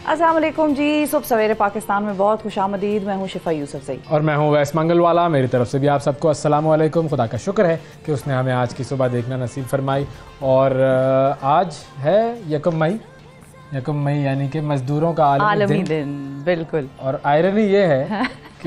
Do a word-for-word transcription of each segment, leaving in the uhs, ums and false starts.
अस्सलाम वालेकुम जी। सुबह सवेरे पाकिस्तान में बहुत खुशामदीद। मैं हूँ शिफा यूसुफजई और मैं हूँ वैस मंगलवाला। मेरी तरफ से भी आप सबको अस्सलाम वालेकुम। खुदा का शुक्र है कि उसने हमें आज की सुबह देखना नसीब फरमाई। और आज है यकम मई। यकम मई यानी कि मज़दूरों का आलमी, आलमी दिन, दिन। बिल्कुल। और आयरनी ये है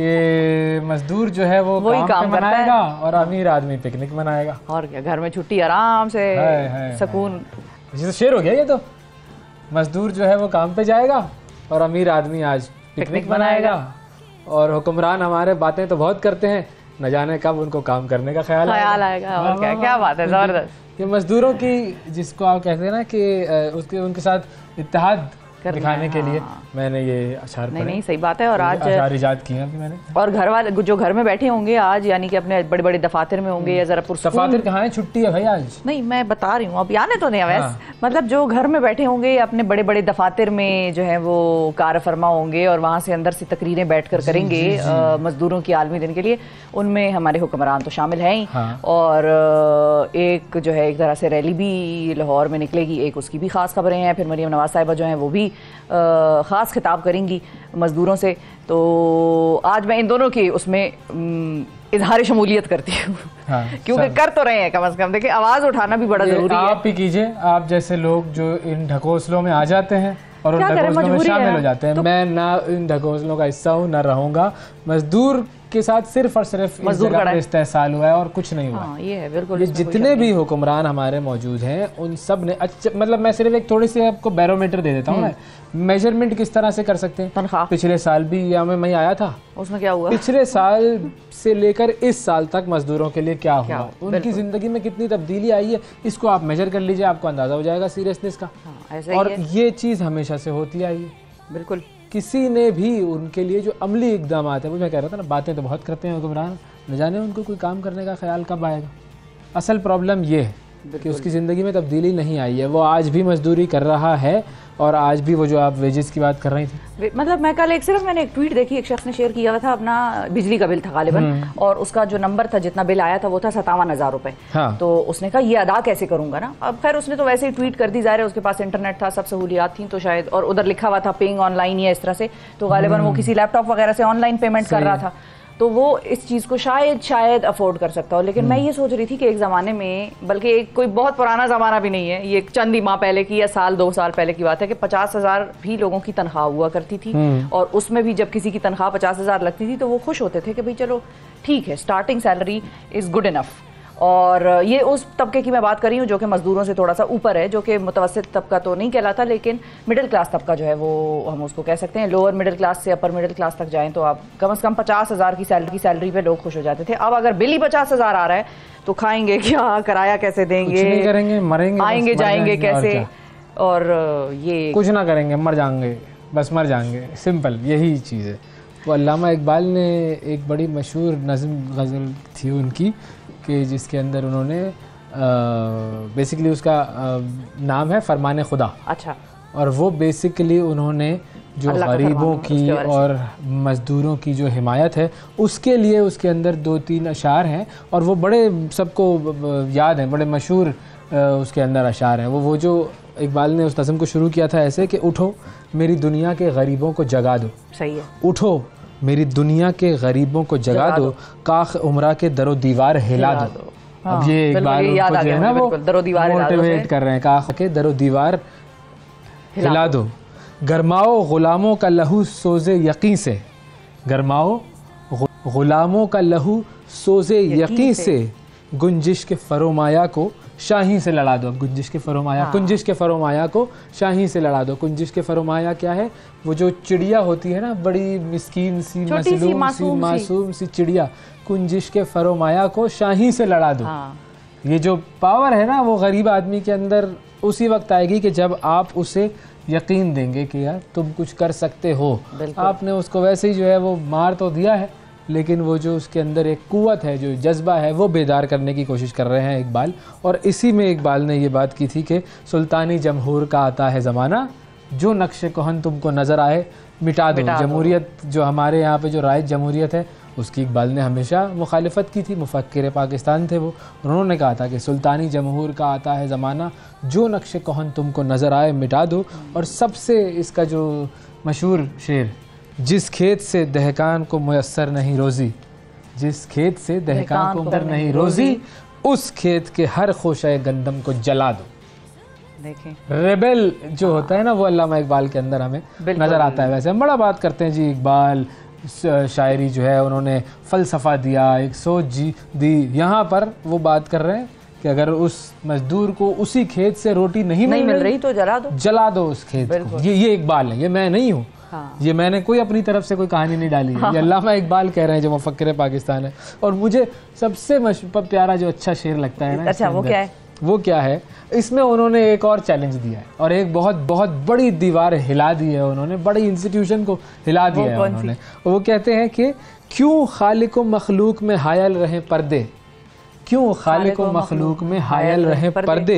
कि मजदूर जो है वो काम, काम पे मनाएगा और अमीर आदमी पिकनिक मनाएगा। और क्या, घर में छुट्टी आराम से सुकून। इसी तो शेर हो गया ये तो। मजदूर जो है वो काम पे जाएगा और अमीर आदमी आज पिकनिक मनाएगा। और हुक्मरान हमारे बातें तो बहुत करते हैं, न जाने कब उनको काम करने का ख्याल ख्याल आएगा। और क्या क्या बात है, जबरदस्त। कि मजदूरों की, जिसको आप कहते हैं ना कि उसके उनके साथ इत्तेहाद दिखाने के लिए मैंने ये अशार नहीं नहीं सही बात है। और आज अशार इजाद किए हैं मैंने। और घर वाले जो घर में बैठे होंगे आज, यानी कि अपने बड़े बड़े दफातर में होंगे या जरा पुरसकून। दफातर कहाँ है, छुट्टी है भाई आज। नहीं मैं बता रही हूँ, अब याने तो नहीं वैसे हाँ। मतलब जो घर में बैठे होंगे अपने बड़े बड़े दफातर में जो है वो कार फरमा होंगे और वहाँ से अंदर से तकरीरें बैठ कर करेंगे मजदूरों की आलमी दिन के लिए। उनमें हमारे हुक्मरान तो शामिल हैं ही हाँ। और एक जो है एक तरह से रैली भी लाहौर में निकलेगी, एक उसकी भी खास खबरें हैं। फिर मरियम नवाज साहिबा जो हैं वो भी ख़ास खिताब करेंगी मज़दूरों से। तो आज मैं इन दोनों की उसमें इजहार शमूलियत करती हूँ हाँ, क्योंकि कर तो रहे हैं कम अज़ कम। देखिए आवाज़ उठाना भी बड़ा ज़रूरी है। आप भी कीजिए, आप जैसे लोग जो इन ढकोसलों में आ जाते हैं और उन ढकोसलों में शामिल हो जाते हैं। तो मैं ना इन ढकोसलों का हिस्सा हूँ, ना रहूँगा। मजदूर के साथ सिर्फ और सिर्फ मजदूर का इस्तेहसाल हुआ है और कुछ नहीं हुआ। हाँ, ये है बिल्कुल। ये जितने भी हुक्मरान हमारे मौजूद हैं उन सब ने अच्छा, मतलब मैं सिर्फ एक थोड़ी सी आपको बैरोमीटर दे देता हूँ। मेजरमेंट किस तरह से कर सकते हैं। तनख्वाह पिछले साल भी या मैं मैं आया था, उसमें क्या हुआ, पिछले साल से लेकर इस साल तक मजदूरों के लिए क्या, क्या हुआ, उनकी जिंदगी में कितनी तब्दीली आई है, इसको आप मेजर कर लीजिए, आपको अंदाजा हो जाएगा सीरियसनेस का। हाँ, ऐसा और ही ये चीज़ हमेशा से होती आई है। बिल्कुल। किसी ने भी उनके लिए जो अमली इकदाम है, वो मैं कह रहा था ना, बातें तो बहुत करते हैं हुक्मरान, न जाने उनको कोई काम करने का ख्याल कब आएगा। असल प्रॉब्लम ये है कि उसकी ज़िंदगी में तब्दीली नहीं आई है। वो आज भी मजदूरी कर रहा है और आज भी वो जो आप वेजेस की बात कर रही थी, मतलब मैं कल एक सिर्फ मैंने एक ट्वीट देखी, एक शख्स ने शेयर किया हुआ था अपना बिजली का बिल था गालिबन, और उसका जो नंबर था जितना बिल आया था वो था सत्तावन हज़ार रुपये। हाँ। तो उसने कहा ये अदा कैसे करूंगा ना। अब खैर उसने तो वैसे ही ट्वीट कर दी, ज़ाहिर है उसके पास इंटरनेट था, सब सहूलियात थी तो शायद, और उधर लिखा हुआ था पेइंग ऑनलाइन या इस तरह से, तो गालिबन वो किसी लैपटॉप वगैरह से ऑनलाइन पेमेंट कर रहा था, तो वो इस चीज़ को शायद शायद अफोर्ड कर सकता हो। लेकिन मैं ये सोच रही थी कि एक ज़माने में, बल्कि एक कोई बहुत पुराना ज़माना भी नहीं है, ये चंद ही माह पहले की या साल दो साल पहले की बात है कि पचास हज़ार भी लोगों की तनख्वाह हुआ करती थी। और उसमें भी जब किसी की तनख्वाह पचास हज़ार लगती थी तो वो खुश होते थे कि भाई चलो ठीक है, starting salary is good enough. और ये उस तबके की मैं बात कर रही हूँ जो कि मज़दूरों से थोड़ा सा ऊपर है, जो कि मुतवस्सित तबका तो नहीं कहलाता, लेकिन मिडिल क्लास तबका जो है वो हम उसको कह सकते हैं। लोअर मिडिल क्लास से अपर मिडिल क्लास तक जाएं तो आप कम से कम पचास हज़ार की सैलरी की सैलरी पे लोग खुश हो जाते थे। अब अगर बिल ही पचास हज़ार आ रहा है तो खाएंगे क्या, किराया कैसे देंगे, कुछ नहीं करेंगे, मरेंगे, आएंगे जाएंगे कैसे, और ये कुछ ना करेंगे, मर जाएंगे, बस मर जाएंगे, सिंपल यही चीज़ है। तो अल्लामा इकबाल ने एक बड़ी मशहूर नज़म गज़ल थी उनकी कि जिसके अंदर उन्होंने बेसिकली उसका आ, नाम है फरमाने खुदा। अच्छा। और वो बेसिकली उन्होंने जो गरीबों की और मज़दूरों की जो हिमायत है उसके लिए उसके अंदर दो तीन अशार हैं और वो बड़े सबको याद हैं, बड़े मशहूर उसके अंदर अशार हैं। वो वो जो इकबाल ने उस नज़म को शुरू किया था ऐसे कि उठो मेरी दुनिया के गरीबों को जगा दो। सही है। उठो मेरी दुनिया के गरीबों को जगा दो, काख उमरा के दरो दीवार हिला दो। हाँ, अब ये इकबाल को जो है ना वो मोटिवेट कर रहे हैं, काख के दरो दीवार हिला दो, गरमाओ गुलामों का लहू सोजे यकीन से, गरमाओ गुलामों का लहू सोजे यकीन से, गुंजिश के फरोमाया को शाही से लड़ा दो। अब गुंजिश के फरोमाया, कुंजिश के फरोमाया को शाही से लड़ा दो। कुंजिश के फरोमाया क्या है, वो जो चिड़िया होती है ना, बड़ी मिस्कीन सी मसलूम सी मासूम सी चिड़िया, कुंजिश के फरोमाया को शाही से लड़ा दो। हाँ। ये जो पावर है ना वो गरीब आदमी के अंदर उसी वक्त आएगी कि जब आप उसे यकीन देंगे कि यार तुम कुछ कर सकते हो। आपने उसको वैसे ही जो है वो मार तो दिया है, लेकिन वो जो उसके अंदर एक कुव्वत है, जो जज्बा है, वो बेदार करने की कोशिश कर रहे हैं इकबाल। और इसी में इकबाल ने ये बात की थी कि सुल्तानी जमहूर का आता है ज़माना, जो नक्शे कोहन तुमको नज़र आए मिटा दो। जमहूरियत जो हमारे यहाँ पे जो राइज जमहूरियत है उसकी इकबाल ने हमेशा मुखालिफत की थी। मुफक्किर पाकिस्तान थे वो, उन्होंने कहा था कि सुल्तानी जमहूर का आता है ज़माना, जो नक्शे कोहन तुमको नज़र आए मिटा दो। और सबसे इसका जो मशहूर शेर, जिस खेत से दहकान को मुयस्सर नहीं रोज़ी, जिस खेत से दहकान को मुयस्सर नहीं रोज़ी, उस खेत के हर खोशाए गंदम को जला दो। देखें रेबेल जो होता है ना, वो अल्लामा इकबाल के अंदर हमें नज़र आता है। वैसे हम बड़ा बात करते हैं जी, इकबाल शायरी जो है उन्होंने फ़लसफ़ा दिया, एक सोच जी दी। यहाँ पर वो बात कर रहे हैं कि अगर उस मजदूर को उसी खेत से रोटी नहीं, नहीं मिल रही तो जला दो, जला दो उस खेत को। ये ये इकबाल है, ये मैं नहीं हूँ। हाँ। ये मैंने कोई अपनी तरफ से कोई कहानी नहीं डाली है। हाँ। ये अल्लामा इकबाल कह रहे हैं जो मुफक्किर पाकिस्तान है। और मुझे सबसे प्यारा जो अच्छा शेर लगता है ना, अच्छा वो क्या है? वो क्या है, इसमें उन्होंने एक और चैलेंज दिया है और एक बहुत बहुत बड़ी दीवार हिला दी है उन्होंने, बड़ी इंस्टीट्यूशन को हिला दिया है उन्होंने। वो कहते हैं कि क्यों खालिक व मखलूक में हायल रहे पर्दे, क्यों खालिक व मखलूक में हायल रहे पर्दे,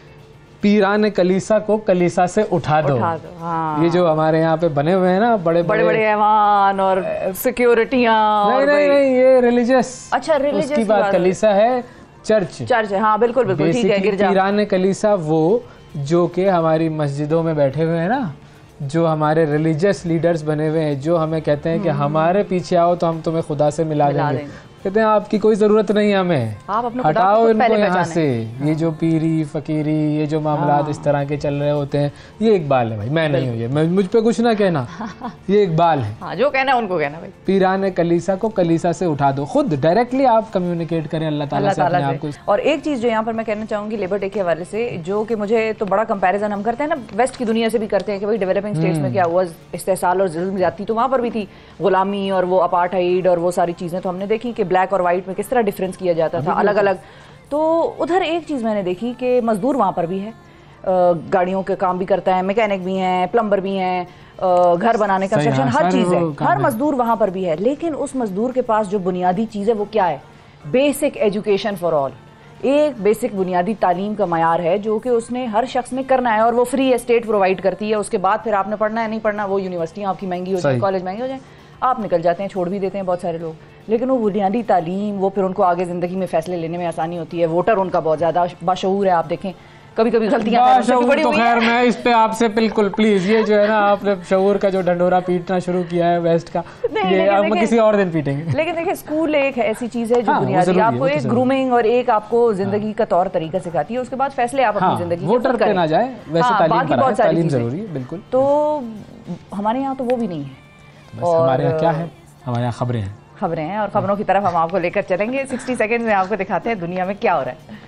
पीरान कलीसा को कलीसा से उठा दो, उठा दो। हाँ। ये जो हमारे यहाँ पे बने हुए हैं ना बड़े बड़े बड़े ऐवान और सिक्योरिटियाँ, नहीं नहीं नहीं ये रिलीजियस, अच्छा रिलीजियस उसकी बात, कलीसा है चर्च, चर्च है। हाँ बिल्कुल बिल्कुल ठीक है। गिरजा पीरान कलीसा वो जो कि हमारी मस्जिदों में बैठे हुए हैं ना, जो हमारे रिलीजियस लीडर्स बने हुए हैं, जो हमें कहते हैं कि हमारे पीछे आओ तो हम तुम्हें खुदा से मिला, मिला देंगे, देंगे। कहते हैं आपकी कोई जरूरत नहीं है हमें, आप अपने हटाओ इनको यहाँ से। हाँ। ये जो पीरी फकीरी ये जो मामलात हाँ। इस तरह के चल रहे होते हैं, ये इकबाल है भाई, मैं नहीं हूँ, ये मैं मुझ पे कुछ ना कहना, ये इकबाल है। हाँ, जो कहना है उनको कहना भाई। पीरान कलीसा को कलीसा से उठा दो, खुद डायरेक्टली आप कम्युनिकेट करें अल्लाह ताला से अपने आप को। और एक चीज़ जो यहाँ पर मैं कहना चाहूँगी लेबर डे के हवाले से, जो कि मुझे तो बड़ा कंपैरिजन हम करते हैं ना वेस्ट की दुनिया से भी करते हैं कि भाई डेवलपिंग स्टेट्स में क्या हुआ, इस्तेसाल और जुल्म जाती, तो वहाँ पर भी थी गुलामी और वो अपार्थाइड और वो सारी चीज़ें तो हमने देखी कि ब्लैक और वाइट में किस तरह डिफरेंस किया जाता था अलग अलग। तो उधर एक चीज़ मैंने देखी कि मजदूर वहाँ पर भी है, गाड़ियों के काम भी करता है, मैकेनिक भी हैं, प्लम्बर भी हैं, घर बनाने का कंस्ट्रक्शन, हर चीज़ है, हर मजदूर वहाँ पर भी है। लेकिन उस मजदूर के पास जो बुनियादी चीज़ है वो क्या है? बेसिक एजुकेशन फॉर ऑल, एक बेसिक बुनियादी तालीम का मयार है जो कि उसने हर शख्स में करना है और वो फ्री स्टेट प्रोवाइड करती है। उसके बाद फिर आपने पढ़ना है नहीं पढ़ना, वो यूनिवर्सिटियाँ आपकी महंगी हो जाए, कॉलेज महंगे हो जाए, आप निकल जाते हैं, छोड़ भी देते हैं बहुत सारे लोग। लेकिन वो बुनियादी तालीम, वो फिर उनको आगे ज़िंदगी में फ़ैसले लेने में आसानी होती है। वोटर उनका बहुत ज़्यादा बाशऊर है, आप देखें कभी कभी गलतियां तो खैर मैं इस पे आपसे बिल्कुल प्लीज, ये जो है ना आपने शऊर का जो ढंडोरा पीटना शुरू किया है वेस्ट का, ये आप किसी और दिन पीटेंगे। लेकिन देखिए स्कूल एक ऐसी चीज़ है जो बुनियादी आपको एक ग्रूमिंग और एक आपको जिंदगी का तौर तरीका सिखाती है, उसके बाद फैसले आप अपनी जिंदगी वोटर पे ना जाए, वैसे बाकी बहुत सारी जरूरी है बिल्कुल। तो हमारे यहाँ तो वो भी नहीं है। और हमारे यहाँ क्या है, हमारे यहाँ खबरें हैं, खबरें हैं और खबरों की तरफ हम आपको लेकर चलेंगे। सिक्सटी सेकेंड में आपको दिखाते हैं दुनिया में क्या हो रहा है।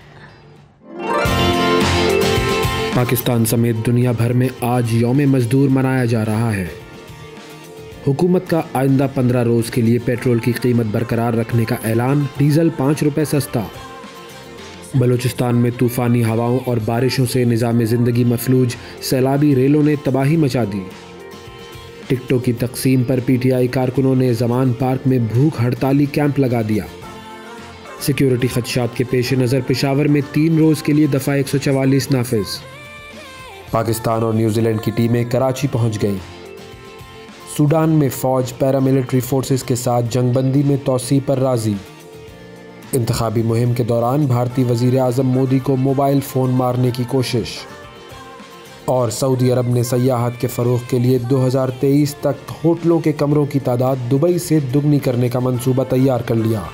पाकिस्तान समेत दुनिया भर में आज यौम मजदूर मनाया जा रहा है। हुकूमत का आइंदा पंद्रह रोज के लिए पेट्रोल की कीमत बरकरार रखने का ऐलान, डीजल पाँच रुपए सस्ता। बलूचिस्तान में तूफानी हवाओं और बारिशों से निज़ाम ज़िंदगी मफलूज, सैलाबी रेलों ने तबाही मचा दी। टिकटों की तकसीम पर पीटीआई कारकुनों ने जमान पार्क में भूख हड़ताली कैंप लगा दिया। सिक्योरिटी खदशात के पेश नज़र पेशावर में तीन रोज़ के लिए दफ़ा एक सौ चवालीस नाफिज। पाकिस्तान और न्यूजीलैंड की टीमें कराची पहुंच गईं। सूडान में फ़ौज पैरामिलिट्री फोर्सेस के साथ जंगबंदी में तौसी पर राज़ी। इंतखाबी मुहिम के दौरान भारतीय वज़ीर आज़म मोदी को मोबाइल फ़ोन मारने की कोशिश। और सऊदी अरब ने सयाहत के फ़रोग़ के लिए दो हज़ार तेईस तक होटलों के कमरों की तादाद दुबई से दुगनी करने का मंसूबा तैयार कर लिया।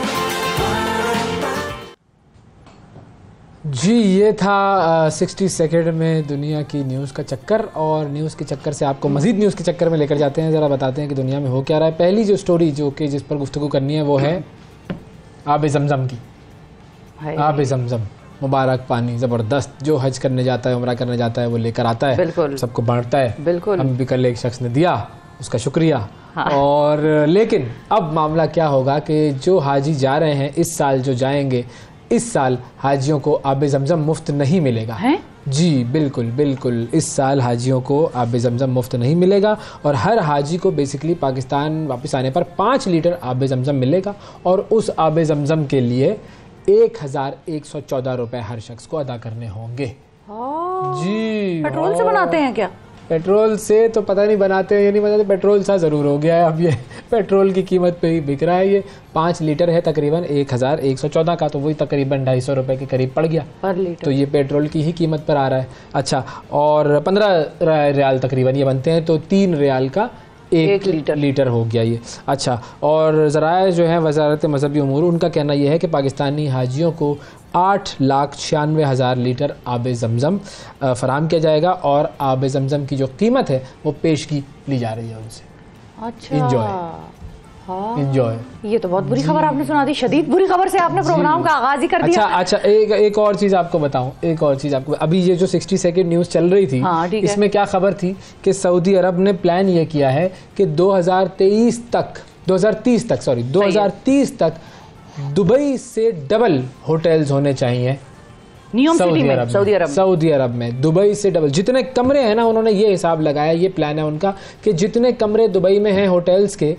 जी ये था सिक्सटी सेकेंड में दुनिया की न्यूज़ का चक्कर, और न्यूज़ के चक्कर से आपको मज़ीद न्यूज़ के चक्कर में लेकर जाते हैं। ज़रा बताते हैं कि दुनिया में हो क्या रहा है। पहली जो स्टोरी जो कि जिस पर गुफ्तगू करनी है वो है आब ज़मज़म की। आब ज़मज़म मुबारक पानी ज़बरदस्त, जो हज करने जाता है, उम्रा करने जाता है, वो लेकर आता है, सबको बांटता है। बिल्कुल, हम भी कल एक शख्स ने दिया, उसका शुक्रिया। हाँ। और लेकिन अब मामला क्या होगा कि जो हाजी जा रहे हैं इस साल, जो जाएंगे इस साल, हाजियों को आब ज़मज़म मुफ्त नहीं मिलेगा। है? जी बिल्कुल बिल्कुल, इस साल हाजियों को आब ज़मज़म मुफ्त नहीं मिलेगा और हर हाजी को बेसिकली पाकिस्तान वापस आने पर पाँच लीटर आब ज़मज़म मिलेगा और उस आब ज़मज़म के लिए एक हज़ार एक सौ चौदह रुपये हर शख्स को अदा करने होंगे। जी पेट्रोल से बनाते हैं क्या? पेट्रोल से तो पता नहीं बनाते हैं या नहीं बनाते, पेट्रोल सा ज़रूर हो गया है अब ये। पेट्रोल की कीमत पे ही बिक रहा है ये। पाँच लीटर है तकरीबन एक हज़ार एक सौ चौदह का, तो वही तकरीबन ढाई सौ रुपये के करीब पड़ गया पर लीटर। तो ये पेट्रोल की ही कीमत पर आ रहा है। अच्छा, और पंद्रह रियाल तकरीबन ये बनते हैं, तो तीन रियाल का एक, एक लीटर लीटर हो गया ये। अच्छा, और ज़राए जो है वजारत मजहबी उमूर, उनका कहना यह है कि पाकिस्तानी हाजियों को आठ लाख छियानवे हज़ार लीटर आब ज़मज़म फ़राहम किया जाएगा, और आब ज़मज़म की जो कीमत है वो पेशगी ली जा रही है उनसे। अच्छा, इंजॉय हाँ, इंजॉय। ये तो बहुत बुरी खबर आपने सुना दी, शदीद बुरी खबर से आपने प्रोग्राम का आगाज ही कर दिया। अच्छा अच्छा, एक एक और चीज़ आपको बताऊं, एक और चीज़ आपको, अभी ये जो साठ सेकंड न्यूज़ चल रही थी, हाँ, इसमें क्या खबर थी कि सऊदी अरब ने प्लान ये किया है कि दो हज़ार तेईस तक दो हज़ार तीस तक सॉरी दो हज़ार तीस तक दुबई से डबल होटल्स होने चाहिए Saudi Arab Saudi Arab Saudi Arab में। दुबई से डबल जितने कमरे हैं ना, उन्होंने ये हिसाब लगाया, ये प्लान है उनका कि जितने कमरे दुबई में हैं होटल्स के,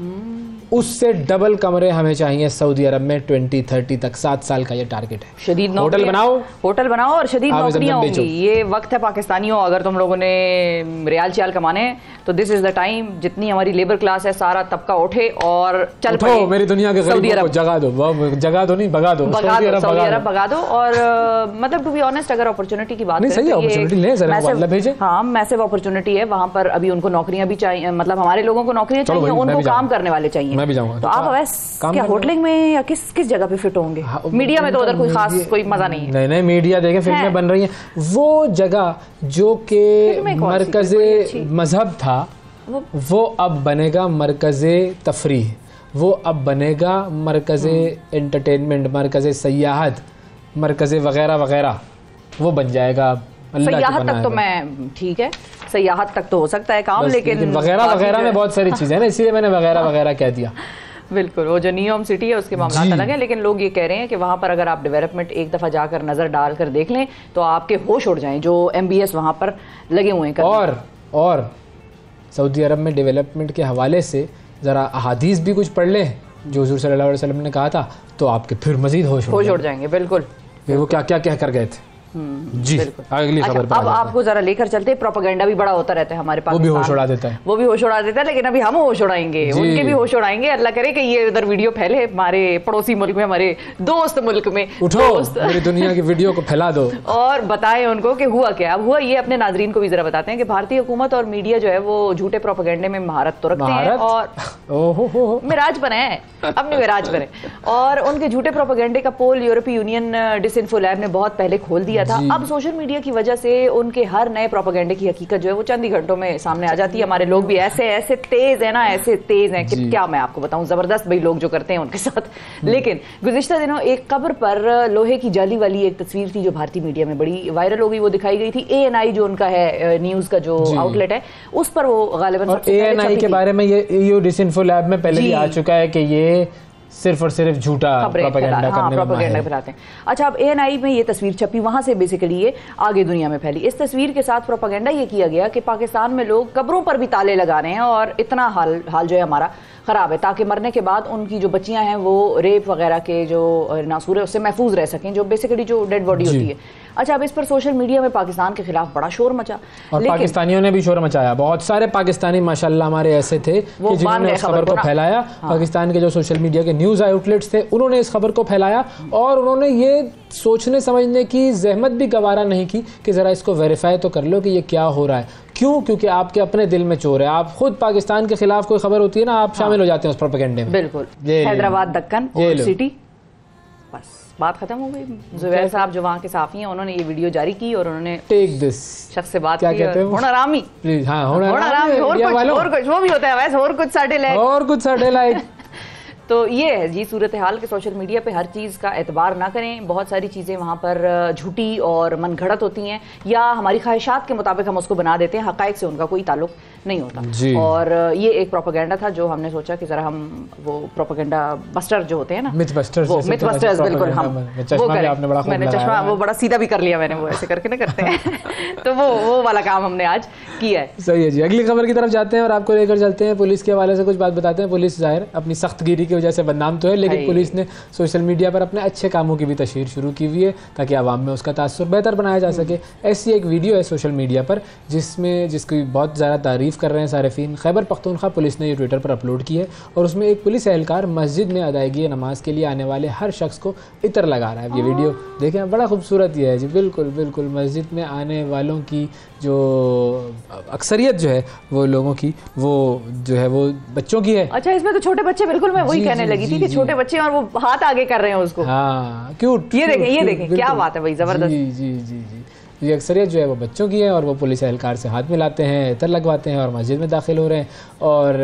उससे डबल कमरे हमें चाहिए सऊदी अरब में ट्वेंटी थर्टी तक। सात साल का ये टारगेट है। शदीद होटल बनाओ होटल बनाओ और शदीद नौकरियां होंगी। ये वक्त है पाकिस्तानियों, अगर तुम लोगों ने रियाल चियाल कमाने तो दिस इज द टाइम। जितनी हमारी लेबर क्लास है सारा तबका उठे और चल पड़े। मेरी दुनिया के गरीबों को जगा दो, जगा दो नहीं भगा दो, भगा दो, सऊदी अरब भगा दो। और मतलब टू बी ऑनेस्ट, अगर अपॉर्चुनिटी की बात करें, हाँ मैसिव अपॉर्चुनिटी है वहाँ पर। अभी उनको नौकरियां भी चाहिए, मतलब हमारे लोगों को नौकरियां चाहिए, उनको काम करने वाले चाहिए। मैं भी जाऊंगा। तो आप अवैस क्या होटलिंग में या किस किस जगह पे फिट होंगे? मीडिया में तो उधर कोई खास कोई मजा नहीं है। नहीं नहीं, मीडिया देखें, फिल्में बन रही हैं। वो जगह जो कि मरकज़े मजहब था, वो अब बनेगा मरकज़े तफरीह, वो अब बनेगा मरकज़े एंटरटेनमेंट, मरकज़े सयाहत, मरकज़े वगैरह वगैरह, वो बन जाएगा। सयाहत तक तो मैं ठीक है, सयाहत तक तो हो सकता है काम, लेकिन वगैरह वगैरह में बहुत सारी चीजें हैं ना, इसीलिए मैंने वगैरह वगैरह कह दिया। बिल्कुल, वो जो नियोम सिटी है उसके मामला अलग है, लेकिन लोग ये कह रहे हैं कि वहाँ पर अगर आप डेवलपमेंट एक दफ़ा जाकर नज़र डालकर देख लें तो आपके होश उड़ जाएं, जो एम बी एस वहाँ पर लगे हुए हैं। और और सऊदी अरब में डेवलपमेंट के हवाले से ज़रा अहादीस भी कुछ पढ़ लें जो हुज़ूर सल्लल्लाहु अलैहि वसल्लम ने कहा था, तो आपके फिर मज़ीद होश होश उड़ जाएंगे। बिल्कुल, वो क्या क्या कह कर गए थे। जी, अगली अच्छा, खबर पर अब आपको जरा लेकर चलते हैं। प्रोपेगेंडा भी बड़ा होता रहता है हमारे पास, वो भी होश उड़ा देता है, वो भी होश उड़ा देता है, लेकिन अभी हम होश उड़ाएंगे, उनके भी होश उड़ाएंगे। अल्लाह करे कि ये उधर वीडियो फैले हमारे पड़ोसी मुल्क में, हमारे दोस्त मुल्क में। उठो, पूरी दुनिया की वीडियो को फैला दो और बताएं उनको कि हुआ क्या। अब हुआ ये, अपने नाजरीन को भी जरा बताते हैं कि भारतीय हुकूमत और मीडिया जो है वो झूठे प्रोपेगेंडे में महारत तो रखते हैं और मिराज बने अपने मिराज बने, और उनके झूठे प्रोपेगेंडे का पोल यूरोपीय यूनियन डिसइंफो लैब ने बहुत पहले खोल दिया था। अब सोशल मीडिया की वजह से उनके हर नए प्रोपेगेंडे की हकीकत जो है वो चंद ही घंटों में सामने आ जाती है। हमारे लोग भी ऐसे ऐसे तेज है ना, ऐसे तेज हैं कि क्या मैं आपको बताऊं, जबरदस्त भाई लोग जो करते हैं उनके साथ। लेकिन गुज़िश्ता दिनों एक कब्र पर लोहे की जाली वाली एक तस्वीर थी जो भारतीय मीडिया में बड़ी वायरल हो गई, वो दिखाई गई थी। ए एन आई जो उनका है न्यूज का जो आउटलेट है, उस पर वो गालिबन ए एन आई के बारे में ये ईयू डिसइंफो लैब में पहले भी आ चुका है कि ये सिर्फ और सिर्फ झूठा प्रोपेगेंडा करने में फैलाते हैं। अच्छा, अब ए एन आई में ये तस्वीर छपी, वहां से बेसिकली ये आगे दुनिया में फैली। इस तस्वीर के साथ प्रोपेगेंडा ये किया गया कि पाकिस्तान में लोग कब्रों पर भी ताले लगा रहे हैं और इतना हाल हाल जो है हमारा ख़राब है, ताकि मरने के बाद उनकी जो बच्चियां हैं वो रेप वगैरह के जो नासूर है उससे महफूज रह सकें, जो बेसिकली जो डेड बॉडी होती है। अच्छा, अब इस पर सोशल मीडिया में पाकिस्तान के खिलाफ बड़ा शोर मचा, और पाकिस्तानियों ने भी शोर मचाया। बहुत सारे पाकिस्तानी माशाल्लाह हमारे ऐसे थे कि जिन्होंने इस खबर को फैलाया। हाँ। पाकिस्तान के जो सोशल मीडिया के न्यूज़ आउटलेट्स थे उन्होंने इस खबर को फैलाया, और उन्होंने ये सोचने समझने की जहमत भी गवारा नहीं की कि ज़रा इसको वेरीफाई तो कर लो कि ये क्या हो रहा है। क्यों? क्योंकि आपके अपने दिल में चोर है। आप खुद पाकिस्तान के खिलाफ कोई खबर होती है ना, आप शामिल हो जाते हैं उस प्रोपेगेंडे में। बिल्कुल, हैदराबाद दक्कन सिटी, बस बात खत्म हो गई। जुबैर साहब जो वहाँ के साफी हैं, उन्होंने ये वीडियो जारी की और उन्होंने टेक दिस शख्स से बात की। होनारामी, हाँ होनारामी, और कुछ वो भी होता है वैसे, और कुछ साढ़े लाइक और कुछ साढ़े लाइक तो ये है जी सूरत हाल के। सोशल मीडिया पे हर चीज़ का एतबार ना करें, बहुत सारी चीज़ें वहाँ पर झूठी और मनगढ़ंत होती हैं, या हमारी ख्वाहिशात के मुताबिक हम उसको बना देते हैं, हक़ाइक़ से उनका कोई ताल्लुक नहीं होता। और ये एक प्रोपेगेंडा था जो हमने सोचा कि ज़रा हम वो प्रोपेगेंडा बस्टर जो होते हैं ना, मिथ बस्टर्स, वो मिथ बस्टर्स बिल्कुल हम वो करें। मैंने चश्मा वो बड़ा सीधा भी कर लिया मैंने, वो ऐसे करके ना करते हैं तो वो वो वाला काम हमने आज किया है। सही है जी, अगली खबर की तरफ जाते हैं और आपको लेकर चलते हैं। पुलिस के हवाले से कुछ बात बताते हैं। पुलिस ज़ाहिर अपनी सख्तगिरी की वजह से बदनाम तो है, लेकिन पुलिस ने सोशल मीडिया पर अपने अच्छे कामों की भी तशहीर शुरू की हुई है ताकि आवाम में उसका तासुर बेहतर बनाया जा सके। ऐसी एक वीडियो है सोशल मीडिया पर जिसमें जिसकी बहुत ज़्यादा तारीफ़ कर रहे हैं सारिफीन। खैबर पख्तूनख्वा पुलिस ने ये ट्विटर पर अपलोड की है और उसमें एक पुलिस एहलकार मस्जिद में अदायगी नमाज के लिए आने वाले हर शख्स को इतर लगा रहा है। ये वीडियो देखें, बड़ा खूबसूरत ये है जी। बिल्कुल बिल्कुल मस्जिद में आने वालों की जो अक्सरियत जो है वो लोगों की वो जो है वो बच्चों की है। अच्छा, इसमें तो छोटे बच्चे, बिल्कुल मैं वही कहने लगी थी कि छोटे बच्चे और वो हाथ आगे कर रहे हैं उसको। हाँ, क्यूट। ये देखें, ये देखें, क्या बात है भाई, जबरदस्त। जी जी जी जी ये अक्सरियत जो है वो बच्चों की है और वो पुलिस एहलकार से हाथ मिलाते हैं, इतर लगवाते हैं और मस्जिद में दाखिल हो रहे हैं। और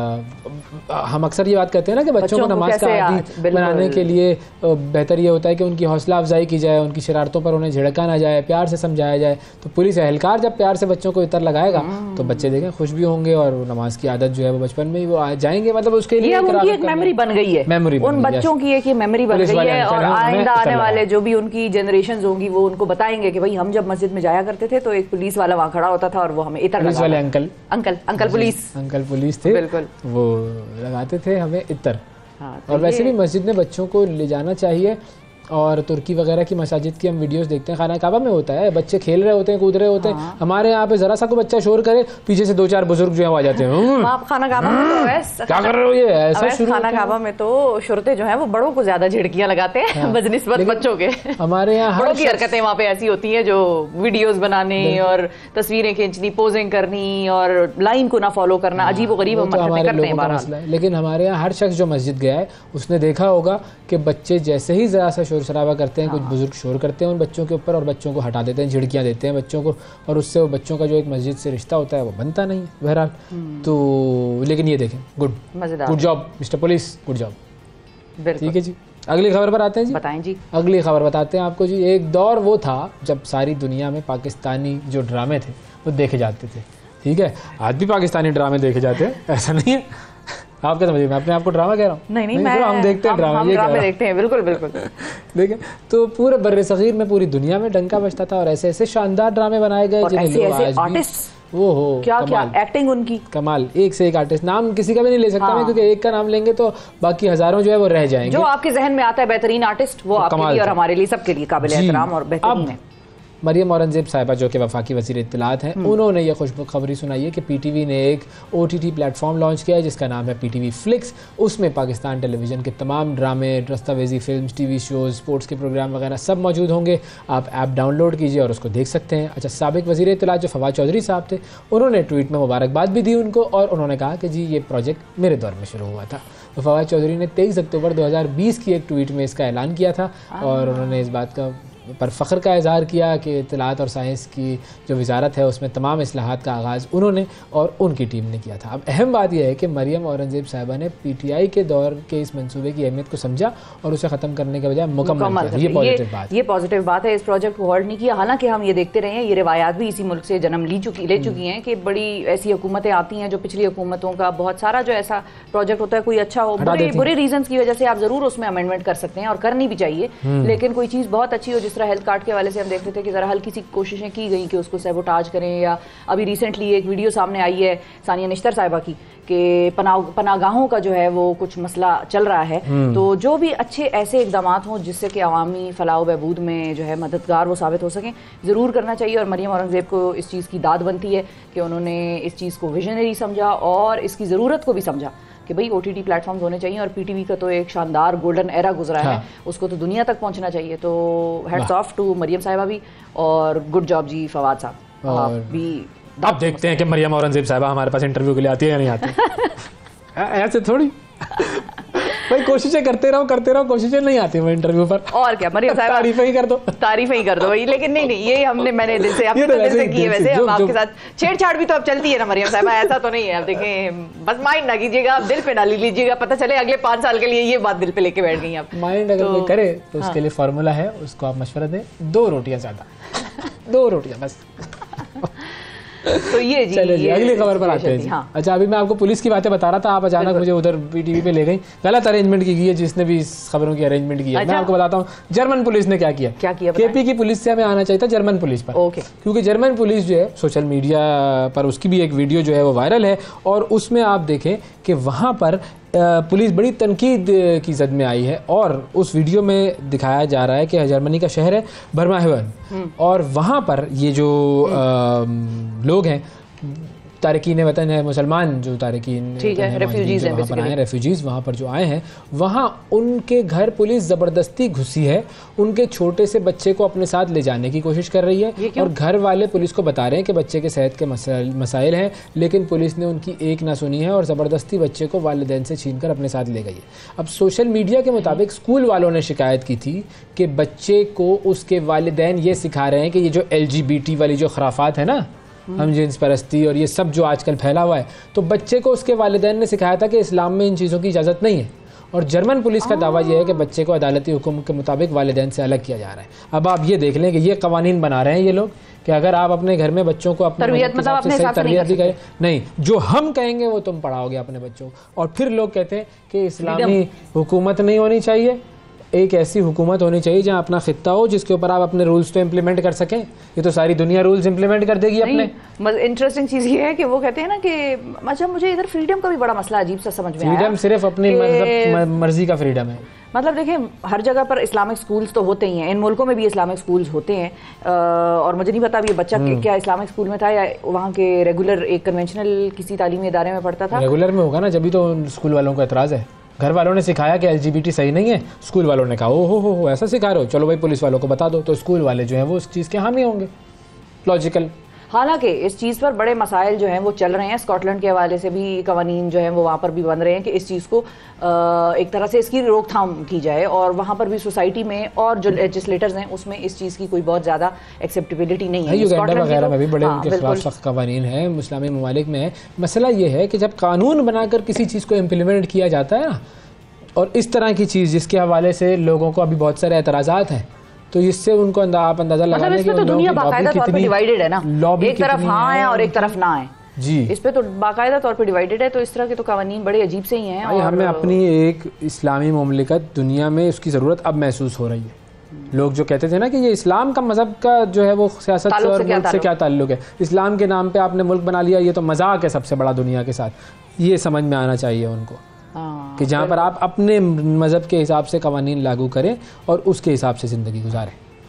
आ, हम अक्सर ये बात करते हैं ना कि बच्चों को नमाज का आदी बनाने के लिए बेहतर ये होता है कि उनकी हौसला अफजाई की जाए, उनकी शरारतों पर उन्हें झिड़का ना जाए, प्यार से समझाया जाए। तो पुलिस एहलकार जब प्यार से बच्चों को इतर लगाएगा तो बच्चे देखें खुश भी होंगे और नमाज की आदत जो है वो बचपन में ही वो आ जाएंगे। मतलब उसके लिए एक मेमोरी बन गई है, मेमोरी उन बच्चों की एक मेमोरी बन गई है और आइंदा आने वाले जो भी उनकी जनरेशन होंगी वो उनको बताएंगे कि भाई हम जब मस्जिद में जाया करते थे तो एक पुलिस वाला वहाँ खड़ा होता था और वो हमें इतर पुलिस वाले uncle uncle uncle police uncle police थे, बिल्कुल वो लगाते थे हमें इतर। हाँ, और वैसे भी मस्जिद में बच्चों को ले जाना चाहिए। और तुर्की वगैरह की मसाजिद की हम वीडियोस देखते हैं, खाना काबा में होता है, बच्चे खेल रहे होते हैं, कूद रहे होते हैं। हाँ। हमारे यहाँ पे जरा सा को बच्चा शोर करे पीछे से दो चार बुजुर्ग जो है आ जाते हैं। आप खाना काबा में तो वैसे क्या कर रहे हो, ये ऐसा शुरू खाना काबा में तो शुरते जो है वो बड़ों को ज्यादा झिड़कियां लगाते हैं बनिस्बत बच्चों के। हमारे यहाँ बड़ों की हरकतें वहाँ पे ऐसी होती है जो वीडियोज बनाने और तस्वीरें खींचनी, पोजिंग करनी और लाइन को ना फॉलो करना, अजीब व गरीब करते हैं। लेकिन हमारे यहाँ हर शख्स जो मस्जिद गया है उसने देखा होगा कि बच्चे जैसे ही जरा सा शोर शराबा करते हैं, कुछ बुजुर्ग शोर करते हैं उन बच्चों के ऊपर और बच्चों को हटा देते हैं, झिड़कियां देते हैं बच्चों को और उससे वो बच्चों का जो एक मस्जिद से रिश्ता होता है वो बनता नहीं बहरहाल। तो लेकिन ये देखें, good good job mister police, good job. ठीक है जी, अगली खबर पर आते हैं जी। बताएं जी। अगली खबर बताते हैं आपको जी। एक दौर वो था जब सारी दुनिया में पाकिस्तानी जो ड्रामे थे वो देखे जाते थे। ठीक है, आज भी पाकिस्तानी ड्रामे देखे जाते हैं, ऐसा नहीं है। आप क्या समझिए, मैं अपने आप को ड्रामा कह रहा हूँ? नहीं नहीं, मैं हम देखते हैं ड्रामा, हम ये ड्रामे देखते हैं, बिल्कुल बिल्कुल। देखिए, तो पूरे बर्रे सगीर में पूरी दुनिया में डंका बजता था और ऐसे ऐसे शानदार ड्रामे बनाए गए जिन्हें लोग आज आर्टिस्ट वो हो क्या क्या एक्टिंग उनकी कमाल, एक से एक आर्टिस्ट। नाम किसी का भी नहीं ले सकता मैं, क्योंकि एक का नाम लेंगे तो बाकी हजारों जो है वो रह जाएंगे। जो आपके जहन में आता है बेहतरीन आर्टिस्ट वो आपके लिए और हमारे लिए सबके लिए काबिल एहतराम और बेहतरीन है। मरियम औरंगजेब साहिबा जो कि वफाकी वज़ीर इत्तलात हैं, उन्होंने ये खुशखबरी सुनाई है कि पीटीवी ने एक ओटीटी प्लेटफॉर्म लॉन्च किया है जिसका नाम है पीटीवी फ्लिक्स। उसमें पाकिस्तान टेलीविज़न के तमाम ड्रामे, दस्तावेजी फिल्म, टीवी शोज़, स्पोर्ट्स के प्रोग्राम वगैरह सब मौजूद होंगे। आप ऐप डाउनलोड कीजिए और उसको देख सकते हैं। अच्छा, साबिक वज़ीर इत्तलात जो फवाद चौधरी साहब थे, उन्होंने ट्वीट में मुबारकबाद भी दी उनको और उन्होंने कहा कि जी ये प्रोजेक्ट मेरे दौर में शुरू हुआ था। तो फवाद चौधरी ने तेईस अक्टूबर दो हज़ार बीस की एक ट्वीट में इसका ऐलान किया था और उन्होंने इस बात का पर फ़ख्र का इज़हार किया कि इत्तलात और साइंस की जो वजारत है उसमें तमाम इस्लाहात का आगाज़ उन्होंने और उनकी टीम ने किया था। अब अहम बात यह है कि मरियम औरंगजेब साहिबा ने पीटीआई के दौर के इस मंसूबे की अहमियत को समझा और उसे ख़त्म करने के बजाय मुकम्मल किया। ये पॉजिटिव बात ये पॉजिटिव बात है। इस प्रोजेक्ट को हॉल्ट नहीं किया, हालांकि हम ये देखते रहे हैं, ये रिवायात भी इसी मुल्क से जन्म ली चुकी ले चुकी हैं कि बड़ी ऐसी हुकूमतें आती हैं जो पिछली हुकूमतों का बहुत सारा जो ऐसा प्रोजेक्ट होता है, कोई अच्छा हो, बुरे बुरे रीजंस की वजह से आप ज़रूर उसमें अमेंडमेंट कर सकते हैं और करनी भी चाहिए। लेकिन कोई चीज़ बहुत अच्छी हो, जिस तरह हेल्थ कार्ड के वाले हम देख रहे थे कि जरा हल्की सी कोशिशें की गई कि उसको सैबोटाज करें, या अभी रिसेंटली एक वीडियो सामने आई है सानिया निश्तर साहिबा की कि पनाह पनागाहों का जो है वो कुछ मसला चल रहा है। तो जो भी अच्छे ऐसे इकदाम हों जिससे कि अवामी फलाह बहबूद में जो है मददगार वो साबित हो सकें, ज़रूर करना चाहिए। और मरियम औरंगजेब को इस चीज़ की दाद बनती है कि उन्होंने इस चीज़ को विजनरी समझा और इसकी ज़रूरत को भी समझा कि भाई ओटीटी प्लेटफॉर्म्स होने चाहिए और पीटीवी का तो एक शानदार गोल्डन एरा गुजरा है। हाँ। उसको तो दुनिया तक पहुंचना चाहिए। तो हेड्स ऑफ टू मरियम साहिबा भी और गुड जॉब जी फवाद साहब। आप भी आप देखते हैं कि मरियम औरंगजेब साहिबा हमारे पास इंटरव्यू के लिए आती है या नहीं आती? ऐसे थोड़ी भाई, कोशिशें करते रहो करते रहो, कोशिशें नहीं आती मैं इंटरव्यू पर। और क्या मरियम साहिबा तारीफ ही कर दो, तारीफ ही कर दो भाई। लेकिन नहीं नहीं, ये हमने मैंने दिल से आपने तो दिल से की है। वैसे हम आपके साथ छेड़छाड़ भी तो अब चलती है ना मरियम साहिबा, ऐसा तो नहीं है। अब देखें, बस माइंड ना कीजिएगा, आप दिल पे ना ले लीजिएगा, पता चले अगले पांच साल के लिए ये बात दिल पे लेके बैठ गई आप। माइंड अगर कोई करे तो उसके लिए फॉर्मूला है, उसको आप मशवरा दें, दो रोटियां ज्यादा, दो रोटियां बस। तो ये जी, चले जी अगली खबर पर आते हैं जी। हाँ। अच्छा, अभी मैं आपको पुलिस की बातें बता रहा था, आप अचानक मुझे उधर पीटीवी पे ले गई। गलत अरेंजमेंट की गई है जिसने भी इस खबरों की अरेंजमेंट की है। अच्छा। मैं आपको बताता हूँ जर्मन पुलिस ने क्या किया। क्या किया? केपी की पुलिस से हमें आना चाहिए था जर्मन पुलिस पर। ओके। क्योंकि जर्मन पुलिस जो है सोशल मीडिया पर उसकी भी एक वीडियो जो है वो वायरल है और उसमें आप देखें कि वहाँ पर पुलिस बड़ी तनकीद की जद में आई है और उस वीडियो में दिखाया जा रहा है कि जर्मनी का शहर है बर्माहेवन और वहाँ पर ये जो आ, लोग हैं तारकीन वतन है, मुसलमान जो तारकीन रेफ्यूजीज वहाँ पर आए रेफ्यूजीज वहाँ पर जो आए हैं, वहाँ उनके घर पुलिस ज़बरदस्ती घुसी है, उनके छोटे से बच्चे को अपने साथ ले जाने की कोशिश कर रही है और घर वाले पुलिस को बता रहे हैं कि बच्चे के सेहत के मसाइल हैं, लेकिन पुलिस ने उनकी एक ना सुनी है और ज़बरदस्ती बच्चे को वालिदैन से छीन कर अपने साथ ले गई है। अब सोशल मीडिया के मुताबिक स्कूल वालों ने शिकायत की थी कि बच्चे को उसके वालिदैन ये सिखा रहे हैं कि ये जो एल जी बी टी वाली जो खराफात है ना, हम जिन्स परस्ती और ये सब जो आजकल फैला हुआ है, तो बच्चे को उसके वालिदैन ने सिखाया था कि इस्लाम में इन चीज़ों की इजाज़त नहीं है और जर्मन पुलिस का दावा यह है कि बच्चे को अदालती हुक्म के मुताबिक वालिदैन से अलग किया जा रहा है। अब आप ये देख लें कि ये कवानीन बना रहे हैं ये लोग कि अगर आप अपने घर में बच्चों को अपने तरबियत मतलब अपने हिसाब से तरबियत भी करें, नहीं जो हम कहेंगे वो तुम पढ़ाओगे अपने बच्चों को। और फिर लोग कहते हैं कि इस्लामी हुकूमत नहीं होनी चाहिए, एक ऐसी हुकूमत होनी चाहिए जहां अपना खित्ता हो जिसके ऊपर आप अपने रूल्स तो इम्प्लीमेंट कर सकें। ये तो सारी दुनिया रूल्स इम्प्लीमेंट कर देगी अपने। इंटरेस्टिंग चीज़ ये है कि वो कहते हैं ना कि अच्छा मुझे इधर फ्रीडम का भी बड़ा मसला अजीब सा समझ में आया। फ्रीडम सिर्फ अपनी मर्जी का फ्रीडम है। मतलब देखिए हर जगह पर इस्लामिक स्कूल्स तो होते ही हैं, इन मुल्कों में भी इस्लामिक स्कूल्स होते हैं और मुझे नहीं पता ये बच्चा क्या इस्लामिक स्कूल में था या वहाँ के रेगुलर एक कन्वेंशनल किसी तालीमी इदारे में पढ़ता था। रेगुलर में होगा ना, जब भी तो स्कूल वालों को एतराज़ है। घर वालों ने सिखाया कि एल जी बी टी सही नहीं है, स्कूल वालों ने कहा ओ हो हो हो ऐसा सिखा रहे हो, चलो भाई पुलिस वालों को बता दो, तो स्कूल वाले जो हैं वो उस चीज़ के हामी होंगे। लॉजिकल। हालांकि इस चीज़ पर बड़े मसाइल जो हैं वो चल रहे हैं, स्कॉटलैंड के हवाले से भी कवानीन जो हैं वो वहाँ पर भी बन रहे हैं कि इस चीज़ को एक तरह से इसकी रोकथाम की जाए और वहाँ पर भी सोसाइटी में और जो लेजिस्लेटर्स हैं उसमें इस चीज़ की कोई बहुत ज़्यादा एक्सेप्टेबिलिटी नहीं है। युगांडा वगैरह में भी बड़े उनके खिलाफ सख्त कवानीन है, इस्लामी ममालिक में है। मसला ये है कि जब कानून बनाकर किसी चीज़ को इम्प्लीमेंट किया जाता है ना, और इस तरह की चीज़ जिसके हवाले से लोगों को अभी बहुत सारे एतराज़ात हैं, तो इससे उनको अंदा, आप अंदाजा लगा लें कि तो दुनिया बाकायदा तौर पे डिवाइडेड है ना, एक तरफ हाँ है और एक तरफ ना है जी, इस पे तो बाकायदा तौर पे डिवाइडेड है। तो इस तरह के तो कानून बड़े अजीब से ही हैं और हमें अपनी एक इस्लामी मुमलिकत दुनिया में उसकी ज़रूरत अब महसूस हो रही है। लोग जो कहते थे ना कि ये इस्लाम का मज़हब का जो है वो सियासत से और मुल्क से क्या ताल्लुक है, इस्लाम के नाम पे आपने मुल्क बना लिया, ये तो मजाक है सबसे बड़ा दुनिया के साथ। ये समझ में आना चाहिए उनको कि जहाँ पर आप अपने मज़हब के हिसाब से कवानीन लागू करें और उसके हिसाब से ज़िंदगी गुजारें।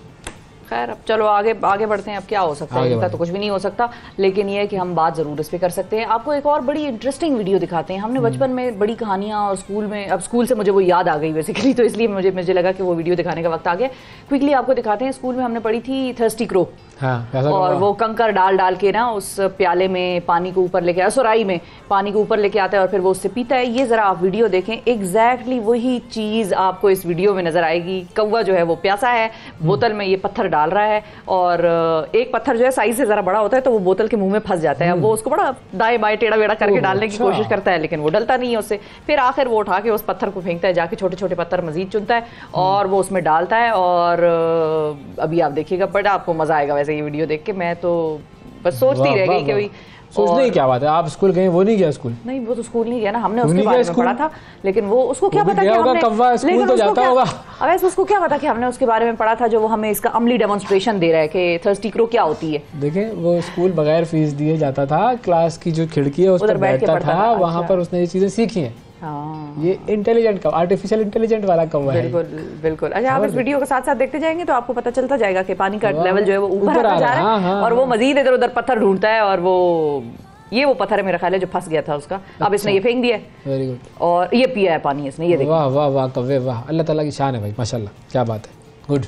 खैर अब चलो आगे आगे बढ़ते हैं। अब क्या हो सकता है, इनका तो कुछ भी नहीं हो सकता, लेकिन ये है कि हम बात ज़रूर इस पर कर सकते हैं। आपको एक और बड़ी इंटरेस्टिंग वीडियो दिखाते हैं। हमने बचपन में बड़ी कहानियाँ और स्कूल में, अब स्कूल से मुझे वो याद आ गई बेसिकली, तो इसलिए मुझे मुझे लगा कि वो वीडियो दिखाने का वक्त आ गया। क्विकली आपको दिखाते हैं। स्कूल में हमने पढ़ी थी थर्स्टी क्रो, हाँ, और वो कंकर डाल डाल के ना उस प्याले में पानी को ऊपर लेके, सुराई में पानी को ऊपर लेके आता है और फिर वो उससे पीता है। ये ज़रा आप वीडियो देखें, एग्जैक्टली वही चीज़ आपको इस वीडियो में नज़र आएगी। कौवा जो है वो प्यासा है, बोतल में ये पत्थर डाल रहा है और एक पत्थर जो है साइज से ज़रा बड़ा होता है तो वो बोतल के मुंह में फंस जाता है। अब वो उसको बड़ा दाएं बाएं टेढ़ा बेड़ा करके डालने की कोशिश करता है, लेकिन वो डलता नहीं है उससे। फिर आखिर वो उठा के उस पत्थर को फेंकता है, जाके छोटे छोटे पत्थर मजीद चुनता है और वो उसमें डालता है। और अभी आप देखिएगा, बड़ा आपको मज़ा आएगा वैसे ये वीडियो देख के। मैं तो बस सोचती रह गई कि भाई सोचने की क्या बात है, आप स्कूल गए, वो नहीं गया स्कूल? नहीं, वो तो स्कूल नहीं गया ना, हमने उसके बारे में पढ़ा था, लेकिन वो उसको क्या पता कि हमने कव्वा स्कूल तो जाता होगा। अब ऐसे उसको क्या पता कि हमने उसके बारे में पढ़ा था जो वो हमें इसका अमली डेमोन्स्ट्रेशन दे रहा है कि थर्स्टी क्रो क्या होती है। देखें, वो स्कूल बगैर फीस दिए जाता था, क्लास की जो खिड़की है उस पर बैठता था, वहाँ पर उसने ये चीजें सीखी हैं। हाँ। ये इंटेलिजेंट का, आर्टिफिशियल इंटेलिजेंट वाला कौवा है। बिल्कुल बिल्कुल। अच्छा, आप इस वीडियो के साथ साथ देखते जाएंगे तो आपको पता चलता जाएगा कि पानी का लेवल जो है वो ऊपर आता जा रहा है और वो मजीद इधर उधर पत्थर ढूंढता है और वो ये वो पत्थर है मेरा ख्याल है जो फंस गया था उसका। अब इसने ये फेंक दिया, वेरी गुड, और ये पिया है पानी इसने। ये देखिए, वाह वाह वाह कव्वे वाह, अल्लाह ताला की शान है भाई, माशाल्लाह, क्या बात है, गुड।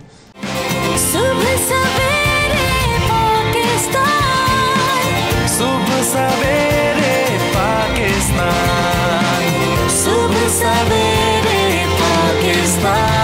सुबह सवेरे पाकिस्तान, सुबह सवेरे पाकिस्तान, सुबह सवेरे पाकिस्तान।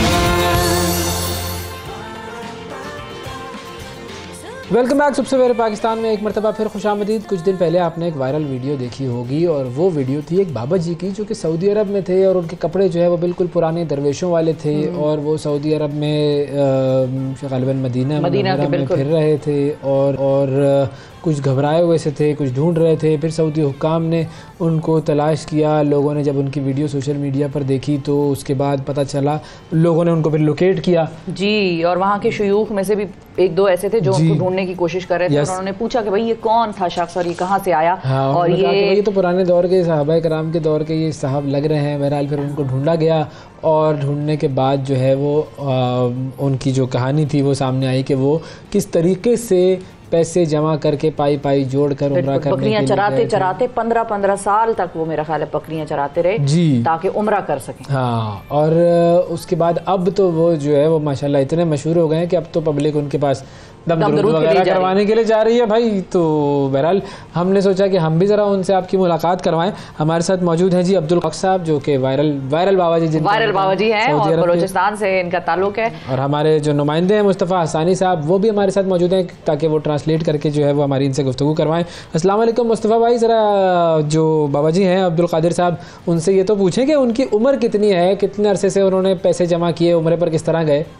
वेलकम बैक सुबह सवेरे पाकिस्तान में एक मरतबा फिर खुशामदीद। कुछ दिन पहले आपने एक वायरल वीडियो देखी होगी और वो वीडियो थी एक बाबा जी की जो कि सऊदी अरब में थे और उनके कपड़े जो है वो बिल्कुल पुराने दरवेशों वाले थे और वो सऊदी अरब में गालिबन मदीना मदीना में फिर रहे थे और और कुछ घबराए हुए से थे, कुछ ढूंढ रहे थे। फिर सऊदी हुक्काम ने उनको तलाश किया। लोगों ने जब उनकी वीडियो सोशल मीडिया पर देखी तो उसके बाद पता चला, लोगों ने उनको फिर लोकेट किया जी, और वहाँ के शयूख में से भी एक दो ऐसे थे जो उनको ढूंढ ढूंढने की कोशिश कर रहे थे। और उन्होंने पूछा कि भाई ये कौन था शख्स और ये कहाँ से आया। हाँ, और ये ये तो पुराने दौर के सहाबा कराम के दौर के ये साहब लग रहे हैं। बहरहाल फिर उनको ढूंढा गया और ढूंढने के बाद जो है वो आ, उनकी जो कहानी थी वो सामने आई कि वो किस तरीके से पैसे जमा करके पाई पाई जोड़ कर उम्रा करने बकरियां चराते चराते पंद्रह पंद्रह साल तक वो मेरा ख्याल है बकरियां चराते रहे जी, ताकि उम्रा कर सकें। हाँ, और उसके बाद अब तो वो जो है वो माशाल्लाह इतने मशहूर हो गए हैं कि अब तो पब्लिक उनके पास दम दरूद वगैरह करवाने के लिए जा रही है भाई। तो बहरहाल हमने सोचा कि हम भी ज़रा उनसे आपकी मुलाकात करवाएं। हमारे साथ मौजूद हैं जी अब्दुल हक साहब, जो कि viral viral Baba ji viral Baba ji हैं और बलोचिस्तान से इनका ताल्लुक है। और हमारे जो नुमाइंदे हैं मुस्तफ़ा हसानी साहब, वो भी हमारे साथ मौजूद हैं ताकि वो ट्रांसलेट करके जो है वो हमारी इनसे गुफ्तगू करवाएं। अस्सलाम वालेकुम मुस्तफ़ा भाई, ज़रा जो बाबा जी हैं अब्दुल कादिर साहब, उनसे ये तो पूछें कि उनकी उम्र कितनी है, कितने अरसे से उन्होंने पैसे जमा किए, उम्र पर किस तरह गए?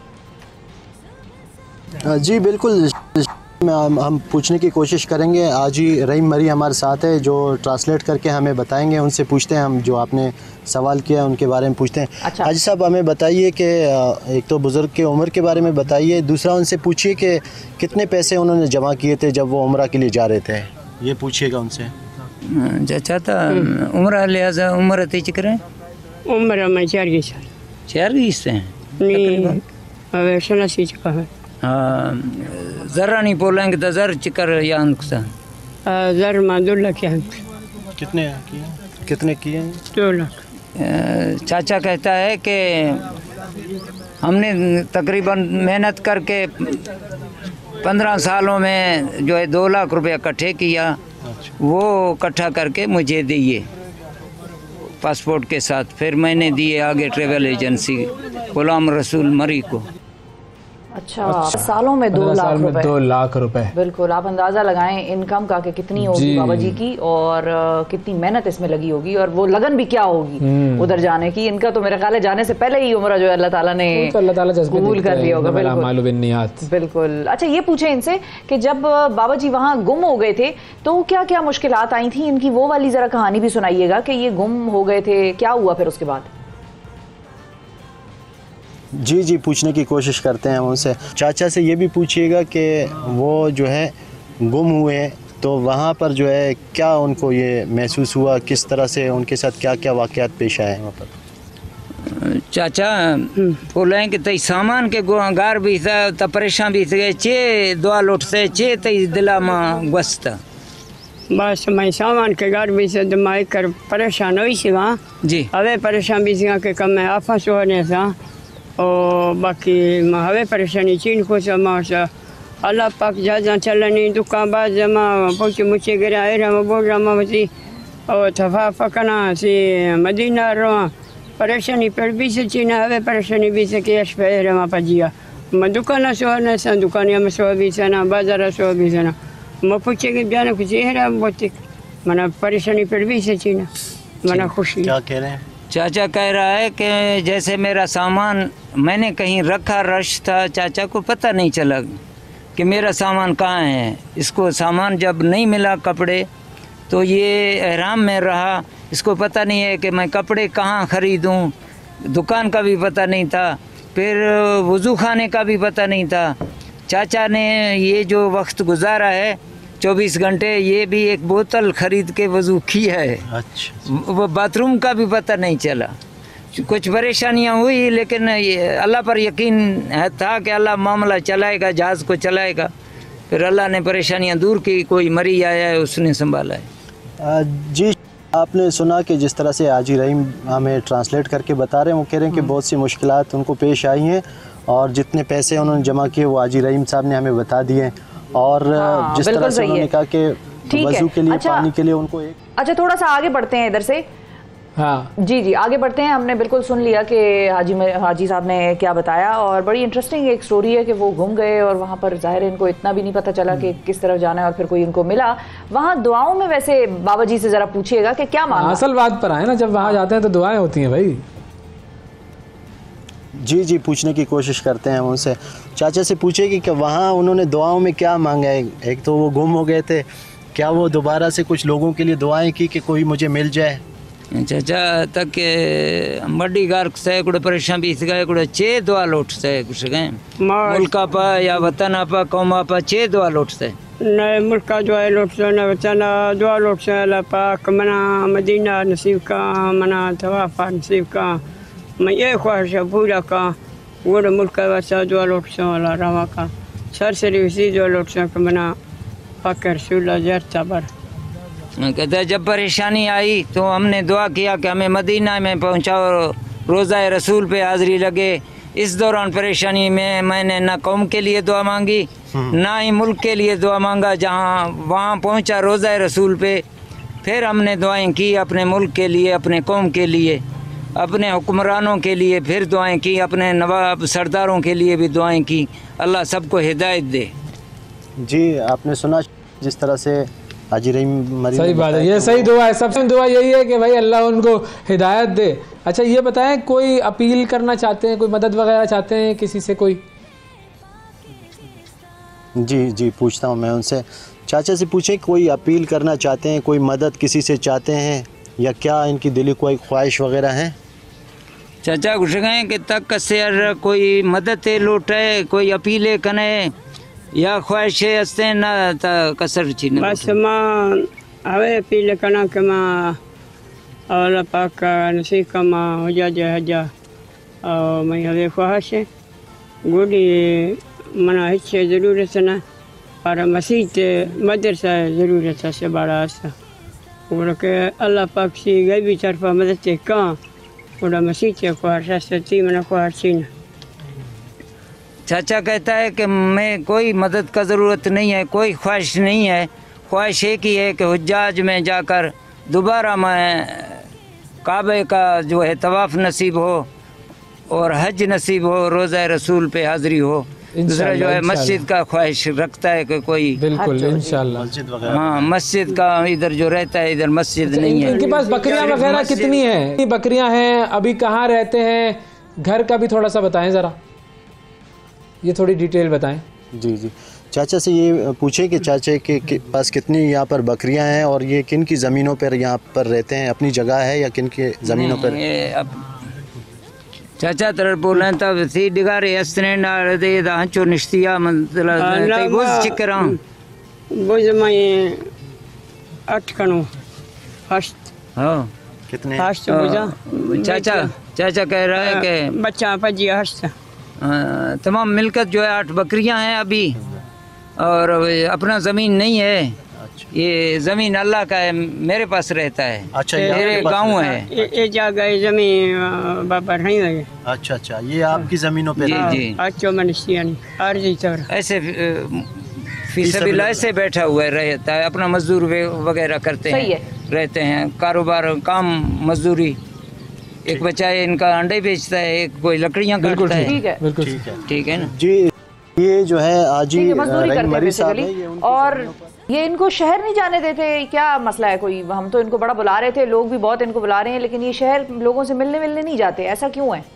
जी बिल्कुल, हम पूछने की कोशिश करेंगे। आज ही रहीम मरी हमारे साथ है जो ट्रांसलेट करके हमें बताएंगे। उनसे पूछते हैं हम जो आपने सवाल किया उनके बारे में पूछते हैं। अच्छा। हाजी साहब हमें बताइए कि एक तो बुज़ुर्ग के उम्र के बारे में बताइए, दूसरा उनसे पूछिए कि कितने पैसे उन्होंने जमा किए थे जब वो उम्रा के लिए जा रहे थे, ये पूछिएगा उनसे। अच्छा था उम्र लिहाजा उम्र तीच करें उम्र में चार की साल चार की से नहीं अब शनासी चुका है। हाँ, ज़रा नहीं बोलेंगे तो ज़र चिकर या नुकसान ज़र में दो लाख है। कितने किए कितने किए दो लाख। चाचा कहता है कि हमने तकरीबन मेहनत करके पंद्रह सालों में जो है दो लाख रुपया इकट्ठे किया। वो इकट्ठा करके मुझे दिए पासपोर्ट के साथ, फिर मैंने दिए आगे ट्रेवल एजेंसी गुलाम रसूल मरी को। अच्छा, सालों में दो लाख रुपए दो लाख रुपए बिल्कुल आप अंदाजा लगाएं इनकम का कि कितनी होगी बाबा जी की और कितनी मेहनत इसमें लगी होगी और वो लगन भी क्या होगी उधर जाने की। इनका तो मेरा ख्याल है जाने से पहले ही उम्र जो है अल्लाह ताला ने तो अल्लाह ताला कबूल कर लिया होगा। बिल्कुल बिल्कुल। अच्छा, ये पूछे इनसे कि जब बाबा जी वहाँ गुम हो गए थे तो क्या क्या मुश्किलात आई थी इनकी, वो वाली जरा कहानी भी सुनाइएगा कि ये गुम हो गए थे, क्या हुआ फिर उसके बाद। जी जी पूछने की कोशिश करते हैं उनसे। चाचा से ये भी पूछिएगा कि वो जो है गुम हुए तो वहाँ पर जो है क्या उनको ये महसूस हुआ, किस तरह से उनके साथ क्या क्या वाक़यात पेश आए वहाँ पर। चाचा बोले कि तई सामान के गार भी था तो परेशान भी थे, चे दुआ लौटते चे तई दिला माँ गस्ता बस मैं सामान के गार भी से दिमाग कर परेशान हुई सी वहाँ जी। हवे परेशान भी थी कि कम में आफस होने सा और बाकी हवे परेशानी चीन को समा अल्लाह पाक जा चलनी दुकान बाज जमा पहुँचे मुझे गिरा रमा बोल रमा बची और थफा फकना सी मदीना रवा परेशानी पर भी से चीना हवे परेशानी भी से कि अश पे रमा पजिया मैं दुकान सो न सा दुकानिया में सो भी से ना बाजार सो भी से ना मैं पूछे कि बयान कुछ ये रहा बहुत मना परेशानी पर भी से चीना मना खुशी। क्या कह रहे हैं चाचा? कह रहा है कि जैसे मेरा सामान मैंने कहीं रखा, रश था, चाचा को पता नहीं चला कि मेरा सामान कहाँ है। इसको सामान जब नहीं मिला कपड़े तो ये एहराम में रहा, इसको पता नहीं है कि मैं कपड़े कहाँ ख़रीदूँ, दुकान का भी पता नहीं था, फिर वज़ू खाने का भी पता नहीं था। चाचा ने ये जो वक्त गुजारा है चौबीस घंटे, ये भी एक बोतल खरीद के वज़ू किया है। अच्छा। वो बाथरूम का भी पता नहीं चला। कुछ परेशानियां हुई लेकिन अल्लाह पर यकीन है था कि अल्लाह मामला चलाएगा, जहाज़ को चलाएगा। फिर अल्लाह ने परेशानियां दूर की, कोई मरी आया है उसने संभाला है। जी आपने सुना कि जिस तरह से हाजी रहीम हमें ट्रांसलेट करके बता रहे हैं, वो कह रहे हैं कि बहुत सी मुश्किलात उनको पेश आई हैं और जितने पैसे उन्होंने जमा किए वो हाजी रहीम साहब ने हमें बता दिए और हाँ, जिस तरह से उन्होंने कहा कि वज़ू के लिए, अच्छा, पानी के लिए उनको एक... अच्छा थोड़ा सा आगे बढ़ते हैं इधर से। हाँ जी जी आगे बढ़ते हैं। हमने बिल्कुल सुन लिया कि हाजी हाजी साहब ने क्या बताया और बड़ी इंटरेस्टिंग एक स्टोरी है कि वो घूम गए और वहाँ पर ज़ाहिर इनको इतना भी नहीं पता चला कि किस तरफ जाना है और फिर कोई इनको मिला। वहाँ दुआओं में वैसे बाबा जी से ज़रा पूछिएगा कि क्या मांगा। असल बात पर आए ना, जब वहाँ जाते हैं तो दुआएं होती हैं भाई। जी जी पूछने की कोशिश करते हैं उनसे। चाचा से पूछेगी कि वहाँ उन्होंने दुआओं में क्या मांगा है। एक तो वो गुम हो गए थे, क्या वो दोबारा से कुछ लोगों के लिए दुआएं की कि कोई मुझे मिल जाए? चाचा तक मड्डी गार्क से कुछ परेशान भी गए कुछ चे दुआ लौट से कुछ गए मुल्का पा या वतन आपा कौम आपा चे दुआ लौट से न मुल्का दुआ लौट से न वतन दुआ लौट से अल्लाह पाक मना मदीना नसीब का मना तवाफा नसीब का मैं ये ख्वाहिश पूरा का वो मुल्का वसा दुआ लौट से वाला रवा का सर से उसी दुआ लौट से मना पाक रसूल जरता पर कहता है जब परेशानी आई तो हमने दुआ किया कि हमें मदीना में पहुंचाओ, रोज़ा रसूल पे हाज़िरी लगे। इस दौरान परेशानी में मैंने ना कौम के लिए दुआ मांगी ना ही मुल्क के लिए दुआ मांगा। जहां वहां पहुंचा रोज़ा रसूल पे, फिर हमने दुआएं की अपने मुल्क के लिए, अपने कौम के लिए, अपने हुक्मरानों के लिए, फिर दुआएं की अपने नवाब सरदारों के लिए भी दुआएं की। अल्लाह सबको हिदायत दे। जी आपने सुना जिस तरह से हाजी रहीम मरी, सही बात है, ये सही दुआ है। सबसे दुआ यही है कि भाई अल्लाह उनको हिदायत दे। अच्छा ये बताएं, कोई अपील करना चाहते हैं, कोई मदद वगैरह चाहते हैं किसी से कोई? जी जी पूछता हूँ मैं उनसे। चाचा से पूछे कोई अपील करना चाहते हैं, कोई मदद किसी से चाहते हैं या क्या इनकी दिली कोई ख्वाहिश वगैरह है? चाचा कुछ गए कि तक से कोई मदद लौटे, कोई अपीलें कने या ख्वाहिश हस्ते ना ता कसर चीन बस माँ हवे अपील करना कि माँ अल्लाह पाक का नसीब का माँ हो जा जा जा और मैं हवे ख्वाहिश है गुडी मना हिस्से ज़रूरत ना पर मस्जिद मदरसा ज़रूरत से बड़ा सा और के अल्लाह पाक से गैबी तरफा मदद का और मस्जिद के ख्वाहिश से ती मना ख्वाहिश ना। चाचा कहता है कि मैं कोई मदद का ज़रूरत नहीं है, कोई ख्वाहिश नहीं है। ख्वाहिश एक ही है कि हुज्जाज में जाकर दोबारा मैं काबे का जो है तवाफ़ नसीब हो और हज नसीब हो, रोज़ा रसूल पे हाज़िरी हो। दूसरा जो है मस्जिद का ख्वाहिश रखता है कि कोई बिल्कुल इंशाल्लाह। हाँ मस्जिद का इधर जो रहता है इधर मस्जिद नहीं है। इनके पास बकरियां वगैरह कितनी हैं? बकरियां हैं, अभी कहाँ रहते हैं, घर का भी थोड़ा सा बताएं ज़रा, ये थोड़ी डिटेल बताएं। जी जी चाचा से ये पूछे कि चाचा के, के पास कितनी यहाँ पर बकरियां हैं और ये किन की ज़मीनों पर यहाँ पर रहते हैं, अपनी जगह है या किन की ज़मीनों पर? अब चाचा तरह बोल रहे हैं तब सी डिगारे अस्त्रैंड आ दे दांचो निश्तिया मतलब कई बुझ चिकरा बुझ में आठ कनो फर्स्ट हाँ कितने फर्स्ट बुझा चाचा चाचा कह रहा है कि बच्चा पजी हर्ष तमाम मिलकत जो है आठ बकरियां हैं अभी और अपना ज़मीन नहीं है। अच्छा। ये ज़मीन अल्लाह का है, मेरे पास रहता है। अच्छा मेरे गाँव है ये जगह ज़मीन बाबा नहीं लगे। अच्छा अच्छा ये आपकी ज़मीनों पे? जी जी अच्छा मनुष्य अर्जी तौर ऐसे फीसबिल्लाह ऐसे बैठा हुआ रहता है, अपना मजदूर वगैरह करते हैं, रहते हैं, कारोबार काम मजदूरी। एक बच्चा है इनका अंडे बेचता है, एक कोई लकड़ियाँ काटता है। ठीक है बिल्कुल ठीक है ठीक है ना जी। ये जो है आज ही मजदूरी करते हैं और ये इनको शहर नहीं जाने देते, क्या मसला है कोई? हम तो इनको बड़ा बुला रहे थे, लोग भी बहुत इनको बुला रहे हैं, लेकिन ये शहर लोगों से मिलने मिलने नहीं जाते, ऐसा क्यों है?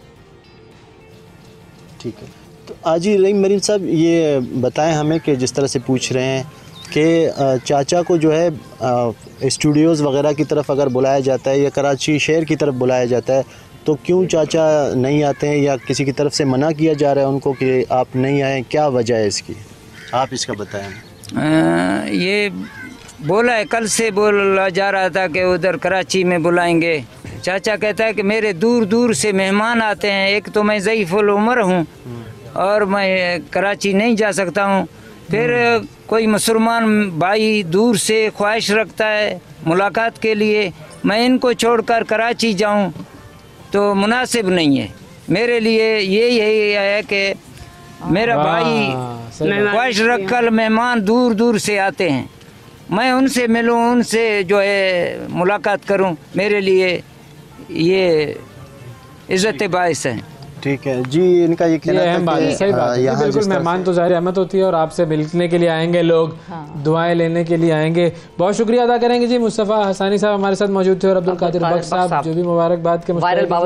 ठीक है तो आज ही रहीम मरीम साहब ये बताएं हमें कि जिस तरह से पूछ रहे हैं कि चाचा को जो है स्टूडियोज़ वगैरह की तरफ अगर बुलाया जाता है या कराची शहर की तरफ बुलाया जाता है तो क्यों चाचा नहीं आते हैं या किसी की तरफ से मना किया जा रहा है उनको कि आप नहीं आएँ, क्या वजह है इसकी? आप इसका बताएं। ये बोला है, कल से बोला जा रहा था कि उधर कराची में बुलाएंगे। चाचा कहता है कि मेरे दूर दूर से मेहमान आते हैं, एक तो मैं ज़ईफ़ुल उम्र हूँ और मैं कराची नहीं जा सकता हूँ, फिर कोई मुसलमान भाई दूर से ख्वाहिश रखता है मुलाकात के लिए, मैं इनको छोड़कर कराची जाऊं तो मुनासिब नहीं है मेरे लिए। ये यही है कि मेरा भाई ख्वाहिश रखकर मेहमान दूर दूर से आते हैं, मैं उनसे मिलूं, उनसे जो है मुलाकात करूं, मेरे लिए ये इज़्ज़त बाइस है। ठीक है जी, इनका ये कहना अहम बात है, सही बात है। बिल्कुल मेहमान तो ज़ाहिर अहमद होती है और आपसे मिलने के लिए आएंगे लोग, हाँ। दुआएं लेने के लिए आएंगे। बहुत शुक्रिया अदा करेंगे जी। मुस्तफ़ा हसानी साहब हमारे साथ मौजूद थे और अब्दुल कादिर बख्श साहब जो भी मुबारकबाद के वायरल बाबा जी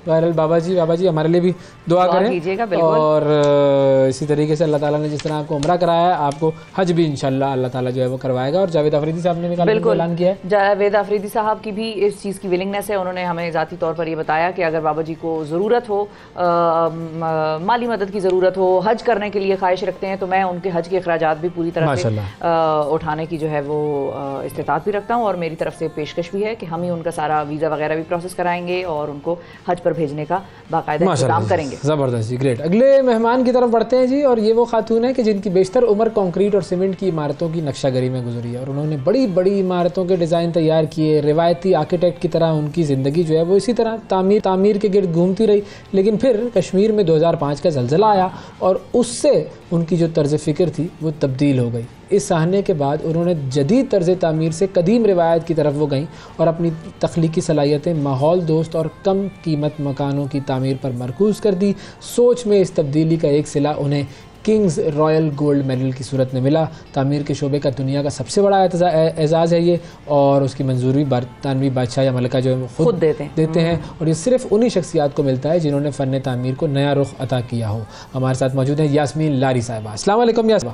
बहरहाल बाबा जी बाबा जी हमारे लिए भी दुआ करें और इसी तरीके से अल्लाह ताला ने जिस तरह आपको उम्रा कराया है आपको हज भी इंशाल्लाह अल्लाह ताला जो है वो करवाएगा। और जावेद अफरीदी साहब ने भी ऐलान किया है। जावेद अफरीदी साहब की भी इस चीज़ की विलिंगनेस है। उन्होंने हमें ज़ाती तौर पर ये बताया कि अगर बाबा जी को ज़रूरत हो, आ, माली मदद की ज़रूरत हो, हज करने के लिए ख्वाहिश रखते हैं तो मैं उनके हज के अखराजात भी पूरी तरह से आ, उठाने की जो है वो इस्तेताअत भी रखता हूँ और मेरी तरफ से पेशकश भी है कि हम ही उनका सारा वीज़ा वगैरह भी प्रोसेस कराएंगे और उनको हज पर भेजने का बाकायदा इंतजाम करेंगे। ज़बरदस्त जी, ग्रेट। अगले मेहमान की तरफ बढ़ते हैं जी और ये वो खातून है कि जिनकी बेशतर उम्र कंक्रीट और सीमेंट की इमारतों की नक्शागरी में गुजरी है और उन्होंने बड़ी बड़ी इमारतों के डिज़ाइन तैयार किए। रिवायती आर्किटेक्ट की तरह उनकी ज़िंदगी जो है वो इसी तरह तामीर तामीर के गिर्द घूमती रही। लेकिन फिर कश्मीर में दो हज़ार पाँच का ज़लज़ला आया और उससे उनकी जो तर्ज फ़िक्र थी वो तब्दील हो गई। इस सहने के बाद उन्होंने जदीद तर्ज तामीर से कदीम रिवायत की तरफ वो गईं और अपनी तख्लीकी सलाहियतें माहौल दोस्त और कम कीमत मकानों की तामीर पर मरकूज़ कर दी। सोच में इस तब्दीली का एक सिला उन्हें किंग्स रॉयल गोल्ड मेडल की सूरत में मिला। तामीर के शोबे का दुनिया का सबसे बड़ा एजाज़ है ये और उसकी मंजूरी बरतानवी बादशाह या मलिका जो है वो खुद देते हैं देते हैं और ये सिर्फ उन्हीं शख्सियात को मिलता है जिन्होंने फ़न तामीर को नया रुख अता किया हो। हमारे साथ मौजूद हैं यास्मीन लारी साहिबा। अस्सलाम वालेकुम यास्मीन।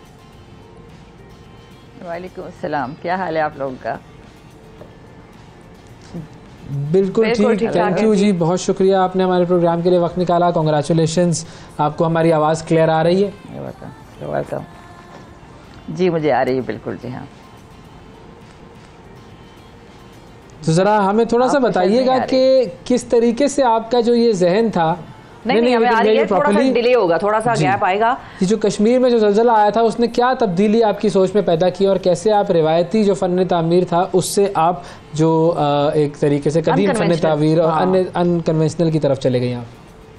वालेकुम अस्सलाम, क्या हाल है आप लोगों का? बिल्कुल ठीक, थैंक यू जी, बहुत शुक्रिया आपने हमारे प्रोग्राम के लिए वक्त निकाला। कॉन्ग्रेचुलेशंस, आपको हमारी आवाज़ क्लियर आ रही है? वेलकम वेलकम जी, मुझे आ रही है बिल्कुल जी। हाँ, तो ज़रा हमें थोड़ा सा बताइएगा कि किस तरीके से आपका जो ये जहन था। नहीं नहीं, हमें आ रही है, थोड़ा सा डिले होगा, थोड़ा सा गैप आएगा। ये जो कश्मीर में जो ज़लज़ला आया था उसने क्या तब्दीली आपकी सोच में पैदा की और कैसे आप रिवायती जो फ़न तामीर था उससे आप जो एक तरीके से कदीम फ़न तामीर और अन्य अनकन्वेंशनल की तरफ चले गए आप?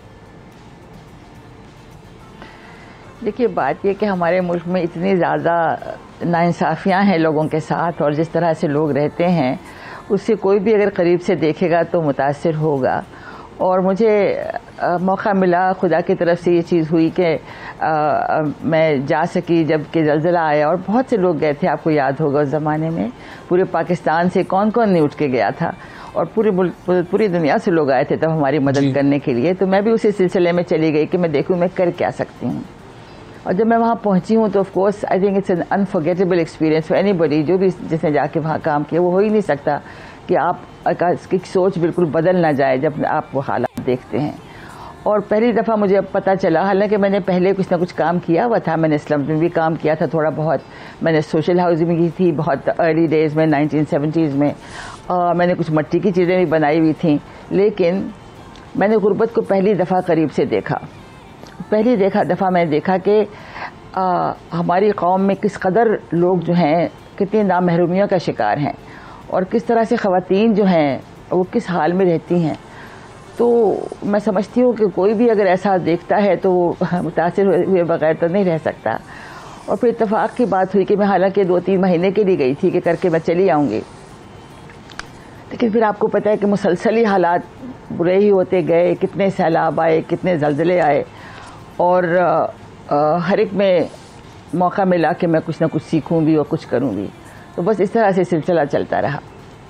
देखिए, बात ये कि हमारे मुल्क में इतनी ज़्यादा नाइंसाफ़ियाँ हैं लोगों के साथ और जिस तरह से लोग रहते हैं उससे कोई भी अगर करीब से देखेगा तो मुतासिर होगा। और मुझे आ, मौका मिला, खुदा की तरफ से ये चीज़ हुई कि मैं जा सकी जब कि ज़लज़ला आया और बहुत से लोग गए थे। आपको याद होगा उस ज़माने में पूरे पाकिस्तान से कौन कौन नहीं उठ के गया था और पूरी पूरी दुनिया से लोग आए थे तब हमारी मदद करने के लिए। तो मैं भी उसी सिलसिले में चली गई कि मैं देखूँ मैं कर क्या सकती हूँ। और जब मैं वहाँ पहुँची हूँ तो of course I think it's an unforgettable experience for anybody. जो भी जिसने जाके वहाँ काम किया वो हो ही नहीं सकता कि आप की सोच बिल्कुल बदल ना जाए जब आप वो हालात देखते हैं। और पहली दफ़ा मुझे अब पता चला, हालांकि मैंने पहले कुछ ना कुछ काम किया हुआ था, मैंने स्लम्स में भी काम किया था थोड़ा बहुत, मैंने सोशल हाउसिंग की थी बहुत अर्ली डेज़ में नाइनटीन सेवेंटीज़ में, आ, मैंने कुछ मट्टी की चीज़ें भी बनाई हुई थी। लेकिन मैंने गुर्बत को पहली दफ़ा करीब से देखा। पहली देखा दफ़ा मैंने देखा कि हमारी कौम में किस कदर लोग जो हैं कितनी नामहरूमियों का शिकार हैं और किस तरह से ख़वातीन जो हैं वो किस हाल में रहती हैं। तो मैं समझती हूँ कि कोई भी अगर ऐसा देखता है तो वो मुतासिर हुए बगैर तो नहीं रह सकता। और फिर इत्तेफाक की बात हुई कि मैं हालांकि दो तीन महीने के लिए गई थी कि करके मैं चली आऊँगी, लेकिन फिर आपको पता है कि मुसलसल ही हालात बुरे ही होते गए। कितने सैलाब आए, कितने ज़लज़ले आए और आ, हर एक में मौका मिला कि मैं कुछ ना कुछ सीखूँ भी और कुछ करूँ भी। तो बस इस तरह से सिलसिला चलता रहा।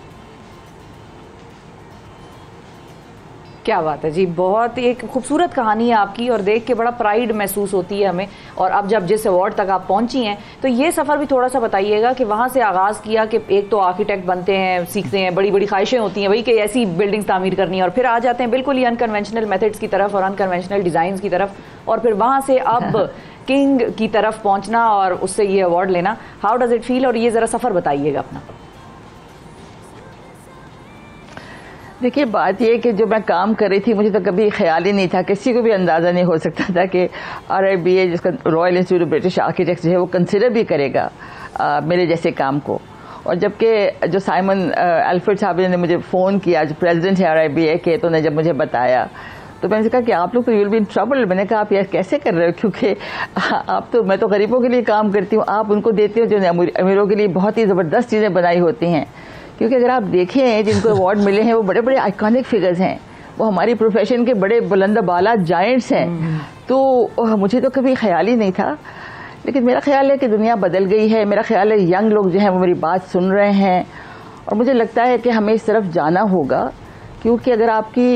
क्या बात है जी, बहुत एक खूबसूरत कहानी है आपकी और देख के बड़ा प्राइड महसूस होती है हमें। और अब जब जिस अवार्ड तक आप पहुंची हैं तो ये सफ़र भी थोड़ा सा बताइएगा कि वहाँ से आगाज़ किया कि एक तो आर्किटेक्ट बनते हैं, सीखते हैं, बड़ी बड़ी ख्वाहिशें होती हैं भाई कि ऐसी बिल्डिंग्स तामीर करनी है और फिर आ जाते हैं बिल्कुल ही अनकन्वेंशनल मेथड्स की तरफ और अनकन्वेंशनल डिज़ाइंस की तरफ और फिर वहाँ से अब किंग की तरफ पहुँचना और उससे ये अवार्ड लेना। How does it feel? और ये ज़रा सफ़र बताइएगा अपना। देखिए, बात यह कि जो मैं काम कर रही थी मुझे तो कभी ख्याल ही नहीं था, किसी को भी अंदाज़ा नहीं हो सकता था कि आर आई बी ए जिसका Royal Institute of British Architects जो है वो कंसिडर भी करेगा आ, मेरे जैसे काम को। और जबकि जो साइमन अल्फ्रेड साहब ने मुझे फ़ोन किया, जो प्रेसिडेंट है आर आई बी ए के, तो उन्होंने जब मुझे बताया तो मैंने कहा कि आप लोग तो you will be in trouble. मैंने कहा आप यार कैसे कर रहे हो, क्योंकि आप तो मैं तो गरीबों के लिए काम करती हूँ, आप उनको देते हो जो अमीरों के लिए बहुत ही ज़बरदस्त चीज़ें बनाई होती हैं। क्योंकि अगर आप देखें जिनको अवार्ड मिले हैं वो बड़े बड़े आइकॉनिक फिगर्स हैं, वो हमारी प्रोफेशन के बड़े बुलंद बाला जायंट्स हैं। तो मुझे तो कभी ख्याल ही नहीं था, लेकिन मेरा ख्याल है कि दुनिया बदल गई है। मेरा ख्याल है यंग लोग जो हैं वो मेरी बात सुन रहे हैं और मुझे लगता है कि हमें इस तरफ जाना होगा। क्योंकि अगर आपकी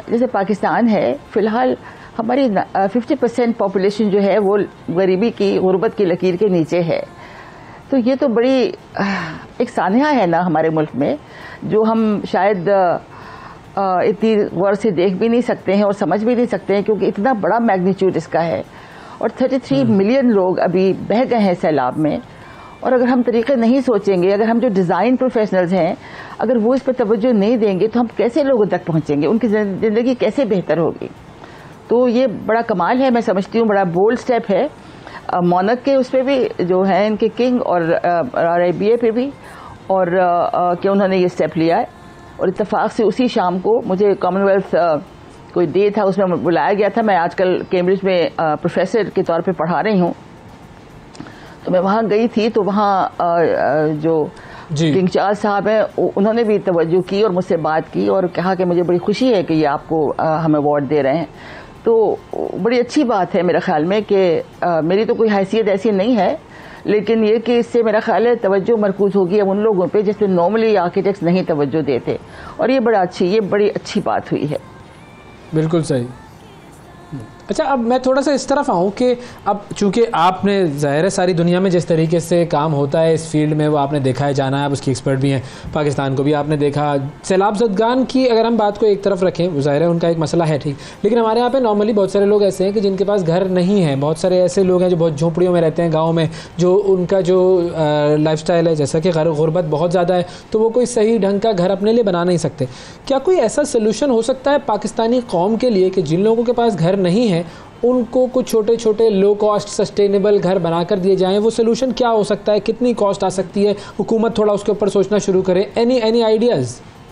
जैसे पाकिस्तान है, फ़िलहाल हमारी फिफ्टी परसेंट पॉपुलेशन जो है वो गरीबी की, गुर्बत की लकीर के नीचे है। तो ये तो बड़ी एक सानहा है ना हमारे मुल्क में, जो हम शायद इतनी गौर से देख भी नहीं सकते हैं और समझ भी नहीं सकते हैं, क्योंकि इतना बड़ा मैग्नीट्यूड इसका है। और तैंतीस मिलियन लोग अभी बह गए हैं सैलाब में। और अगर हम तरीके नहीं सोचेंगे, अगर हम जो डिज़ाइन प्रोफेशनल्स हैं अगर वो इस पर तवज्जो नहीं देंगे, तो हम कैसे लोगों तक पहुंचेंगे, उनकी ज़िंदगी कैसे बेहतर होगी। तो ये बड़ा कमाल है, मैं समझती हूँ बड़ा बोल्ड स्टेप है मोनक के उस पर भी, जो है इनके किंग, और अरेबिया पे भी, और कि उन्होंने ये स्टेप लिया है। और इत्तेफाक से उसी शाम को मुझे कॉमनवेल्थ कोई डे था, उसमें बुलाया गया था। मैं आजकल कैम्ब्रिज में प्रोफेसर के तौर पे पढ़ा रही हूँ, तो मैं वहाँ गई थी। तो वहाँ जो किंग चार्ल्स साहब हैं उन्होंने भी तवज्जो की और मुझसे बात की और कहा कि मुझे बड़ी खुशी है कि ये आपको हम अवार्ड दे रहे हैं। तो बड़ी अच्छी बात है मेरे ख्याल में कि मेरी तो कोई हैसियत ऐसी नहीं है, लेकिन ये कि इससे मेरा ख्याल है तवज्जो मरकूज होगी अब उन लोगों पे जिस पे नॉर्मली आर्किटेक्ट्स नहीं तवज्जो देते, और ये बड़ा अच्छी ये बड़ी अच्छी बात हुई है। बिल्कुल सही। अच्छा, अब मैं थोड़ा सा इस तरफ आऊँ कि अब चूंकि आपने ज़ाहिर है सारी दुनिया में जिस तरीके से काम होता है इस फील्ड में वो आपने देखा है, जाना है, आप उसकी एक्सपर्ट भी हैं, पाकिस्तान को भी आपने देखा। सैलाब ज़दगान की अगर हम बात को एक तरफ रखें, ज़ाहिर है उनका एक मसला है, ठीक, लेकिन हमारे यहाँ पे नॉर्मली बहुत सारे लोग ऐसे हैं कि जिनके पास घर नहीं है। बहुत सारे ऐसे लोग हैं जो बहुत झोंपड़ियों में रहते हैं गाँव में, जो उनका जो लाइफ स्टाइल है, जैसा कि गुर्बत बहुत ज़्यादा है, तो वो कोई सही ढंग का घर अपने लिए बना नहीं सकते। क्या कोई ऐसा सोल्यूशन हो सकता है पाकिस्तानी कौम के लिए कि जिन लोगों के पास घर नहीं है उनको कुछ छोटे छोटे लो कॉस्ट सस्टेनेबल घर बनाकर दिए जाएं? वो सोल्यूशन क्या हो सकता है, कितनी कॉस्ट आ सकती है, हुकूमत थोड़ा उसके ऊपर सोचना शुरू करे? Any any ideas?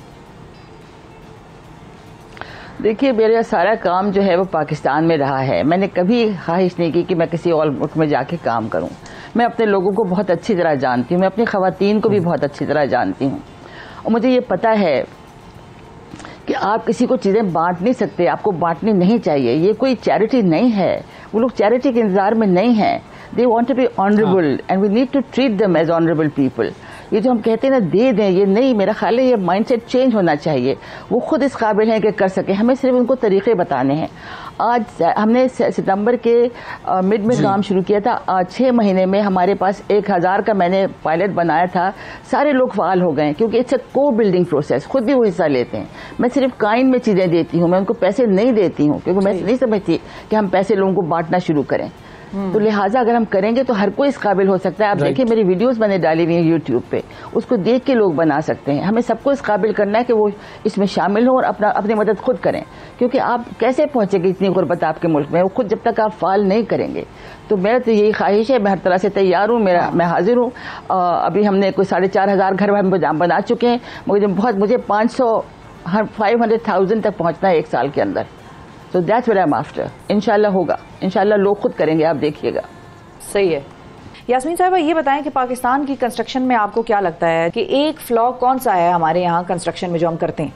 देखिए, मेरा सारा काम जो है वो पाकिस्तान में रहा है। मैंने कभी ख्वाहिश नहीं की कि मैं किसी और मुल्क में जाके काम करूं। मैं अपने लोगों को बहुत अच्छी तरह जानती हूँ, मैं अपनी ख़वातीन को भी बहुत अच्छी तरह जानती हूँ, और मुझे ये पता है कि आप किसी को चीज़ें बांट नहीं सकते, आपको बांटनी नहीं चाहिए। ये कोई चैरिटी नहीं है, वो लोग चैरिटी के इंतजार में नहीं हैं। They want to be honourable and we need to treat them as honourable people. ये जो हम कहते हैं ना दे दें, ये नहीं, मेरा ख्याल है ये माइंडसेट चेंज होना चाहिए। वो खुद इस काबिल हैं कि कर सके, हमें सिर्फ उनको तरीके बताने हैं। आज हमने सितंबर के मिड में काम शुरू किया था, आज छः महीने में हमारे पास एक हज़ार का मैंने पायलट बनाया था, सारे लोग फाल हो गए, क्योंकि इट्स अ को बिल्डिंग प्रोसेस, खुद भी वो हिस्सा लेते हैं। मैं सिर्फ काइंड में चीज़ें देती हूँ, मैं उनको पैसे नहीं देती हूँ, क्योंकि मैं नहीं समझती कि हम पैसे लोगों को बांटना शुरू करें। तो लिहाजा अगर हम करेंगे तो हर कोई इस काबिल हो सकता है। आप देखिए मेरी वीडियोस मैंने डाली हुई हैं यूट्यूब पे, उसको देख के लोग बना सकते हैं। हमें सबको इस काबिल करना है कि वो इसमें शामिल हो और अपना अपनी मदद खुद करें, क्योंकि आप कैसे पहुंचेंगे इतनी गुर्बत आपके मुल्क में, वो खुद जब तक आप फाल नहीं करेंगे। तो मेरा तो यही ख्वाहिश है, मैं हर तरह से तैयार हूँ, मेरा मैं हाजिर हूँ। अभी हमने कोई साढ़े चार हज़ार घर हम बना चुके हैं, मुझे बहुत मुझे पाँच सौ हर फाइव हंड्रेड थाउजेंड तक पहुँचना है एक साल के अंदर। So that's what I'm after. इंशाल्लाह होगा, इंशाल्लाह लोग खुद करेंगे, आप देखिएगा। सही है। यास्मीन साहब, ये बताएं कि पाकिस्तान की कंस्ट्रक्शन में आपको क्या लगता है कि एक फ्लॉ कौन सा है हमारे यहाँ कंस्ट्रक्शन में जो हम करते हैं?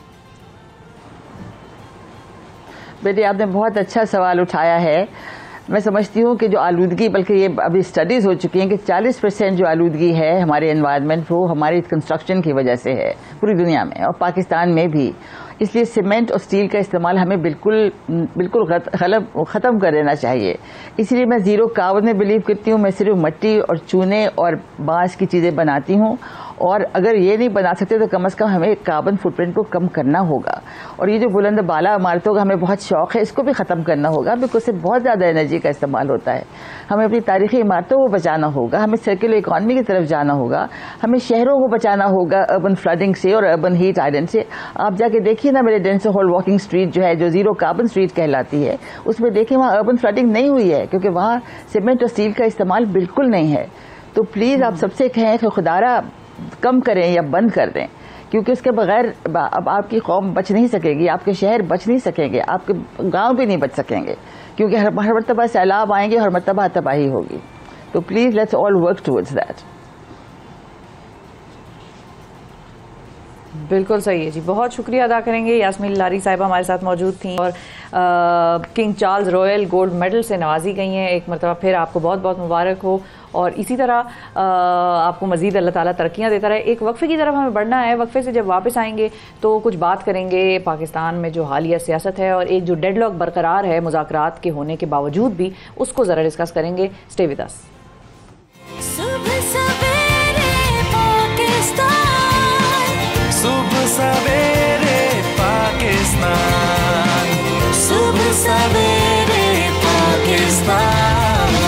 बेटे, आपने बहुत अच्छा सवाल उठाया है। मैं समझती हूँ कि जो आलूदगी, बल्कि ये अभी स्टडीज़ हो चुकी हैं कि चालीस परसेंट जो आलूदगी है हमारे एनवायरनमेंट वो हमारी कंस्ट्रक्शन की वजह से है, पूरी दुनिया में और पाकिस्तान में भी। इसलिए सीमेंट और स्टील का इस्तेमाल हमें बिल्कुल बिल्कुल ख़त्म कर देना चाहिए। इसलिए मैं ज़ीरो कार्बन में बिलीव करती हूँ। मैं सिर्फ मिट्टी और चूने और बांस की चीज़ें बनाती हूँ, और अगर ये नहीं बना सकते तो कम अज़ कम हमें कार्बन फुटप्रिंट को कम करना होगा। और ये जो बुलंद बाला इमारतों का हमें बहुत शौक़ है, इसको भी ख़त्म करना होगा, बिकॉज इससे बहुत ज़्यादा एनर्जी का इस्तेमाल होता है। हमें अपनी तारीख़ी इमारतों को बचाना होगा, हमें सर्कुलर इकॉनमी की तरफ जाना होगा, हमें शहरों को बचाना होगा अर्बन फ्लडिंग से और अर्बन हीट आइलैंड से। आप जाके देखिए ना, मेरे डेंसर हॉल वॉकिंग स्ट्रीट जो है, जो ज़ीरो कार्बन स्ट्रीट कहलाती है, उसमें देखिए वहाँ अर्बन फ्लडिंग नहीं हुई है, क्योंकि वहाँ सीमेंट और स्टील का इस्तेमाल बिल्कुल नहीं है। तो प्लीज़ आप सबसे कहें कि खुदारा कम करें या बंद कर दें, क्योंकि उसके बगैर अब आपकी कौम बच नहीं सकेगी, आपके शहर बच नहीं सकेंगे, आपके गांव भी नहीं बच सकेंगे, क्योंकि हर हर मरतबा सैलाब आएंगे, हर मरतबा तबाही होगी। तो please let's all work towards that. बिल्कुल सही है जी, बहुत शुक्रिया अदा करेंगे। यास्मीन लारी साहिबा हमारे साथ मौजूद थी और आ, King Charles royal gold medal से नवाजी गई हैं। एक मरतबा फिर आपको बहुत बहुत मुबारक हो और इसी तरह आ, आपको मज़ीद अल्लाह ताला तरक्कियाँ देता रहे। एक वक्फ़े की तरफ हमें बढ़ना है, वक्फ़े से जब वापस आएंगे तो कुछ बात करेंगे पाकिस्तान में जो हालिया सियासत है और एक जो डेडलॉक बरकरार है मुज़ाकरात के होने के बावजूद भी, उसको ज़रा डिस्कस करेंगे। Stay with us. सुबह सवेरे पाकिस्तान, सुबह सवेरे पाकिस्तान, सुबह सवेरे पाकिस्तान।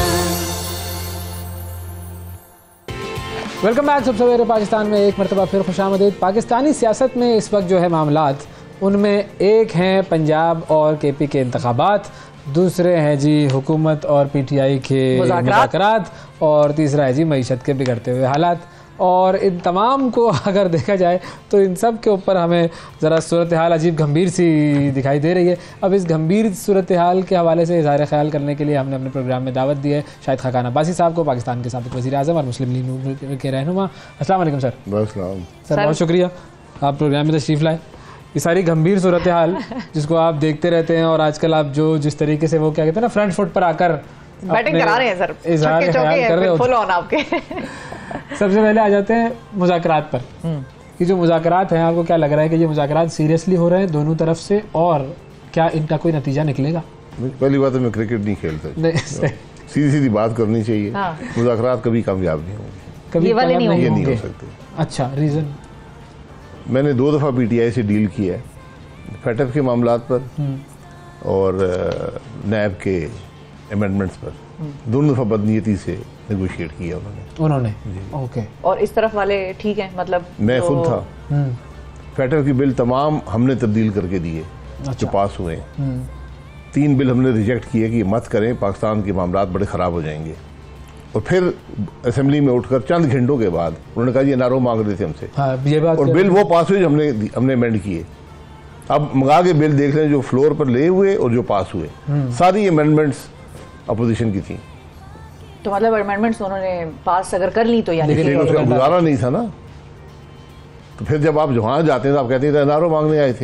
वेलकम बैक सब सवेरे पाकिस्तान में एक मरतबा फिर खुशामदीद। पाकिस्तानी सियासत में इस वक्त जो है मामलात, उनमें एक हैं पंजाब और के पी के इंतखाबात, दूसरे हैं जी हुकूमत और पी टी आई के मुज़ाकरात और तीसरा है जी मईशत के बिगड़ते हुए हालात। और इन तमाम को अगर देखा जाए तो इन सब के ऊपर हमें ज़रा सूरत हाल अजीब गंभीर सी दिखाई दे रही है। अब इस गंभीर सूरत हाल के हवाले से इज़हार ख्याल करने के लिए हमने अपने प्रोग्राम में दावत दी है शाहिद खाकान अब्बासी साहब को, पाकिस्तान के साबिक़ वज़ीर आज़म और मुस्लिम लीग के रहनुमा। अस्सलाम वालेकुम सर। सर बहुत शुक्रिया आप प्रोग्राम में तशरीफ़ लाए। ये सारी गंभीर सूरत हाल जिसको आप देखते रहते हैं और आजकल आप जो जिस तरीके से वो क्या कहते हैं ना फ्रंट फुट पर आकर बैटिंग करा रहे हैं सर, इज़हार ख्याल कर रहे हो आपके। सबसे पहले आ जाते हैं मुज़ाकरात पर। ये जो मुज़ाकरात हैं, आपको क्या लग रहा है कि ये मुज़ाकरात सीरियसली हो रहे हैं दोनों तरफ से और क्या इनका कोई नतीजा निकलेगा? पहली बात है मैं क्रिकेट नहीं खेलता, सीधी सीधी बात करनी चाहिए। हाँ। मुज़ाकरात कभी कामयाब नहीं होंगे, कभी ये वाले नहीं ये नहीं हो सकते। अच्छा, रीज़न? मैंने दो दफ़ा पी टी आई से डील किया है, फैटफ के मामलात पर और नैब के अमेंडमेंट्स पर। दोनों दफ़ा बदनीयती से नेगोशिएट किया उन्होंने उन्होंने ओके। और इस तरफ वाले ठीक है, मतलब मैं खुद था, फैटफ की बिल तमाम हमने तब्दील करके दिए। अच्छा। जो पास हुए तीन बिल हमने रिजेक्ट किए कि मत करें, पाकिस्तान के मामलात बड़े ख़राब हो जाएंगे। और फिर असेंबली में उठकर चंद घंटों के बाद उन्होंने कहा ये नारो मांग रहे थे हमसे। हाँ, ये बात और बिल वो पास हुए जो हमने हमने अमेंड किए। अब मंगा के बिल देख लें जो फ्लोर पर ले हुए और जो पास हुए, सारी अमेंडमेंट्स अपोजिशन की थी। तो मतलब अमेंडमेंट्स उन्होंने पास अगर कर ली तो यानी लेकिन उसका गुजारा नहीं था ना। तो फिर जब आप जहाँ जाते हैं तो आप कहते हैं नारो मांगने आए थे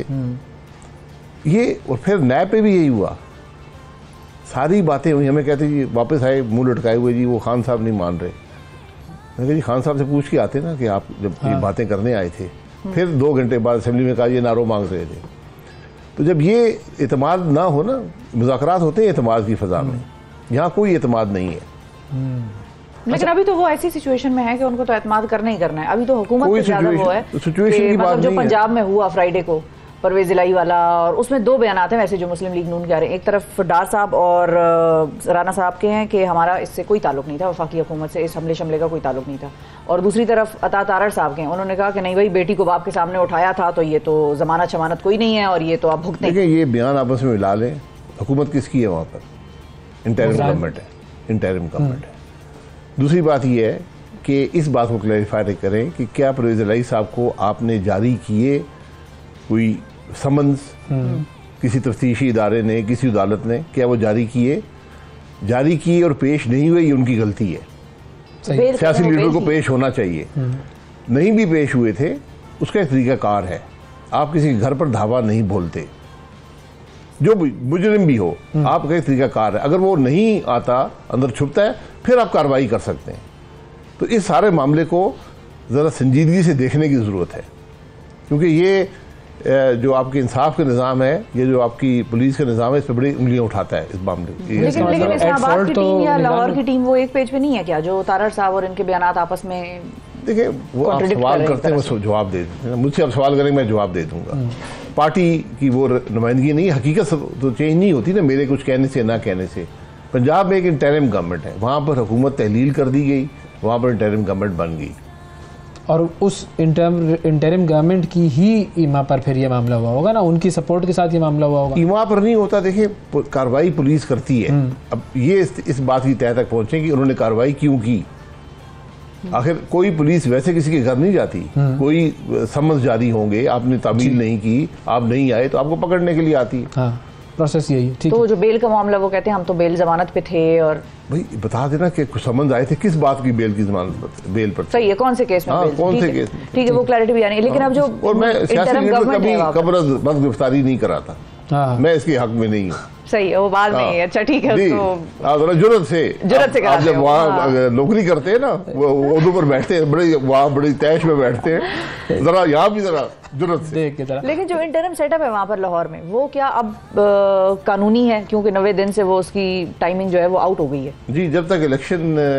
ये। और फिर नैब पे भी यही हुआ, सारी बातें हुई। हमें कहते जी वापस आए मुंह लटकाए हुए, जी वो खान साहब नहीं मान रहे। मैं कहा जी खान साहब से पूछ के आते ना कि आप जब हाँ। ये बातें करने आए थे। फिर दो घंटे बाद असेंबली में कहा ये नारो मांग रहे थे। तो जब ये एतमाद ना हो ना, मुज़ाकरात होते हैं एतमाद की फ़ज़ा में, यहाँ कोई एतमाद नहीं है। लेकिन अभी तो वो ऐसी सिचुएशन में है कि उनको तो एतमाद करना ही करना है। अभी तो हुकूमत पे ज़्यादा वो है सिचुएशन की बात जो पंजाब में हुआ फ्राइडे को परवेज़ इलाही वाला, और उसमें दो बयान आते हैं वैसे जो मुस्लिम लीग नून के आ रहे हैं। एक तरफ डार साहब और राना साहब के हैं कि हमारा इससे कोई ताल्लुक नहीं था, वफाकी हुकूमत से इस हमले शमले का कोई ताल्लुक नहीं था। और दूसरी तरफ अता तारड़ साहब के हैं, उन्होंने कहा कि नहीं भाई बेटी को बाप के सामने उठाया था तो ये तो जमानत शमानत कोई नहीं है और ये तो आप भुगतें। देखिए ये बयान आपस में मिला लें, हुकूमत किसकी है वहाँ पर? इंटरिम गवर्नमेंट है, इंटरिम गवर्नमेंट है। दूसरी बात यह है कि इस बात को क्लैरिफाई करें कि क्या परवेज़ इलाही साहब को आपने जारी किए कोई समन्स किसी तफ्तीशी इदारे ने, किसी अदालत ने, क्या वो जारी किए? जारी किए और पेश नहीं हुए, ये उनकी गलती है। सियासी लीडर को पेश होना चाहिए। नहीं भी पेश हुए थे, उसका एक तरीक़ाकार है। आप किसी के घर पर धावा नहीं बोलते, जो भी मुजरिम भी हो, आपका एक तरीक़ाकार है। अगर वो नहीं आता, अंदर छुपता है, फिर आप कार्रवाई कर सकते हैं। तो इस सारे मामले को ज़रा संजीदगी से देखने की ज़रूरत है, क्योंकि ये जो आपके इंसाफ का निज़ाम है, ये जो आपकी पुलिस का निज़ाम है, इस पर बड़ी उंगलियां उठाता है इस मामले। लेकिन लेकिन इस्लामाबाद की टीम या लाहौर की टीम वो एक पेज पे नहीं है क्या, जो तारड़ साहब और इनके बयान आपस में? देखिए वो आप सवाल करते हैं, वो जवाब दे देते हैं। मुझसे आप सवाल करेंगे, मैं जवाब दे दूंगा। पार्टी की वो नुमाइंदगी नहीं, हकीकत तो चेंज नहीं होती ना मेरे कुछ कहने से ना कहने से। पंजाब में एक इंटरिम गवर्नमेंट है, वहाँ पर हुकूमत तहलील कर दी गई, वहाँ पर इंटरिम गवर्नमेंट बन गई और उस इंटरिम गवर्नमेंट की ही ईमा पर फिर ये मामला हुआ होगा ना, उनकी सपोर्ट के साथ ये मामला हुआ होगा। ईमा पर नहीं होता। देखिए कार्रवाई पुलिस करती है। अब ये इस, इस बात की तह तक पहुंचे कि उन्होंने कार्रवाई क्यों की। आखिर कोई पुलिस वैसे किसी के घर नहीं जाती, कोई समन्स जारी होंगे, आपने तामील नहीं की, आप नहीं आए तो आपको पकड़ने के लिए आती है। हाँ। प्रोसेस यही है। ठीक तो है। जो बेल का मामला, वो कहते हैं हम तो बेल जमानत पे थे, और भाई बता देना कि कुछ समझ आए थे किस बात की बेल की जमानत पर, बेल पर सही है, कौन से केस में? हाँ, कौन से केस में? ठीक है, वो क्लैरिटी भी आनी है। लेकिन अब जो और मैं सियासी लीडर कभी कब्र बस गिरफ्तारी नहीं कराता, हाँ। मैं इसके हक में नहीं हूँ। सही है, वो बात नहीं है। अच्छा ठीक है, तो जुर्रत से जुर्रत से आप जब वहाँ नौकरी करते हैं ना, वो उर्दू पर बैठते हैं, बड़े वहाँ बड़ी तैश में बैठते हैं, जरा यहाँ भी जरा जुर्रत से देख के तरह। लेकिन जो इंटरम सेटअप है वहाँ पर लाहौर में, वो क्या अब आ, कानूनी है? क्योंकि नब्बे दिन से वो उसकी टाइमिंग जो है वो आउट हो गई है। जी, जब तक इलेक्शन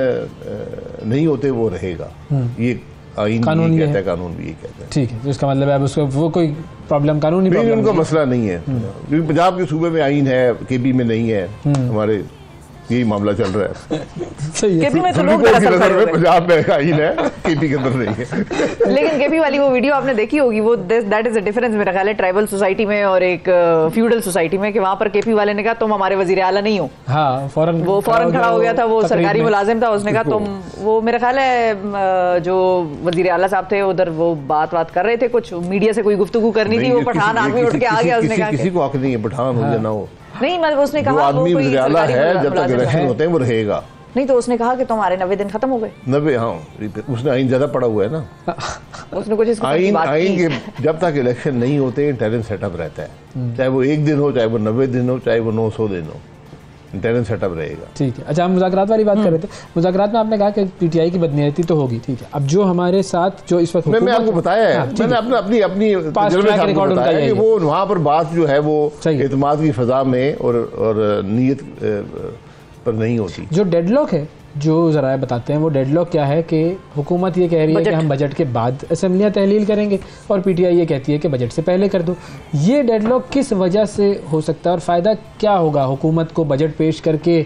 नहीं होते वो रहेगा, ये आईन भी कहता है, कानून भी ये कहता है। ठीक है, तो इसका मतलब है अब उसको वो कोई प्रॉब्लम कानूनी नहीं, उनका मसला नहीं है, क्योंकि पंजाब के सूबे में आईन है, केपी में नहीं है, हमारे यही मामला चल रहा है। सही है। केपी में तो लोग पंजाब में आईन है, केपी के अंदर नहीं है। लेकिन केपी वाली वो वीडियो आपने देखी होगी, वो दैट इज अ डिफरेंस मेरा ख्याल है ट्राइबल सोसाइटी में और एक फ्यूडल सोसाइटी में, कि वहाँ पर केपी वाले ने कहा तुम हमारे वजीर आला नहीं हो। हाँ, फौरन वो फौरन खड़ा हो गया था, वो सरकारी मुलाजिम था, उसने कहा तुम, वो मेरा ख्याल है जो वजीर आला साहब थे उधर वो बात बात कर रहे थे, कुछ मीडिया से कोई गुफ्तगू करनी थी, वो पठान आदमी उठ के आ गया, उसने कहा किसी को हक नहीं है पठान हो या ना हो। नहीं, मतलब उसने कहा जो आदमी वज़ीर आला है जब तक इलेक्शन होते हैं वो रहेगा। नहीं, तो उसने कहा कि तुम्हारे नब्बे दिन खत्म हो गए। नब्बे, हाँ, उसने आइन ज्यादा पड़ा हुआ है ना। उसने कुछ आइन आइन के जब तक इलेक्शन नहीं होते इंटरम सेटअप रहता है, चाहे वो एक दिन हो, चाहे वो नब्बे दिन हो, चाहे वो नौ सौ दिन हो, इंटरम सेटअप रहेगा। ठीक है। अच्छा, हम मुज़ाकरात वाली बात कर रहे थे। मुज़ाकरात में आपने कहा कि पीटीआई की बदनीयती तो होगी, ठीक है। अब जो हमारे साथ जो इस वक्त मैंने आपको बताया है, मैंने अपने अपनी अपनी बताया कि वो वहाँ पर बात जो है वो एतमाद की फजा में और और नीयत पर नहीं होती। जो डेडलॉक है, जो ज़रा बताते हैं, वो डेडलॉक क्या है कि हुकूमत ये कह रही है कि हम बजट के बाद असेंबलियाँ तहलील करेंगे और पीटीआई ये कहती है कि बजट से पहले कर दो। ये डेडलॉक किस वजह से हो सकता है और फ़ायदा क्या होगा हुकूमत को बजट पेश करके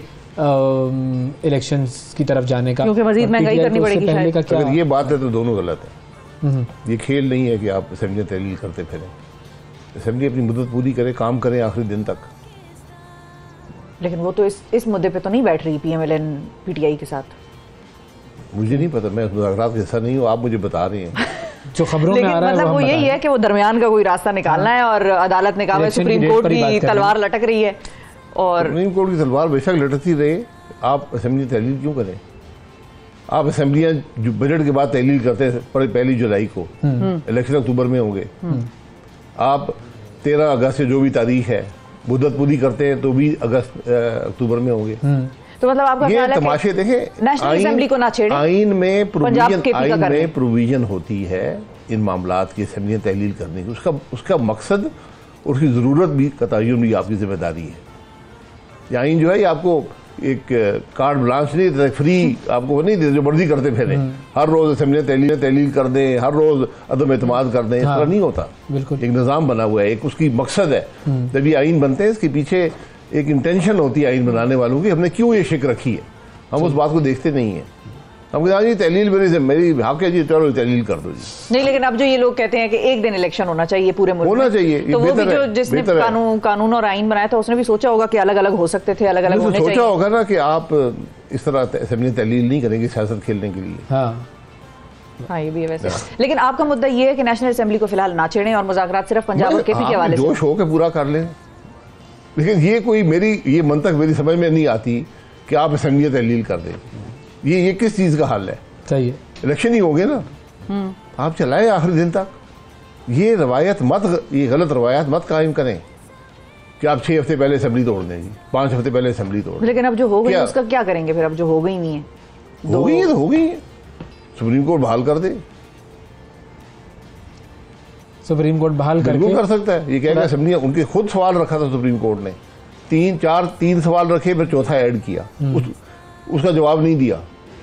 इलेक्शंस की तरफ जाने का? क्योंकि मज़ीद महंगाई करनी पड़ेगी शायद। का क्या? अगर ये बात है तो दोनों गलत है। ये खेल नहीं है कि आप असेंबलियाँ तहलील करते फिरें। असेंबली अपनी मुद्दत पूरी करे, काम करें आखिरी दिन तक। लेकिन वो तो इस इस मुद्दे पे तो नहीं बैठ रही पीएमएलएन पीटीआई के साथ। मुझे नहीं पता, मैं मुज़ाकरात का हिस्सा नहीं हूँ, आप मुझे बता रही हैं जो खबरों में आ रहा है। मतलब वो यही है कि वो दरमियान का कोई रास्ता निकालना है, और अदालत ने कहा सुप्रीम कोर्ट की तलवार लटक रही है, और सुप्रीम कोर्ट की तलवार बेशक लटकती रहे, आप असेंबली तहलील क्यों करें? आप असेंबलियाँ जो बजट के बाद तहलील करते हैं पहली जुलाई को, इलेक्शन अक्टूबर में होंगे, आप तेरह अगस्त से जो भी तारीख है मुद्दत पूरी करते हैं तो भी अगस्त अक्टूबर में होंगे। तो मतलब आपका ये तमाशे देखें, नेशनल असेंबली को ना छेड़े। आइन में प्रोविजन आइन में प्रोविजन होती है इन मामलात की असेंबलियाँ तहलील करने की, उसका उसका मकसद और उसकी ज़रूरत भी कतायुन भी आपकी जिम्मेदारी है। ये आइन जो है ये आपको एक कार्ड ब्लांच नहीं देता, फ्री आपको वो नहीं देते जो मर्जी करते फिरे, हर रोज असेंबलियाँ तहलील तहलील कर दें, हर रोज अदम एतमाद कर दें, इस तरह नहीं होता। बिल्कुल एक निज़ाम बना हुआ है, एक उसकी मकसद है। जब ये आइन बनते हैं इसके पीछे एक इंटेंशन होती है आइन बनाने वालों की, हमने क्यों ये शिक रखी है, हम उस बात को देखते नहीं है। हम कहते हैं तहलील मेरी मेरी हक है जी, चलो तहलील कर दो जी। नहीं, लेकिन अब जो ये लोग कहते हैं कि एक दिन इलेक्शन होना चाहिए पूरे मुल्क में, होना चाहिए, तो वो भी जो जिसने कानून कानून और आइन बनाया था उसने भी सोचा होगा कि अलग अलग हो सकते थे, अलग अलग होने चाहिए। सोचा होगा ना कि आप इस तरह असेंबली तहलील नहीं करेंगे सियासत खेलने के लिए। हाँ हाँ, ये भी है वैसे। लेकिन आपका मुद्दा ये है कि नेशनल असेंबली को फिलहाल ना छेड़ें और मुज़ाकरात सिर्फ पंजाब और केपी के हवाले से जोश हो के पूरा कर लें। लेकिन ये कोई मेरी ये मंतक मेरी समझ में नहीं आती कि आप असेंबलियाँ तहलील कर दें। ये ये किस चीज़ का हल है? सही है, इलेक्शन ही हो गए ना, आप चलाए आखिरी दिन तक। ये रवायत मत, ये गलत रवायत मत कायम करें कि आप छह हफ्ते पहले असेंबली तोड़ दें जी, पांच हफ्ते पहले असेंबली तोड़। लेकिन अब जो हो गई उसका क्या करेंगे फिर? अब जो हो गई नहीं है, हो गई है तो हो गई है, सुप्रीम कोर्ट बहाल कर दे। सुप्रीम कोर्ट बहाल करके कर सकता है। ये कहेगा असेंबली, उनके खुद सवाल रखा था सुप्रीम कोर्ट ने, तीन चार तीन सवाल रखे, फिर चौथा ऐड किया, उस, उसका जवाब नहीं दिया।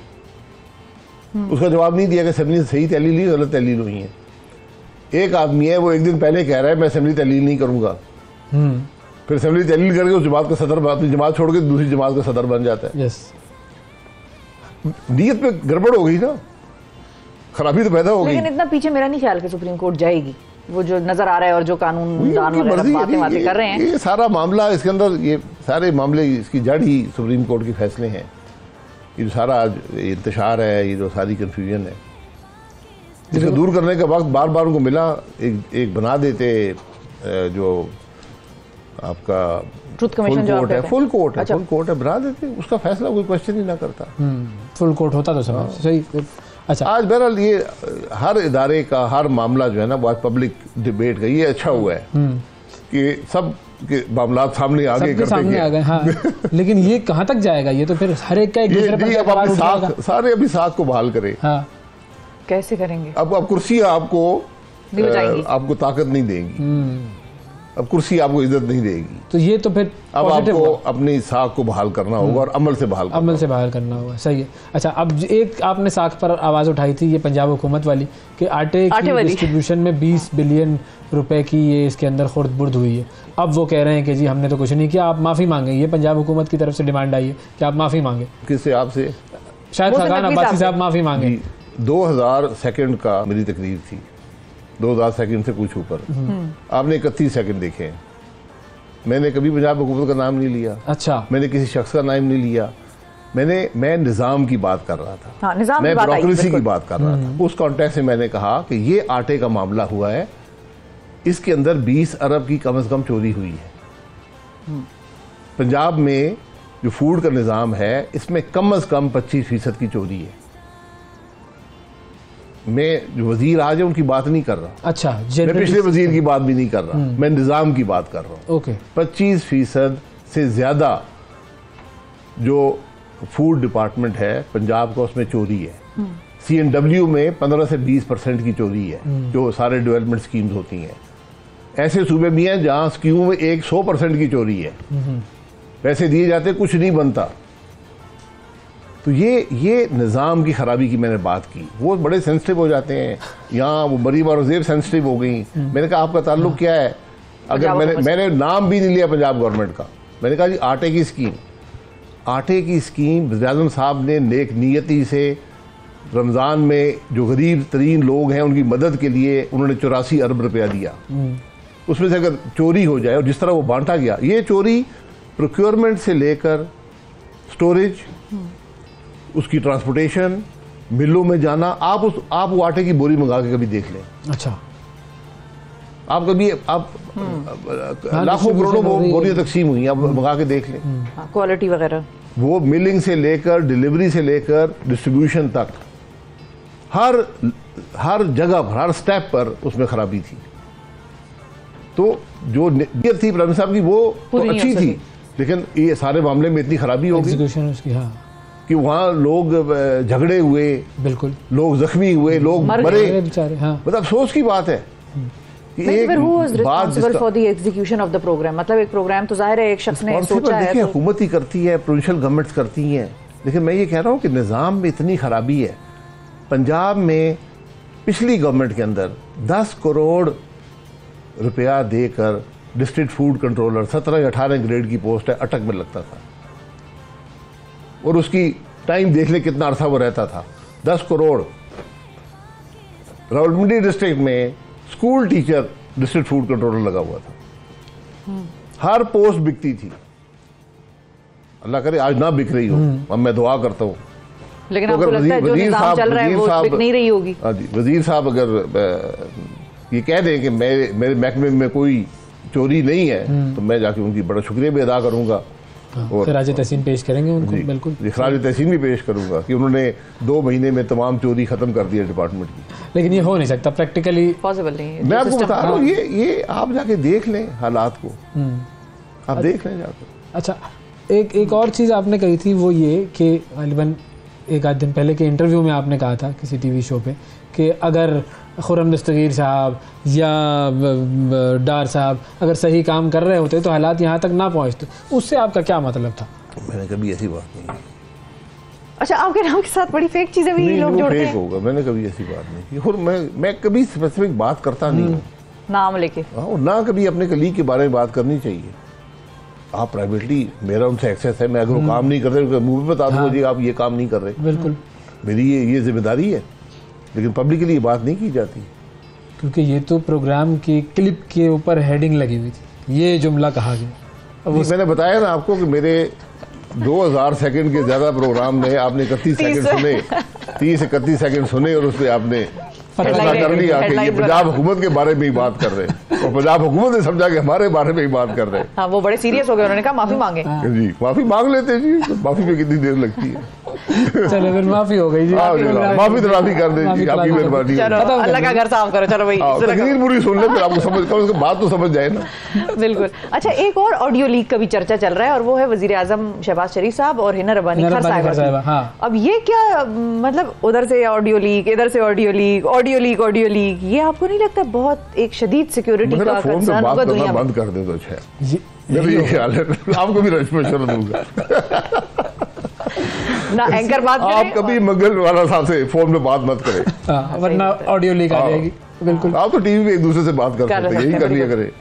उसका जवाब नहीं दिया कि असेंबली सही तहलील हुई, गलत तहलील हुई है। एक आदमी है वो एक दिन पहले कह रहा है मैं असेंबली तहलील नहीं करूंगा, फिर असेंबली तहलील करके उस जमात का सदर, अपनी जमात छोड़ के दूसरी जमात का सदर बन जाता है। यस, नीयत पे गड़बड़ हो गई ना, खराबी तो पैदा हो गई। लेकिन इतना पीछे मेरा नहीं ख्याल कि सुप्रीम कोर्ट जाएगी, वो जो नजर आ रहा है और जो कानून दान वगैरह बातें बातें कर रहे हैं, ये सारा मामला इसके अंदर, ये सारे मामले इसकी जड़ ही सुप्रीम कोर्ट के फैसले हैं। ये जो सारा इंतशार है, ये जो सारी कंफ्यूजन है, इसको दूर करने का वक्त बार बार उनको मिला। एक एक बना देते जो आपका ट्रुथ कमीशन जो है, फुल कोर्ट है, फुल कोर्ट है, बना देते, उसका फैसला कोई क्वेश्चन ही ना करता। फुल कोर्ट होता तो समझ सही। अच्छा, आज बहरहाल ये हर इदारे का हर मामला जो है ना वो आज पब्लिक डिबेट का, ये अच्छा हुआ है कि सब के मामला सामने आ गए, करते सामने आ गए। हाँ। लेकिन ये कहाँ तक जाएगा? ये तो फिर हर एक का एक दूसरे पर सवाल उठाएगा। सारे अभी साथ को बहाल करें। हाँ। कैसे करेंगे? अब अब कुर्सियां आपको आपको ताकत नहीं देंगी, अब कुर्सी आपको इज्जत नहीं देगी। तो ये तो फिर अब आपको अपनी साख को बहाल करना होगा और अमल से बहाल अमल से बहाल करना होगा। सही है। अच्छा, अब एक आपने साख पर आवाज़ उठाई थी ये पंजाब हुकूमत वाली कि आटे की डिस्ट्रीब्यूशन में बीस बिलियन रुपए की ये इसके अंदर खुर्द बुर्द हुई है। अब वो कह रहे हैं कि जी हमने तो कुछ नहीं किया, आप माफ़ी मांगे। ये पंजाब हुकूमत की तरफ से डिमांड आई है कि आप माफ़ी मांगे। किससे? आपसे? शायद खान अब्बासी साहब माफ़ी मांगे। दो हज़ार सेकंड का मेरी तकरीर थी, दो हज़ार सेकंड से कुछ ऊपर। आपने इकतीस सेकंड देखे हैं। मैंने कभी पंजाब हुकूमत का नाम नहीं लिया। अच्छा। मैंने किसी शख्स का नाम नहीं लिया। मैंने मैं निज़ाम की बात कर रहा था। हाँ, निज़ाम मैं की बात ब्यूरोक्रेसी की बात कर रहा था। उस कॉन्टेक्स्ट में मैंने कहा कि ये आटे का मामला हुआ है, इसके अंदर बीस अरब की कम से कम चोरी हुई है। पंजाब में जो फूड का निज़ाम है इसमें कम से कम पच्चीस फीसद की चोरी है। मैं जो वजीर आज है उनकी बात नहीं कर रहा। अच्छा, मैं पिछले वजीर की बात भी नहीं कर रहा, मैं निज़ाम की बात कर रहा हूँ। ओके। पच्चीस फीसद से ज़्यादा जो फूड डिपार्टमेंट है पंजाब का उसमें चोरी है। सी एन डब्ल्यू में पंद्रह से बीस परसेंट की चोरी है, जो सारे डेवलपमेंट स्कीम्स होती हैं। ऐसे सूबे भी हैं जहाँ स्कीमों में एक सौ परसेंट की चोरी है, पैसे दिए जाते कुछ नहीं बनता। तो ये ये निज़ाम की खराबी की मैंने बात की। वो बड़े सेंसिटिव हो जाते हैं, यहाँ वो मरीम और ज़ेब सेंसिटिव हो गई। मैंने कहा आपका ताल्लुक क्या है? अगर मैंने मैंने नाम भी नहीं लिया पंजाब गवर्नमेंट का, मैंने कहा जी आटे की स्कीम, आटे की स्कीम वज़ीर-ए-आज़म साहब ने नेक नीयती से रमज़ान में जो गरीब तरीन लोग हैं उनकी मदद के लिए उन्होंने चौरासी अरब रुपया दिया। उसमें से अगर चोरी हो जाए और जिस तरह वो बांटा गया, ये चोरी प्रोक्योरमेंट से लेकर स्टोरेज, उसकी ट्रांसपोर्टेशन, मिलों में जाना, आप उस आप वो आटे की बोरी मंगा के कभी देख लें। अच्छा। आप कभी आप लाखों करोड़ों बोरियां तकसीम हुई, आप मंगा के देख लें। क्वालिटी वगैरह, वो मिलिंग से लेकर डिलीवरी से लेकर डिस्ट्रीब्यूशन तक, हर हर जगह हर स्टेप पर उसमें खराबी थी। तो जो नीयत थी प्राइम साहब की वो तो अच्छी थी, लेकिन ये सारे मामले में इतनी खराबी हो गई हाँ। कि वहाँ लोग झगड़े हुए, बिल्कुल लोग जख्मी हुए, लोग मरे। हाँ। मतलब अफसोस की बात है कि एक responsible for the execution of the programme. मतलब एक प्रोग्राम तो जाहिर है एक शख्स ने सोचा है, देखिए हुकूमत ही करती है, प्रोविंशियल गवर्नमेंट्स करती हैं, लेकिन मैं ये कह रहा हूँ कि निज़ाम में इतनी खराबी है। पंजाब में पिछली गवर्नमेंट के अंदर दस करोड़ रुपया देकर डिस्ट्रिक्ट फूड कंट्रोलर सत्रह या अठारह ग्रेड की पोस्ट है, अटक में लगता था, और उसकी टाइम देख ले कितना अरसा वो रहता था। दस करोड़। रावलपिंडी डिस्ट्रिक्ट में school teacher district food controller लगा हुआ था, हर पोस्ट बिकती थी। अल्लाह करे आज ना बिक रही हो, अब मैं दुआ करता हूँ। लेकिन आपको लगता है जो निज़ाम चल रहा है वो बिक नहीं रही होगी? हाँ जी, वजीर साहब अगर ये कह दें कि मेरे मेरे महकमे में कोई चोरी नहीं है तो मैं जाके उनकी बड़ा शुक्रिया भी अदा करूंगा और खराज तहसीन पेश करेंगे उनको। बिल्कुल खराज तहसीन भी पेश करूंगा कि उन्होंने दो महीने में तमाम चोरी खत्म कर दी है डिपार्टमेंट की। लेकिन ये हो नहीं सकता, प्रैक्टिकली पॉसिबल नहीं है। मैं आपको बता रहा हूँ, ये ये आप जाके देख लें हालात को, आप देख लें जाकर। अच्छा, एक एक और चीज़ आपने कही थी वो ये कि गालिबन एक आध दिन पहले के इंटरव्यू में आपने कहा था किसी टीवी शो पे कि अगर खुर्रम दस्तगीर साहब या डार साहब अगर सही काम कर रहे होते तो हालात यहाँ तक ना पहुँचते। उससे आपका क्या मतलब था? मैंने कभी ऐसी बात नहीं। अच्छा, आपके नाम के साथ बड़ी फेक चीज़ें भी लोग जोड़ते हैं? होगा, मैंने कभी ऐसी बात नहीं की। और मैं मैं कभी स्पेसिफिक बात करता नहीं हूँ नाम लेके। हाँ, ना कभी अपने कलीग के बारे में बात करनी चाहिए। आप प्राइवेटली, मेरा उनसे एक्सेस है, मैं अगर वो काम नहीं करते मुंह पे बता दूंगा जी आप ये काम नहीं कर रहे। बिल्कुल, मेरी ये ये जिम्मेदारी है, लेकिन पब्लिकली ये बात नहीं की जाती क्योंकि ये तो प्रोग्राम की क्लिप के ऊपर हेडिंग लगी हुई थी, ये जुमला कहा गया। अब मैंने बताया ना आपको कि मेरे दो हज़ार सेकंड के ज़्यादा प्रोग्राम में आपने इकतीस सेकंड सुने, तीस इकतीस सेकंड सुने और उस पर आपने फैसला कर लिया कि ये पंजाब हुकूमत के बारे में ही बात कर रहे हैं और पंजाब हुकूमत ने समझा कि हमारे बारे में ही बात कर रहे हैं। हाँ, वो बड़े सीरियस हो गए, उन्होंने कहा माफी मांगे। जी माफी मांग लेते जी, माफी में कितनी देर लगती है। चलो फिर माफी हो गई जी, माफी तो माफी कर दे जी, आपकी मेहरबानी। अल्लाह का घर साफ करो। चलो भाई तकरीर पूरी सुन ले फिर आपको समझ कर उसके बात तो समझ जाए ना। बिल्कुल। अच्छा, एक और ऑडियो लीक का भी चर्चा चल रहा है और वो है वजीर आजम शहबाज शरीफ साहब और हिना रब्बानी खर साहिबा। हाँ। अब ये क्या मतलब, उधर से ऑडियो लीक, इधर से audio leak, audio leak audio leak, ये आपको नहीं लगता बहुत एक शदीद सिक्योरिटी का कंसर्न होगा दुनिया में? बंद कर दे तो अच्छा है, मेरा ये ख्याल है। आपको भी मशवरा दूंगा ना एंकर बात करें, आप कभी मंगल वाला साहब से फोन में बात मत करें वरना ऑडियो लीक आ जाएगी। बिल्कुल, आप तो टीवी पे एक दूसरे से बात कर सकते हैं, यही कर लिया करें।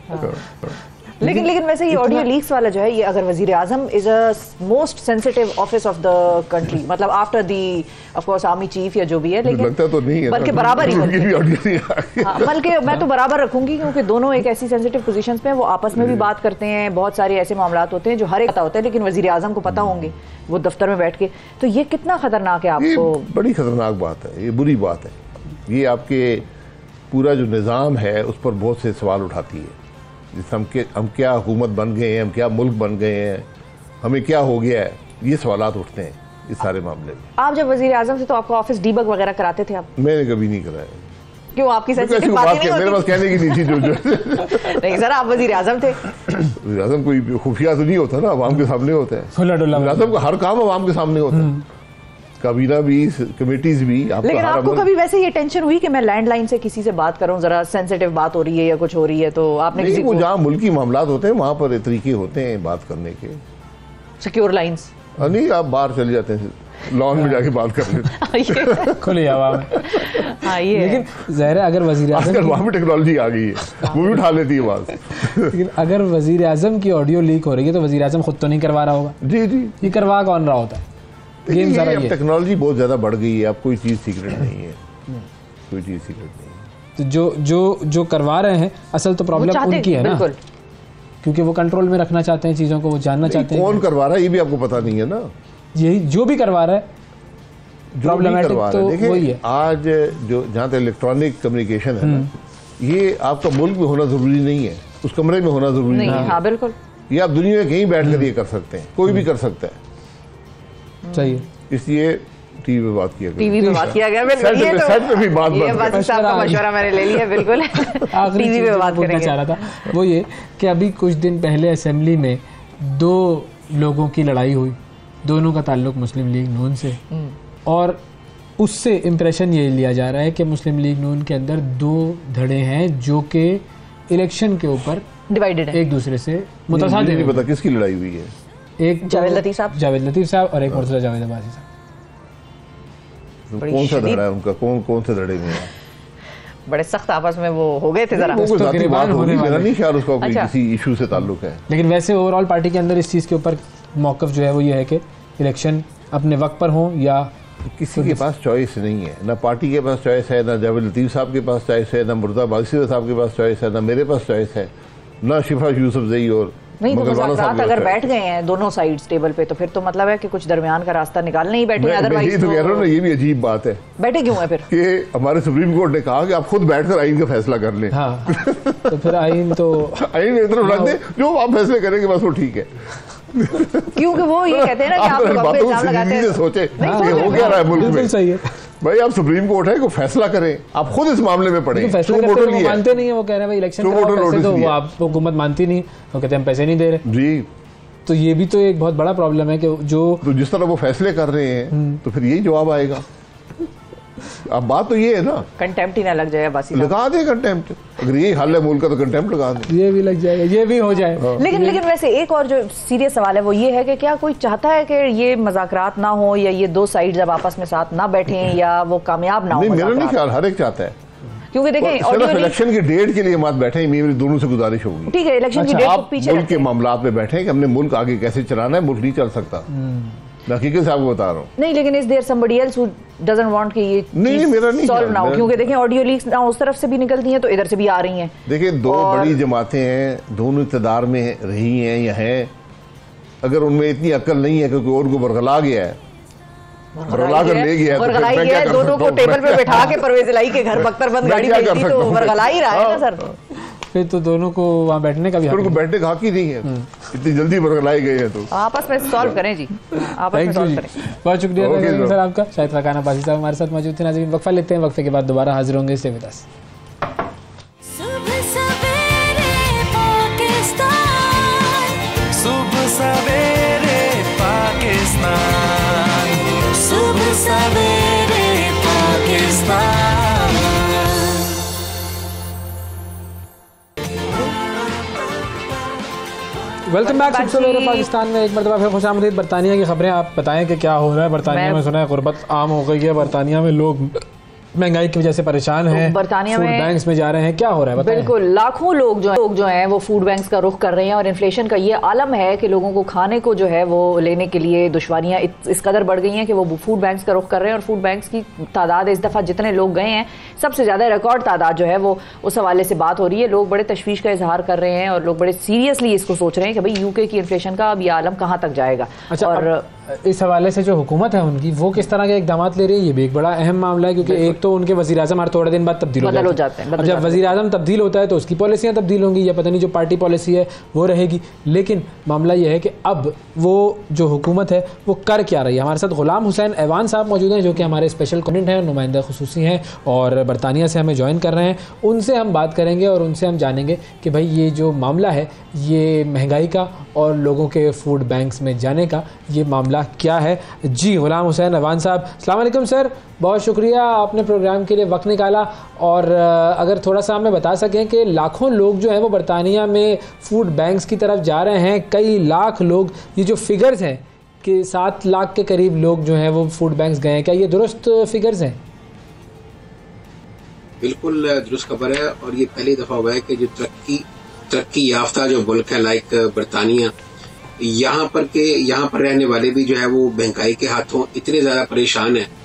लेकिन लेकिन वैसे ये ऑडियो लीक्स वाला जो है, ये अगर वजीर आजम is a most sensitive office of the country, मतलब after the of course army chief या जो भी है, लेकिन लगता तो नहीं है, बल्कि बराबर ही हाँ, बल्कि मैं तो बराबर रखूंगी क्योंकि दोनों एक ऐसी सेंसिटिव पोजीशंस पे हैं, वो आपस में भी बात करते हैं, बहुत सारे ऐसे मामला होते हैं जो हर एक पता होता है, लेकिन वजीर आजम को पता होंगे वो दफ्तर में बैठ के। तो ये कितना खतरनाक है आपको? बड़ी खतरनाक बात है, ये बुरी बात है। ये आपके पूरा जो निज़ाम है उस पर बहुत से सवाल उठाती है। जिस हम के हम क्या हुकूमत बन गए हैं, हम क्या मुल्क बन गए हैं, हमें क्या हो गया है, ये सवालात उठते हैं इस सारे मामले में। आप जब वजीर आजम से तो आपका ऑफिस डीबग वगैरह कराते थे आप? मैंने कभी नहीं कराया। क्यों, आपकी सेंसिटिव बात नहीं होती? मेरे पास कहने की नहीं थी जो जो नहीं सर, आप वजीर आजम थे। वजीर आजम कोई खुफिया तो नहीं होता ना, आवाम के सामने होता है। वजीर आजम का हर काम आवाम के सामने होता है, काबीना भी, कमेटीज भी। लेकिन आपको कभी वैसे ये टेंशन हुई कि मैं लैंडलाइन से किसी से बात करूं, जरा सेंसिटिव बात हो रही है या कुछ हो रही है, तो आपने किसी को? जहाँ मुल्की मामलात होते हैं वहाँ पर तरीके होते हैं बात करने के, सिक्योर लाइंस। नहीं, आप बाहर चले जाते हैं, लॉन में जाके बात कर लेते खुली हवा में। हाँ, ये लेकिन ज़ाहिर है अगर वजीर आजम, वहाँ पे टेक्नोलॉजी आ गई है, वो भी उठा लेती है बात। लेकिन अगर वजीर आजम की ऑडियो लीक हो रही है तो वजीर आजम खुद तो नहीं करवा रहा होगा। जी जी, ये करवा कौन रहा होता है? ये अब टेक्नोलॉजी बहुत ज्यादा बढ़ गई है, अब कोई चीज सीक्रेट नहीं है, कोई चीज सीक्रेट नहीं है। तो जो जो जो करवा रहे हैं असल तो प्रॉब्लम उनकी है ना, क्योंकि वो कंट्रोल में रखना चाहते हैं चीजों को, वो जानना चाहते हैं कौन करवा रहा है ये भी आपको पता नहीं है ना। यही जो भी करवा रहा है प्रॉब्लमेटिक तो वही है। आज जो जहाँ तक इलेक्ट्रॉनिक कम्युनिकेशन है ना, ये आपका मुल्क में होना जरूरी नहीं है, उस कमरे में होना जरूरी नहीं है। हाँ बिल्कुल, ये आप दुनिया में कहीं बैठ कर ये कर सकते हैं, कोई भी कर सकता है। चाहिए, इसलिए टीवी पे बात किया गया, टीवी पे बात किया गया, बिल्कुल। ये तो सेट पे भी बात ये बात साहब का मशवरा मैंने ले लिया, बिल्कुल। टीवी पे बात करेंगे। चाह रहा था वो ये कि अभी कुछ दिन पहले असेंबली में दो लोगों की लड़ाई हुई, दोनों का ताल्लुक मुस्लिम लीग नून से, और उससे इम्प्रेशन ये लिया जा रहा है कि मुस्लिम लीग नून के अंदर दो धड़े हैं जो कि इलेक्शन के ऊपर डिवाइडेड है, एक दूसरे से मुतसादिम। नहीं पता किसकी लड़ाई हुई है। एक जावेद लतीफ साहब जावेद लतीफ साहब और एक मुर्तज़ा जावेद अब्बासी साहब। कौन सा धड़ा है उनका, कौन कौन से धड़े में है? बड़े सख्त आपस में वो हो गए थे जरा। वो तो बात होगी, मेरा नहीं ख्याल उसका कोई किसी इशू से ताल्लुक है। लेकिन वैसे ओवरऑल पार्टी के अंदर इस चीज़ के ऊपर मौक़िफ़ जो है वो ये है कि इलेक्शन अपने वक्त पर हो, या किसी के पास चॉइस नहीं है, ना पार्टी के पास चॉइस है, ना जावेद लतीफ़ साहब के पास चॉइस है, ना मुर्तज़ा अब्बासी साहब के पास चॉइस है, ना मेरे पास चॉइस है, ना शिफा यूसुफजई और नहीं। तो मुज़ाकरात अगर बैठ गए हैं दोनों साइड्स टेबल पे, तो फिर तो मतलब है कि कुछ दरमियान का रास्ता निकालने ही बैठे हैं। अदरवाइज ये तो कह रहा हूं ना, ये भी अजीब बात है। बैठे क्यों है फिर? कि हमारे सुप्रीम कोर्ट ने कहा कि आप खुद बैठकर आइन का फैसला कर लें। हाँ, तो फिर आइन तो आइन एक तरफ रख दे, जो आप फैसले करेंगे बस वो ठीक है। क्योंकि वो ये कहते हैं ना कि आप लोग इल्जाम लगाते हैं, सोचे हो क्या रहा है मुल्क में। सही है भाई, आप सुप्रीम कोर्ट है को फैसला करें, आप खुद इस मामले में पड़े। फैसला करते वो मानते नहीं है, वो कह रहे हैं भाई इलेक्शन पैसे दो, वो आप हुकूमत मानती नहीं, वो कहते हैं हम पैसे नहीं दे रहे जी। तो ये भी तो एक बहुत बड़ा प्रॉब्लम है कि जो तो जिस तरह वो फैसले कर रहे हैं तो फिर यही जवाब आएगा। अब बात तो ये है ना, कंटेम्प्ट ही ना लग जाए, बस लगा दे कंटेम्प्ट। अगर ये हाल है मुल्क का तो कंटेम्प्ट लगा दे, ये भी लग जाएगा, ये भी हो जाए। हाँ। लेकिन लेकिन वैसे एक और जो सीरियस सवाल है वो ये है कि क्या कोई चाहता है कि ये मज़ाकरात ना हो, या ये दो साइड जब आपस में साथ ना बैठें, या वो कामयाब ना हो? नहीं, मेरा नहीं ख्याल, हर एक चाहता है। क्योंकि देखें इलेक्शन की डेट के लिए मत बैठे, मेरी दोनों से गुजारिश होगी। ठीक है, इलेक्शन की डेट को पीछे मुल्क के मामलात में बैठे कि हमने मुल्क आगे कैसे चलाना है, मुल्क नहीं चल सकता। मैं हकीकत से आपको बता रहा हूँ। नहीं, लेकिन is there somebody else who doesn't want कि ये नहीं, मेरा नहीं सॉल्व ना हो, क्योंकि देखें ऑडियो लीक्स ना उस तरफ से भी निकलती हैं तो इधर से भी आ रही हैं। देखिए, दो बड़ी जमातें हैं, दोनों इक़्तिदार में रही हैं या हैं। अगर उनमें इतनी अक्ल नहीं है कि कोई और को बरगला गया है बरगला कर ले गया, बरगलाई गया, दोनों को टेबल पे बैठा के परवेज इलाही के घर बख्तरबंद गाड़ी भेजी तो बरगला ही रहा है ना सर। फिर तो दोनों को वहाँ बैठने का भी उनको बैठने का हक ही नहीं है, इतनी जल्दी बरगलाई गए हैं तो आपस में सॉल्व करें जी, आपस में सॉल्व करें। बहुत शुक्रिया सर आपका। शाहिद खान अब्बासी साहब हमारे साथ मौजूद थे। नाज़रीन वक्फा लेते हैं, वक्फे के बाद दोबारा हाजिर होंगे। Stay with us. सुबह सवेरे पाकिस्तान, सुबह सवेरे पाकिस्तान, सुबह सवेरे पाकिस्तान। वेलकम बैक सुबह सवेरे पाकिस्तान में एक मरतबा फिर खुशामदीद। बरतानिया की खबरें आप बताएं कि क्या हो रहा है बरतानिया में। सुना है गुर्बत आम हो गई है बरतानिया में, लोग महंगाई की वजह से परेशान हैं, तो बरतानिया फूड बैंक्स में जा रहे हैं, क्या हो रहा है बताएं। बिल्कुल, लाखों लोग जो लोग जो हैं वो फूड बैंक्स का रुख कर रहे हैं और इन्फ्लेशन का ये आलम है कि लोगों को खाने को जो है वो लेने के लिए दुश्वारियां इस कदर बढ़ गई हैं कि वो फूड बैंक्स का रुख कर रहे हैं। और फूड बैंक्स की तादाद इस दफ़ा जितने लोग गए हैं सबसे ज़्यादा रिकॉर्ड तादाद जो है वो उस हवाले से बात हो रही है। लोग बड़े तशवीश का इजहार कर रहे हैं और लोग बड़े सीरियसली इसको सोच रहे हैं कि भाई यूके की इन्फ्लेशन का अब ये आलम कहाँ तक जाएगा। अच्छा, और इस हवाले से जो हुकूमत है उनकी वो किस तरह के इकदाम ले रही है, ये भी एक बड़ा अहम मामला है, क्योंकि एक तो उनके वज़ीर आज़म हर थोड़े दिन बाद तब्दील हो जाते हैं। अब जब वज़ीर आज़म तब्दील होता है तो उसकी पॉलिसियाँ तब्दील होंगी या पता नहीं जो पार्टी पॉलिसी है वो रहेगी। लेकिन मामला ये है कि अब वो जो हुकूमत है वो कर क्या रही है। हमारे साथ गुलाम हुसैन ऐवान साहब मौजूद हैं जो कि हमारे स्पेशल कॉरेस्पोंडेंट हैं, नुमाइंदा खुसूसी हैं और बरतानिया से हमें ज्वाइन कर रहे हैं। उनसे हम बात करेंगे और उनसे हम जानेंगे कि भाई ये जो मामला है ये महंगाई का और लोगों के फूड बैंक्स में जाने का ये मामला क्या है। जी गुलाम हुसैन ऐवान साहब, अस्सलाम वालेकुम सर, बहुत शुक्रिया आपने प्रोग्राम के लिए वक्त निकाला। और अगर थोड़ा सा हमें बता सकें कि लाखों लोग जो हैं वो बरतानिया में फूड बैंक्स की तरफ जा रहे हैं, कई लाख लोग, ये जो फिगर्स हैं कि सात लाख के करीब लोग जो हैं वो फूड बैंक्स गए हैं, क्या ये दुरुस्त फिगर्स हैं? बिल्कुल दुरुस्त खबर है और ये पहली दफ़ा हुआ है कि जो तरक्की तरक्की याफ्ता जो मुल्क है लाइक बरतानिया, यहाँ पर के यहाँ पर रहने वाले भी जो है वो महंगाई के हाथों इतने ज्यादा परेशान हैं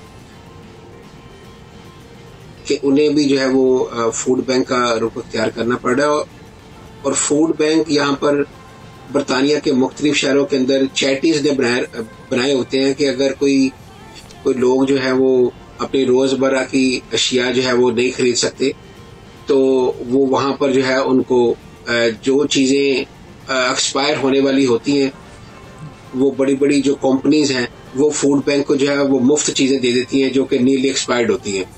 कि उन्हें भी जो है वो फूड बैंक का रुख इख्तियार करना पड़ रहा है। और फूड बैंक यहाँ पर बरतानिया के मुख्तलिफ शहरों के अंदर चैरिटीज ने बनाए बनाए होते हैं कि अगर कोई कोई लोग जो है वो अपनी रोजमर्रा की अशिया जो है वो नहीं खरीद सकते तो वो वहां पर जो है उनको जो चीजें एक्सपायर होने वाली होती हैं वो बड़ी बड़ी जो कंपनीज हैं वो फूड बैंक को जो है वो मुफ्त चीजें दे देती हैं जो कि नीली एक्सपायर्ड होती हैं।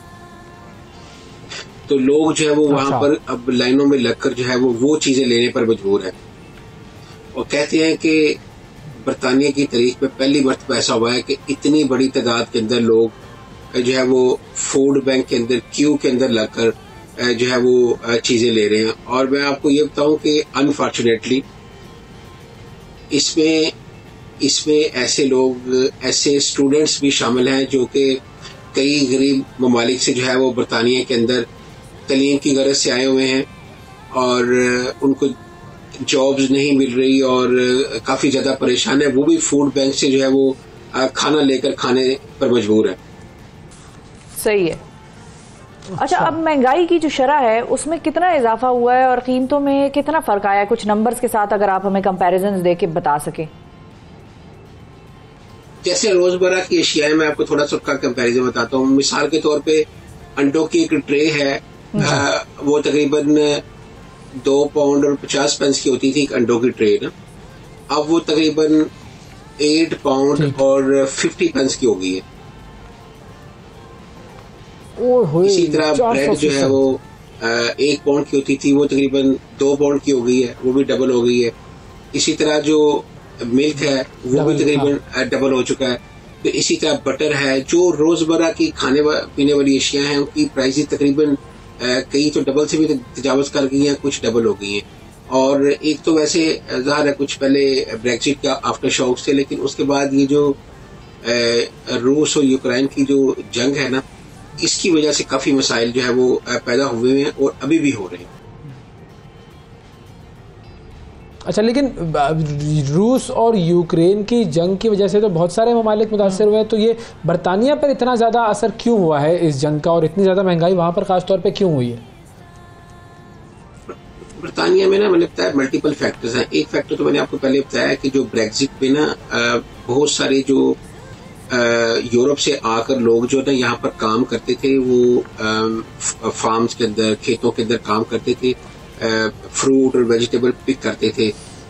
तो लोग जो है वो वहां पर अब लाइनों में लगकर जो है वो वो चीजें लेने पर मजबूर है और कहते हैं कि बरतानिया की तारीख में पहली मरतबा ऐसा हुआ है कि इतनी बड़ी तादाद के अंदर लोग जो है वो फूड बैंक के अंदर क्यू के अंदर लगकर जो है वो चीजें ले रहे हैं। और मैं आपको ये बताऊं कि अनफॉर्चुनेटली इसमें इसमें ऐसे लोग, ऐसे स्टूडेंट्स भी शामिल हैं जो कि कई गरीब ममालिक से जो है वो बरतानिया के अंदर तलीम की गरज से आए हुए हैं और उनको जॉब्स नहीं मिल रही और काफी ज्यादा परेशान है। वो भी फूड बैंक से जो है वो खाना लेकर खाने पर मजबूर है। सही है। अच्छा, अब महंगाई की जो शरह है उसमें कितना इजाफा हुआ है और कीमतों में कितना फर्क आया है? कुछ नंबर्स के साथ अगर आप हमें कंपैरिजन दे के बता सके। जैसे रोजमर्रा की अशियाएं, मैं आपको थोड़ा सा उसका कंपैरिजन बताता हूँ। मिसाल के तौर पे अंडों की एक ट्रे है, आ, वो तकरीबन दो पाउंड और पचास पेंस की होती थी एक अंडों की ट्रे ना, अब वो तकरीबन एट पाउंड और फिफ्टी पेंस की हो गई है। इसी तरह ब्रेड जो है वो एक पाउंड की होती थी वो तकरीबन दो पाउंड की हो गई है, वो भी डबल हो गई है। इसी तरह जो मिल्क है वो भी तकरीबन डबल हो चुका है। तो इसी तरह बटर है, जो रोजमर्रा की खाने वा, पीने वाली अशियां हैं उनकी प्राइसेस तकरीबन कई तो डबल से भी तजावज कर गई हैं, कुछ डबल हो गई हैं। और एक तो वैसे ज़ाहिर है कुछ पहले ब्रेक्जिट का आफ्टर शॉक्स थे, लेकिन उसके बाद ये जो रूस और यूक्रेन की जो जंग है ना, इसकी वजह से काफी मसाइल जो है वो पैदा हुए हैं और अभी भी हो रहे हैं। अच्छा, लेकिन रूस और यूक्रेन की जंग की वजह से तो बहुत सारे ममालिक मुतासर हुए हैं, तो ये बरतानिया पर इतना ज़्यादा असर क्यों हुआ है इस जंग का और इतनी ज़्यादा महंगाई वहाँ पर ख़ास तौर पे क्यों हुई है? बरतानिया में ना मैंने बताया मल्टीपल फैक्टर्स हैं। एक फैक्टर तो मैंने आपको पहले बताया कि जो ब्रेक्जिट पे ना बहुत सारे जो यूरोप से आकर लोग जो ना यहाँ पर काम करते थे, वो फार्म्स के अंदर, खेतों के अंदर काम करते थे, फ्रूट और वेजिटेबल पिक करते थे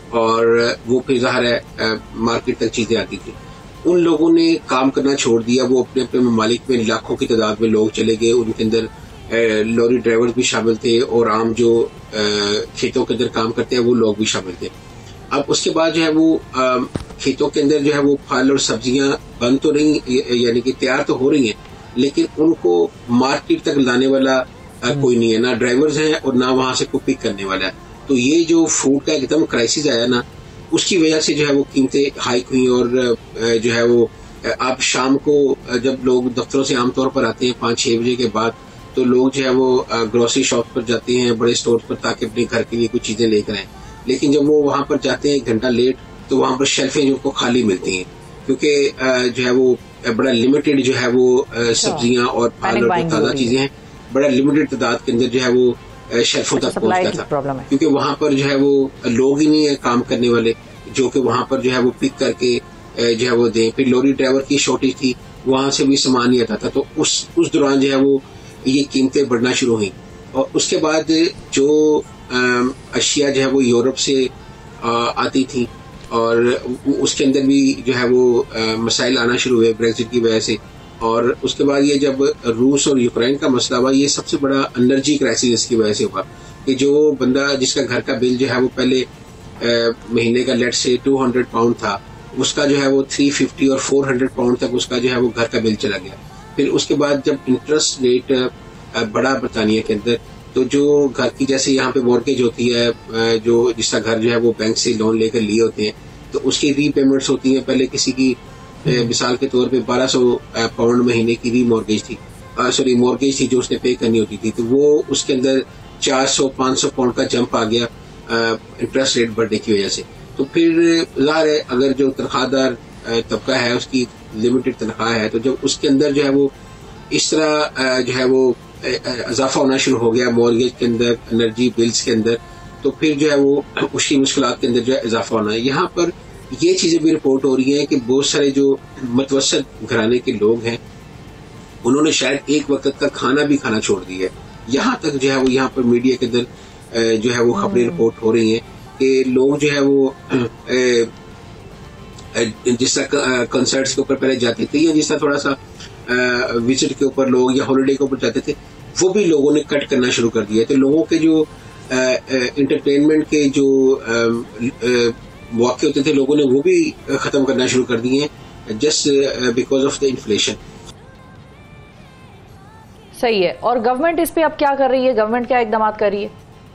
और वो फिर ज़ाहिर है मार्केट तक चीजें आती थी। उन लोगों ने काम करना छोड़ दिया, वो अपने अपने ममालिक में लाखों की तादाद में लोग चले गए, उनके अंदर लॉरी ड्राइवर्स भी शामिल थे और आम जो खेतों के अंदर काम करते हैं वो लोग भी शामिल थे। अब उसके बाद जो है वो आ, खेतों के अंदर जो है वो फल और सब्जियां बन तो रही, यानी कि तैयार तो हो रही हैं, लेकिन उनको मार्केट तक लाने वाला आ, कोई नहीं है, ना ड्राइवर्स हैं और ना वहां से कोई पिक करने वाला है। तो ये जो फूड का एकदम क्राइसिस आया ना, उसकी वजह से जो है वो कीमतें हाइक हुई और जो है वो आप शाम को जब लोग दफ्तरों से आमतौर पर आते हैं पाँच छह बजे के बाद, तो लोग जो है वो ग्रोसरी शॉप पर जाते हैं, बड़े स्टोर पर, ताकि अपने घर के लिए कुछ चीजें लेकर आए। लेकिन जब वो वहां पर जाते हैं एक घंटा लेट, तो वहां पर शेल्फें जो उनको खाली मिलती हैं, क्योंकि जो है वो बड़ा लिमिटेड जो है वो सब्जियां और फल और ताजा चीजें हैं, बड़ा लिमिटेड तादाद के अंदर जो है वो शेल्फों तक पहुंचता था, क्योंकि वहां पर जो है वो लोग ही नहीं है काम करने वाले जो कि वहां पर जो है वो पिक करके जो है वो दें। फिर लॉरी ड्राइवर की शॉर्टेज थी, वहां से भी सामान नहीं आता था, तो उस उस दौरान जो है वो ये कीमतें बढ़ना शुरू हुई। और उसके बाद जो अशिया जो है वो यूरोप से आती थी और उसके अंदर भी जो है वो मसाइल आना शुरू हुए ब्रेक्जिट की वजह से। और उसके बाद ये जब रूस और यूक्रेन का मसला हुआ, ये सबसे बड़ा एनर्जी क्राइसिस इसकी वजह से हुआ कि जो बंदा जिसका घर का बिल जो है वो पहले महीने का लेट से दो सौ पाउंड था, उसका जो है वो तीन सौ पचास और चार सौ पाउंड तक उसका जो है वो घर का बिल चला गया। फिर उसके बाद जब इंटरेस्ट रेट बढ़ा बरतानिया के अंदर, तो जो घर की जैसे यहाँ पे मॉर्गेज होती है, जो जिसका घर जो है वो बैंक से लोन लेकर लिए होते हैं, तो उसकी रीपेमेंट्स होती हैं। पहले किसी की मिसाल के तौर पे बारह सौ पाउंड महीने की री मॉर्गेज थी, सॉरी मॉर्गेज थी जो उसने पे करनी होती थी, तो वो उसके अंदर चार सौ पाँच सौ पाउंड का जंप आ गया इंटरेस्ट रेट बढ़ने की वजह से। तो फिर ज़ाहिर है अगर जो तनख्वाहदार तबका है उसकी लिमिटेड तनख्वाह है, तो जब उसके अंदर जो है वो इस तरह जो है वो इजाफा होना शुरू हो गया मॉर्गेज के अंदर, एनर्जी बिल्स के अंदर, तो फिर जो है वो उसकी मुश्किलात के अंदर जो है इजाफा होना है। यहाँ पर ये चीजें भी रिपोर्ट हो रही हैं कि बहुत सारे जो मतवसत घराने के लोग हैं उन्होंने शायद एक वक्त का खाना भी खाना छोड़ दिया है। यहाँ तक जो है वो यहाँ पर मीडिया के अंदर जो है वो खबरें रिपोर्ट हो रही हैं कि लोग जो है वो जिस तरह कंसर्ट्स के ऊपर पहले जाते थे या जिस तरह थोड़ा सा विजिट के ऊपर लोग या हॉलिडे के ऊपर जाते थे, वो भी लोगों ने कट करना शुरू कर दिया। तो लोगों के जो इंटरटेनमेंट के जो मौके होते थे लोगों ने वो भी खत्म करना शुरू कर दिए हैं, just because of the inflation. सही है। और गवर्नमेंट इस पे अब क्या कर रही है? गवर्नमेंट क्या इकदाम कर रही है?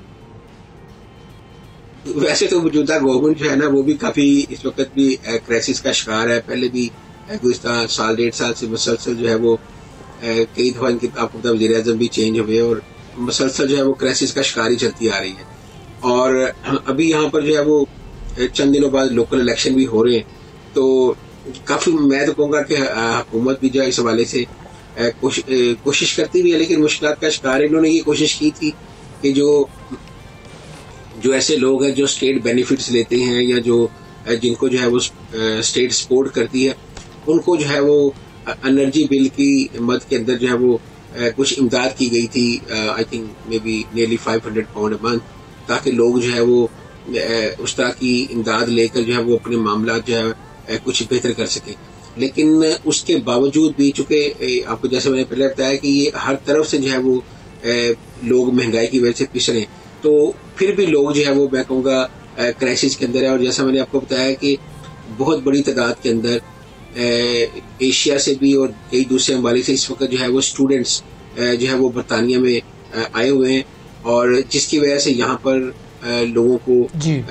वैसे तो मौजूदा गवर्नमेंट जो है ना वो भी काफी इस वक्त भी क्राइसिस का शिकार है। पहले भी गुज़िश्ता साल डेढ़ साल से मुसलसल जो है वो कई दफा इनकी आपको पता वज़ीर आज़म भी चेंज हुए और मुसलसल जो है वो क्राइसिस का शिकार ही चलती आ रही है। और अभी यहाँ पर जो है वो चंद दिनों बाद लोकल इलेक्शन भी हो रहे हैं, तो काफी मैं तो कहूँगा कि हुकूमत भी जो है इस हवाले से कोशिश करती भी है, लेकिन मुश्किलात का शिकार है। इन्होंने ये कोशिश की थी कि जो जो ऐसे लोग हैं जो स्टेट बेनिफिट्स लेते हैं या जो जिनको जो है वो स्टेट सपोर्ट करती है, उनको जो है वो एनर्जी बिल की मद के अंदर जो है वो कुछ इमदाद की गई थी, I think maybe nearly five hundred pound a month, ताकि लोग जो है वो उस तरह की इमदाद लेकर जो है वो अपने मामला जो है कुछ बेहतर कर सके। लेकिन उसके बावजूद भी चूंकि आपको जैसे मैंने पहले बताया कि ये हर तरफ से जो है वो लोग महंगाई की वजह से पिस रहे हैं, तो फिर भी लोग जो है वो मैं कहूँगा क्राइसिस के अंदर है। और जैसा मैंने आपको बताया कि बहुत बड़ी तादाद के अंदर एशिया से भी और कई दूसरे ममालिक से इस वक्त जो है वो स्टूडेंट्स जो है वो बरतानिया में आए हुए हैं, और जिसकी वजह से यहाँ पर लोगों को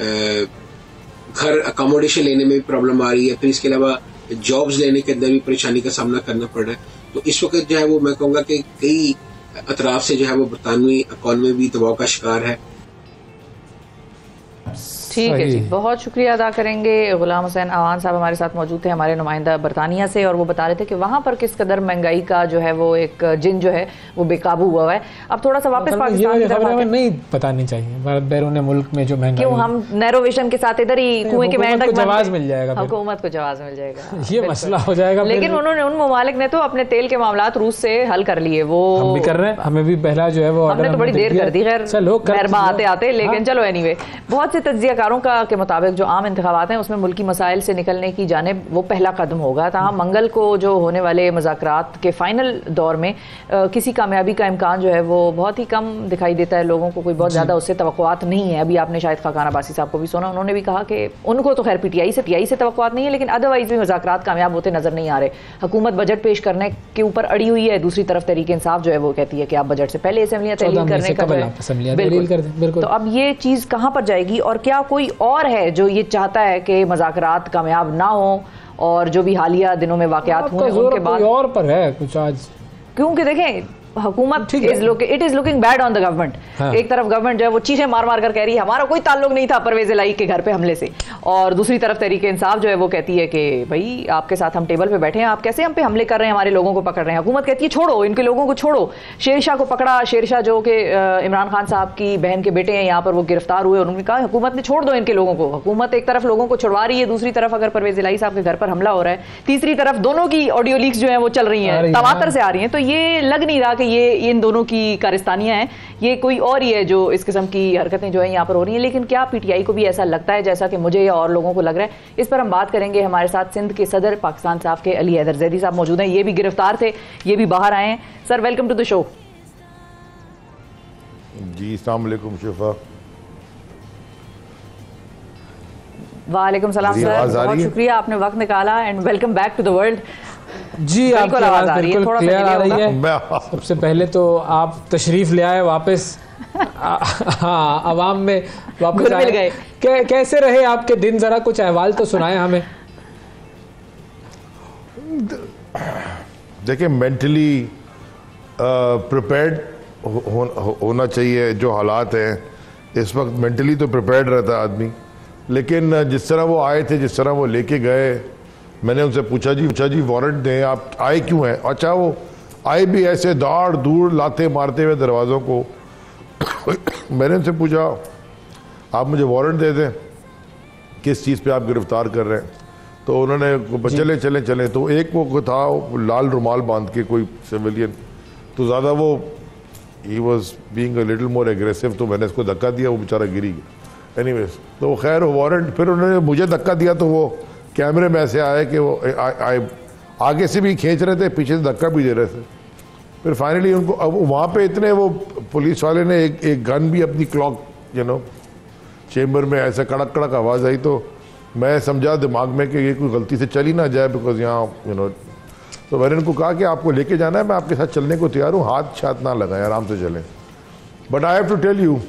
घर अकोमोडेशन लेने में भी प्रॉब्लम आ रही है, फिर इसके अलावा जॉब्स लेने के अंदर भी परेशानी का सामना करना पड़ रहा है। तो इस वक्त जो है वो मैं कहूँगा कि कई अतराफ से जो है वो बरतानवी इकॉनमी भी दबाव का शिकार है। ठीक है जी, बहुत शुक्रिया अदा करेंगे। गुलाम हुसैन अवान साहब हमारे साथ मौजूद थे, हमारे नुमाइंदा बरतानिया से, और वो बता रहे थे कि वहाँ पर किस कदर महंगाई का जो है वो एक जिन जो है वो बेकाबू हुआ है। अब थोड़ा सा वापस पाकिस्तान की तरफ नहीं बतानी चाहिए बैरून मुल्क में जो महंगाई, क्यों हम नैरोवेशन के साथ इधर ही कुएं के मेंढक जवाब मिल जाएगा, हुकूमत को जवाब मिल जाएगा, ये मसला हो जाएगा। लेकिन उन्होंने उन ममालिक ने तो अपने तेल के मामलात रूस से हल कर लिए, वो हम भी कर रहे हैं, हमें भी पहला जो है वो हमने तो बड़ी देर कर दी, खैर मेहरबान आते आते, लेकिन चलो एनीवे। बहुत से तज्जियाकारों का के मुताबिक जो आम इंतखाबात हैं उसमें मुल्की मसाइल से निकलने की जानिब वो पहला कदम होगा। ताहम मंगल को जो होने वाले मुज़ाकरात के फाइनल दौर में आ, किसी कामयाबी का इम्कान जो है वो बहुत ही कम दिखाई देता है लोगों को, कोई बहुत ज़्यादा उससे तवक्कुआत नहीं है। अभी आपने शायद खाकान अब्बासी साहब को भी सुना, उन्होंने भी कहा कि उनको तो खैर पीटीआई से टीआई से तवक्कुआत नहीं है, लेकिन अदरवाइज भी मुज़ाकरात कामयाब होते नजर नहीं आ रहे। हुकूमत बजट पेश करने के ऊपर अड़ी हुई है, दूसरी तरफ तहरीक इंसाफ जो है वो कहती है कि आप बजट से पहले असेंबलियां तहलील करने का, बिल्कुल। तो अब ये चीज कहां पर जाएगी, और क्या कोई और है जो ये चाहता है कि मुज़ाकरात कामयाब ना हो, और जो भी हालिया दिनों में वाकयात हुए उनके बाद और पर है कुछ आज, क्योंकि देखें हुकूमत is looking it is looking bad on the government. एक तरफ गवर्नमेंट जो है वो चीखें मार मार कर कह रही है हमारा कोई ताल्लुक नहीं था परवेज इलाही के घर पे हमले से, और दूसरी तरफ तहरीक इंसाफ जो है वो कहती है कि भाई आपके साथ हम टेबल पे बैठे हैं, आप कैसे हम पे हमले कर रहे हैं, हमारे लोगों को पकड़ रहे हैं। हुकूमत कहती है छोड़ो इनके लोगों को, छोड़ो। शेरशाह को पकड़ा, शेरशाह जो कि इमरान खान साहब की बहन के बेटे हैं, यहाँ पर वो गिरफ्तार हुए, उन्होंने कहा हुकूमत ने छोड़ दो इनके लोगों को। हुकूमत एक तरफ लोगों को छुड़वा रही है, दूसरी तरफ अगर परवेज इलाही साहब के घर पर हमला हो रहा है, तीसरी तरफ दोनों की ऑडियो लीक्स जो है वो चल रही हैं, तवातर से आ रही हैं। तो ये लग नहीं रहा कि ये इन दोनों की कारिस्तानियां हैं, ये कोई और ही है जो इस किस्म की हरकतें जो है यहाँ पर हो रही हैं। लेकिन क्या पीटीआई को भी ऐसा लगता है जैसा कि मुझे या और लोगों को लग रहा है? इस पर हम बात करेंगे। हमारे साथ सिंध के सदर पाकिस्तान साहब के अली हैदर जैदी साहब मौजूद हैं, ये भी गिरफ्तार थे, ये भी बाहर आए हैं। Sir welcome to the show. जी अस्सलाम वालेकुम शिफा। वालेकुम सलाम सर, बहुत शुक्रिया आपने वक्त निकाला, and welcome back to the world. जी आपकी आवाज बिल्कुल क्लियर आ रही है। सबसे पहले तो आप तशरीफ ले आए वापस, हाँ आवाम में वापस मिल गए। कै, कैसे रहे आपके दिन, जरा कुछ अहवाल तो सुनाए हमें। देखिए मेंटली प्रिपेयर्ड हो, हो, होना चाहिए। जो हालात हैं इस वक्त मेंटली तो प्रिपेयर्ड रहता है आदमी, लेकिन जिस तरह वो आए थे, जिस तरह वो लेके गए, मैंने उनसे पूछा जी पूछा जी वारंट दें, आप आए क्यों हैं? अच्छा वो आए भी ऐसे दाड़ दूर लाते मारते हुए दरवाज़ों को। मैंने उनसे पूछा आप मुझे वारंट दे दें, किस चीज़ पे आप गिरफ़्तार कर रहे हैं? तो उन्होंने चले चले चले तो एक वो था लाल रुमाल बांध के कोई सिविलियन, तो ज़्यादा वो ही was being a little more aggressive, तो मैंने उसको धक्का दिया, वो बेचारा गिरी गया। एनीवेज तो खैर वारंट, फिर उन्होंने मुझे धक्का दिया तो वो कैमरे में ऐसे आए कि वो आ, आ, आगे से भी खींच रहे थे, पीछे से धक्का भी दे रहे थे। फिर फाइनली उनको अब वहाँ पे इतने वो पुलिस वाले ने एक एक गन भी अपनी क्लॉक यू नो चेम्बर में ऐसे कड़क कड़क आवाज़ आई, तो मैं समझा दिमाग में कि ये कोई गलती से चल ही ना जाए, बिकॉज यहाँ यू नो। तो मैंने उनको कहा कि आपको लेके जाना है, मैं आपके साथ चलने को तैयार हूँ, हाथ छात ना लगाएं, आराम से चलें। But I have to tell you,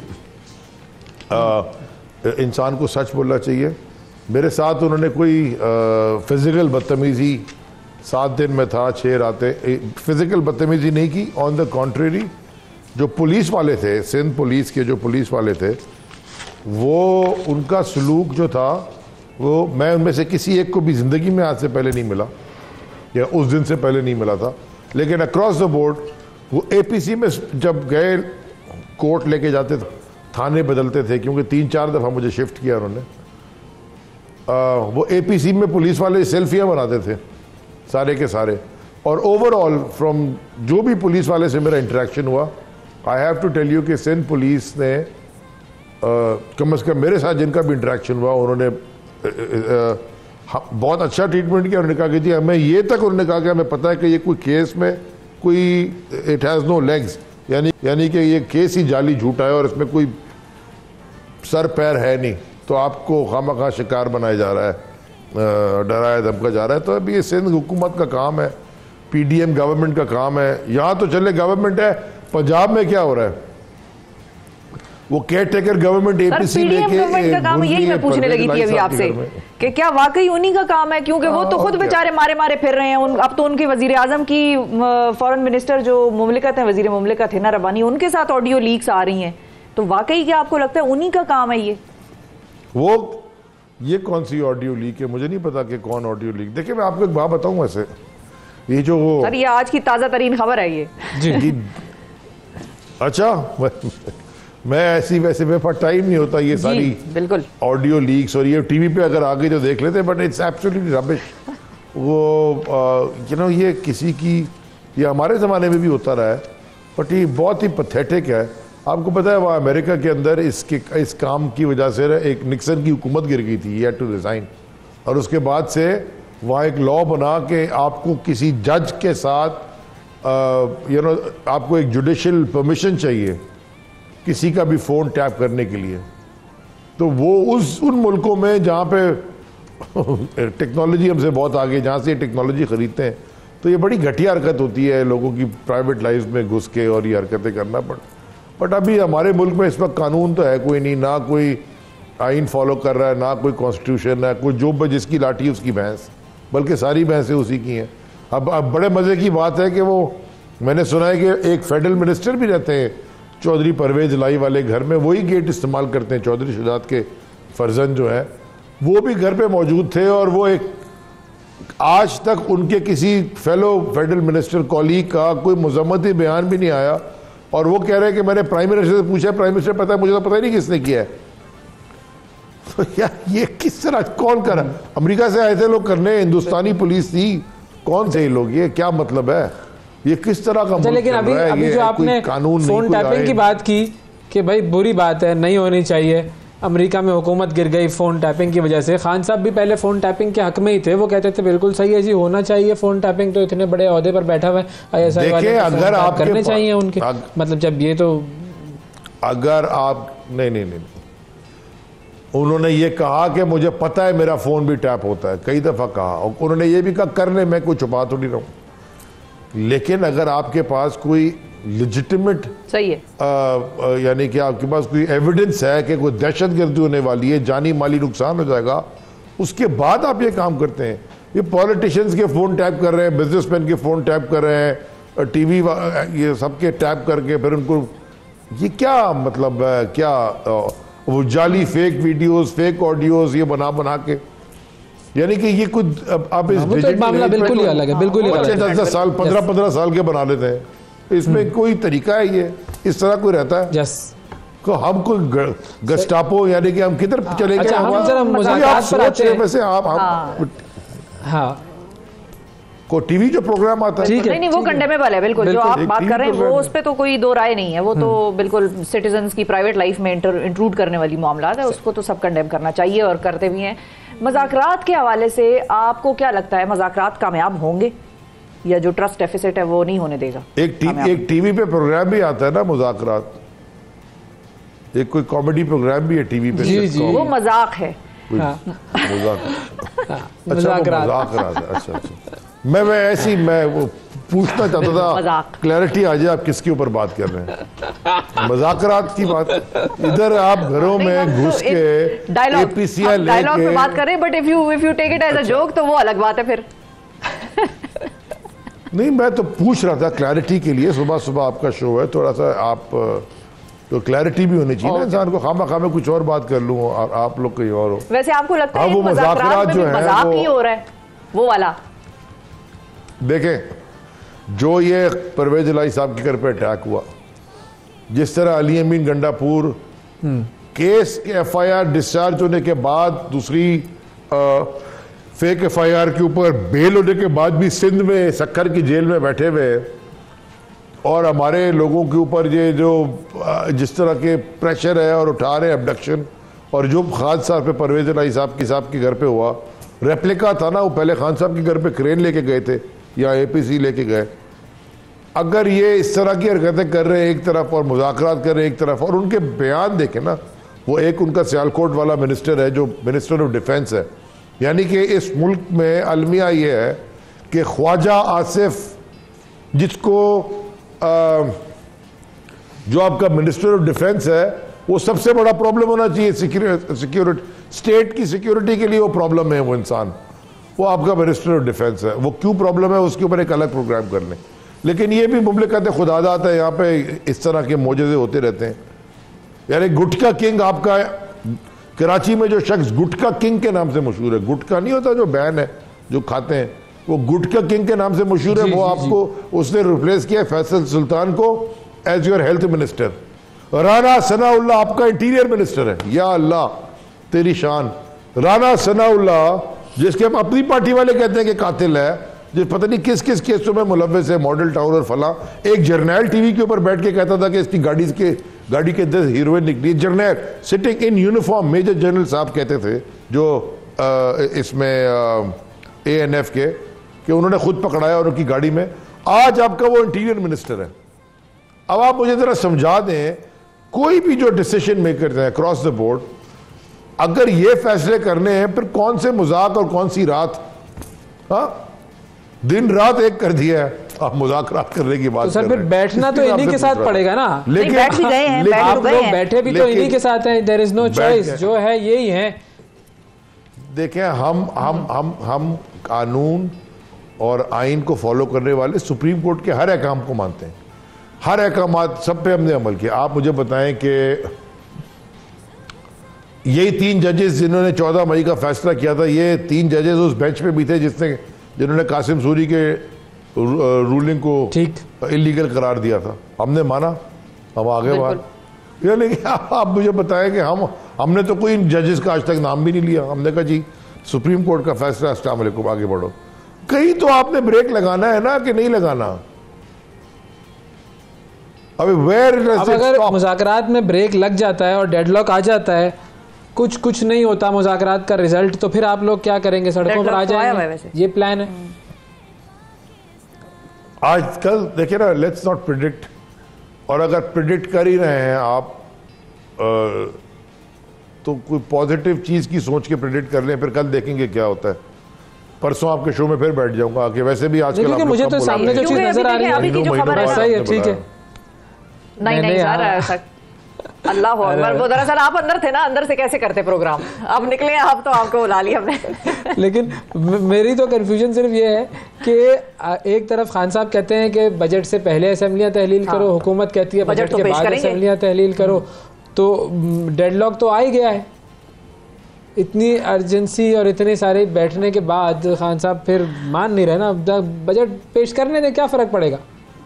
इंसान को सच बोलना चाहिए। मेरे साथ उन्होंने कोई फिज़िकल बदतमीज़ी सात दिन में था, छः रातें फिज़िकल बदतमीज़ी नहीं की। ऑन द कॉन्ट्रेरी जो पुलिस वाले थे, सिंध पुलिस के जो पुलिस वाले थे, वो उनका सलूक जो था वो मैं उनमें से किसी एक को भी ज़िंदगी में आज से पहले नहीं मिला, या उस दिन से पहले नहीं मिला था। लेकिन अक्रॉस द बोर्ड वो एपीसी में जब गए, कोर्ट लेके जाते थे, थाने बदलते थे, क्योंकि तीन चार दफ़ा मुझे शिफ्ट किया उन्होंने। आ, वो एपीसी में पुलिस वाले सेल्फियाँ बनाते थे सारे के सारे। और ओवरऑल फ्रॉम जो भी पुलिस वाले से मेरा इंटरेक्शन हुआ, I have to tell you कि सिंध पुलिस ने कम अज़ कम मेरे साथ जिनका भी इंटरेक्शन हुआ, उन्होंने आ, आ, बहुत अच्छा ट्रीटमेंट किया। उन्होंने कहा कि जी हमें ये तक उन्होंने कहा कि हमें पता है कि ये कोई केस में कोई इट हैज़ नो लेग्स, यानी यानी कि ये केस ही जाली झूठा है और इसमें कोई सर पैर है नहीं, तो आपको खामखा शिकार बनाया जा रहा है, डराया धमका जा रहा है। तो अभी ये सिंध हुकूमत का काम है, पीडीएम गवर्नमेंट का काम है। यहाँ तो चले गवर्नमेंट है, पंजाब में क्या हो रहा है? वो केयर टेकर गवर्नमेंट एपीसी लेके गवर्नमेंट का काम है। यही मैं पूछने लगी थी अभी आपसे कि क्या वाकई उन्हीं का काम है, क्योंकि वो तो खुद बेचारे मारे मारे फिर रहे हैं। उन, अब तो उनके वजीर आजम की फॉरेन मिनिस्टर जो मुमलिकत है, वजीर मुमलिकत हिना रब्बानी, उनके साथ ऑडियो लीक्स आ रही हैं। तो वाकई क्या आपको लगता है उन्हीं का काम है ये? वो ये कौन सी ऑडियो लीक है, मुझे नहीं पता कि कौन ऑडियो लीक। देखिए मैं आपको एक बात बताऊं, वैसे ये जो वो सर ये आज की ताज़ा तरीन खबर है ये जी अच्छा मैं ऐसी वैसे मेरे पास टाइम नहीं होता ये सारी बिल्कुल ऑडियो लीक्स और ये टीवी पे अगर आगे जो देख लेते, बट इट्स एब्सोल्युटली रबिश। वो यू नो ये किसी की, ये हमारे ज़माने में भी होता रहा है, बट ये बहुत ही पथेटिक है। आपको पता है वहाँ अमेरिका के अंदर इसके इस काम की वजह से एक निक्सन की हुकूमत गिर गई थी, ये टू रिज़ाइन, और उसके बाद से वहाँ एक लॉ बना के आपको किसी जज के साथ यू नो आपको एक जुडिशल परमिशन चाहिए किसी का भी फ़ोन टैप करने के लिए। तो वो उस उन मुल्कों में जहाँ पे टेक्नोलॉजी हमसे बहुत आगे, जहाँ से ये टेक्नोलॉजी ख़रीदते हैं, तो ये बड़ी घटिया हरकत होती है लोगों की प्राइवेट लाइफ में घुस के और ये हरकतें करना। बट बट अभी हमारे मुल्क में इस वक्त कानून तो है कोई नहीं, ना कोई आइन फॉलो कर रहा है, ना कोई कॉन्स्टिट्यूशन है, कोई जो जिसकी लाठी उसकी भैंस, बल्कि सारी भैंसें उसी की हैं। अब अब बड़े मज़े की बात है कि वो मैंने सुना है कि एक फेडरल मिनिस्टर भी रहते हैं चौधरी परवेज लाई वाले घर में, वही गेट इस्तेमाल करते हैं, चौधरी शुजात के फर्जंद जो है वो भी घर पे मौजूद थे, और वो एक आज तक उनके किसी फेलो फेडरल मिनिस्टर कॉलीग का कोई मजम्मती बयान भी नहीं आया, और वो कह रहे हैं कि मैंने प्राइम मिनिस्टर से पूछा, प्राइम मिनिस्टर पता है मुझे तो पता ही नहीं किसने किया है। तो यार ये किस तरह कौन कर, अमेरिका से आए थे लोग करने, हिंदुस्तानी पुलिस थी, कौन से लोग, ये क्या मतलब है, ये किस तरह का अच्छा। लेकिन अभी अभी जो आपने कानून फोन टैपिंग की बात की कि भाई बुरी बात है, नहीं होनी चाहिए, अमेरिका में हुकूमत गिर गई फ़ोन टैपिंग की वजह से। खान साहब भी पहले फ़ोन टैपिंग के हक में ही थे, वो कहते थे बिल्कुल सही है जी, होना चाहिए फ़ोन टैपिंग, तो इतने बड़े ओहदे पर बैठा हुआ है आईएसआई वाले, अगर आप करने चाहिए उनके, मतलब जब ये तो अगर आप नहीं नहीं नहीं उन्होंने ये कहा कि मुझे पता है मेरा फ़ोन भी टैप होता है, कई दफ़ा कहा, और उन्होंने ये भी कहा करने मैं कोई छुपा तो नहीं रहा हूँ। लेकिन अगर आपके पास कोई लेजिटिमेट सही है, यानी कि आपके पास कोई एविडेंस है कि कोई दहशतगर्दी होने वाली है, जानी माली नुकसान हो जाएगा, उसके बाद आप ये काम करते हैं। ये पॉलिटिशियंस के फ़ोन टैप कर रहे हैं, बिजनेसमैन के फ़ोन टैप कर रहे हैं, टीवी ये सबके टैप करके फिर उनको, ये क्या मतलब है, क्या वो जाली फेक वीडियोस, फेक ऑडियोज ये बना बना के, यानी कि ये कुछ अब इस मामला बिल्कुल ही अलग है, बिल्कुल ही अलग है। दस दस साल पंद्रह पंद्रह साल के बना लेते हैं, इसमें कोई तरीका है ये, इस तरह कोई रहता है यस को हम कोई गस्टापो, यानी कि हम किधर चले गए। अच्छा, हम जरा मुज़ाकरात पर आते हैं। वैसे आप हाँ को टीवी जो प्रोग्राम आता है, नहीं नहीं वो कंडेमेबल है बिल्कुल, जो आप बात कर रहे हैं वो उस पर तो कोई दो राय नहीं है, वो तो बिल्कुल सिटीजन्स की प्राइवेट लाइफ में इंट्रूड करने वाली मामला है, उसको तो सब कंडेम करना चाहिए और करते भी हैं। मज़ाकरात के हवाले से आपको क्या लगता है, मज़ाकरात कामयाब होंगे या जो ट्रस्ट डेफिसिट है वो नहीं होने देगा? एक टी, एक टीवी पे प्रोग्राम भी आता है ना मुज़ाकरात, एक कोई कॉमेडी प्रोग्राम भी है टीवी पे, जी जी वो मजाक है, मज़ाकरात। अच्छा अच्छा, मैं मैं ऐसी मैं वो पूछना चाहता था, क्लैरिटी आ जाए आप किसके ऊपर बात कर रहे हैं, मज़ाकरात की बात। इधर आप घरों में घुस के डायलॉग डायलॉग पे बात कर रहे हैं, but if you if you take it as a joke तो वो अलग बात है फिर। नहीं मैं तो पूछ रहा था क्लैरिटी के लिए, सुबह सुबह आपका शो है, थोड़ा सा आप तो क्लैरिटी भी होनी चाहिए ना इंसान को, खामा खामे कुछ और बात कर लूँ और आप लोग कहीं और हो। वैसे आपको लगता है वो मज़ाकरात जो है मजाक ही हो रहा है वो वाला? देखें जो ये परवेज इलाही साहब के घर पे अटैक हुआ, जिस तरह Ali Amin Gandapur case F I R discharge होने के बाद दूसरी आ, फेक एफ आई आर के ऊपर बेल होने के बाद भी सिंध में सक्खर की जेल में बैठे हुए, और हमारे लोगों के ऊपर ये जो जिस तरह के प्रेशर है और उठा रहे अबडक्शन, और जो खान साहब पे परवेज इलाही साहब के साहब के घर पे हुआ रेप्लिका था ना, वो पहले खान साहब के घर पे क्रेन लेके गए थे या ए पी सी लेके गए। अगर ये इस तरह की हरकतें कर रहे हैं एक तरफ और मुज़ाकरात कर रहे हैं एक तरफ, और उनके बयान देखें ना, वो एक उनका सियालकोट वाला मिनिस्टर है जो मिनिस्टर ऑफ डिफेंस है, यानी कि इस मुल्क में अलमिया ये है कि ख्वाजा आसिफ जिसको आ, जो आपका मिनिस्टर ऑफ डिफेंस है वो सबसे बड़ा प्रॉब्लम होना चाहिए सिक्योरिटी, स्टेट की सिक्योरिटी के लिए वो प्रॉब्लम है वो इंसान, वो आपका मिनिस्टर ऑफ डिफेंस है। वो क्यों प्रॉब्लम है उसके ऊपर एक अलग प्रोग्राम कर लें। लेकिन ये भी मुमलिकत खुदादात है, यहाँ पे इस तरह के मोजज़े होते रहते हैं। यानी गुटका किंग आपका कराची में जो शख्स गुटका किंग के नाम से मशहूर है, गुटका नहीं होता जो बैन है जो खाते हैं, वो गुटका किंग के नाम से मशहूर है, वो आपको उसने रिप्लेस किया फैसल सुल्तान को as your health minister. Rana Sanaullah आपका इंटीरियर मिनिस्टर है। या अल्लाह तेरी शान। राना सनाउल्लाह जिसके हम अपनी पार्टी वाले कहते हैं कि कातिल है, जो पता नहीं किस किस केसों में मुलव्वस है, मॉडल टाउन और फला, एक जर्नैल टीवी के ऊपर बैठ के कहता था कि इसकी गाड़ी के गाड़ी के दस हीरोइन निकली। General sitting in uniform, major general साहब कहते थे जो आ, इसमें ए एन एफ के, कि उन्होंने खुद पकड़ाया और उनकी गाड़ी में। आज आपका वो इंटीरियर मिनिस्टर है। अब आप मुझे जरा समझा दें, कोई भी जो डिसीजन मेकर है क्रॉस द बोर्ड, अगर ये फैसले करने हैं फिर कौन से मजाक और कौन सी रात, हाँ दिन रात एक कर दिया है। आप मुज़ाकरात करने की बात तो सर फिर बैठना तो इन्हीं के साथ पड़ेगा ना, लेकिन बैठ भी गए हैं, बैठ आप गए लोग हैं। बैठे भी तो इन्हीं के साथ हैं, देयर इज नो चॉइस, जो है यही है। देखें हम हम हम हम कानून और आइन को फॉलो करने वाले सुप्रीम कोर्ट के हर अहकाम को मानते हैं, हर अहकाम सब पे हमने अमल किया। आप मुझे बताएं कि यही तीन जजेस जिन्होंने चौदह मई का फैसला किया था, ये तीन जजेस उस बेंच पे भी थे जिसने जिन्होंने कासिम सूरी के रूलिंग को ठीक इलीगल करार दिया था। हमने माना, हम आगे बात ये। लेकिन आप मुझे बताएं कि हम हमने तो कोई जजेस का आज तक नाम भी नहीं लिया। हमने कहा जी सुप्रीम कोर्ट का फैसला, अस्सलाम वालेकुम, आगे बढ़ो। कहीं तो आपने ब्रेक लगाना है ना कि नहीं लगाना। अभी वेयर अब अगर मुज़ाकरात में ब्रेक लग जाता है और डेडलॉक आ जाता है, कुछ कुछ नहीं होता मुज़ाकरात का रिजल्ट, तो फिर आप लोग क्या करेंगे? सड़कों पर आ जाएंगे? ये प्लान है आजकल। देखिए ना, लेट्स नॉट प्रिडिक्ट, और अगर प्रिडिक्ट कर ही रहे हैं आप आ, तो कोई पॉजिटिव चीज की सोच के प्रिडिक्ट कर लें, फिर कल देखेंगे क्या होता है। परसों आपके शो में फिर बैठ जाऊंगा आके। वैसे भी आजकल आप मुझे तो सामने जो चीज नजर आ रही है सही है, ठीक है। नहीं नहीं सर, अल्लाह हो अकबर। वो दरअसल आप अंदर थे ना, अंदर से कैसे करते प्रोग्राम, अब निकले आप तो आपको बुला लिया हमने। लेकिन मेरी तो कंफ्यूजन सिर्फ ये है कि एक तरफ खान साहब कहते हैं कि बजट से पहले असेंबलियां तहलील हाँ। करो, हुकूमत कहती है बजट के बाद असेंबलियां तहलील करो, तो डेडलॉक तो आ ही गया है। इतनी अर्जेंसी और इतने सारे बैठने के बाद खान साहब फिर मान नहीं रहे ना, बजट पेश करने में क्या फर्क पड़ेगा?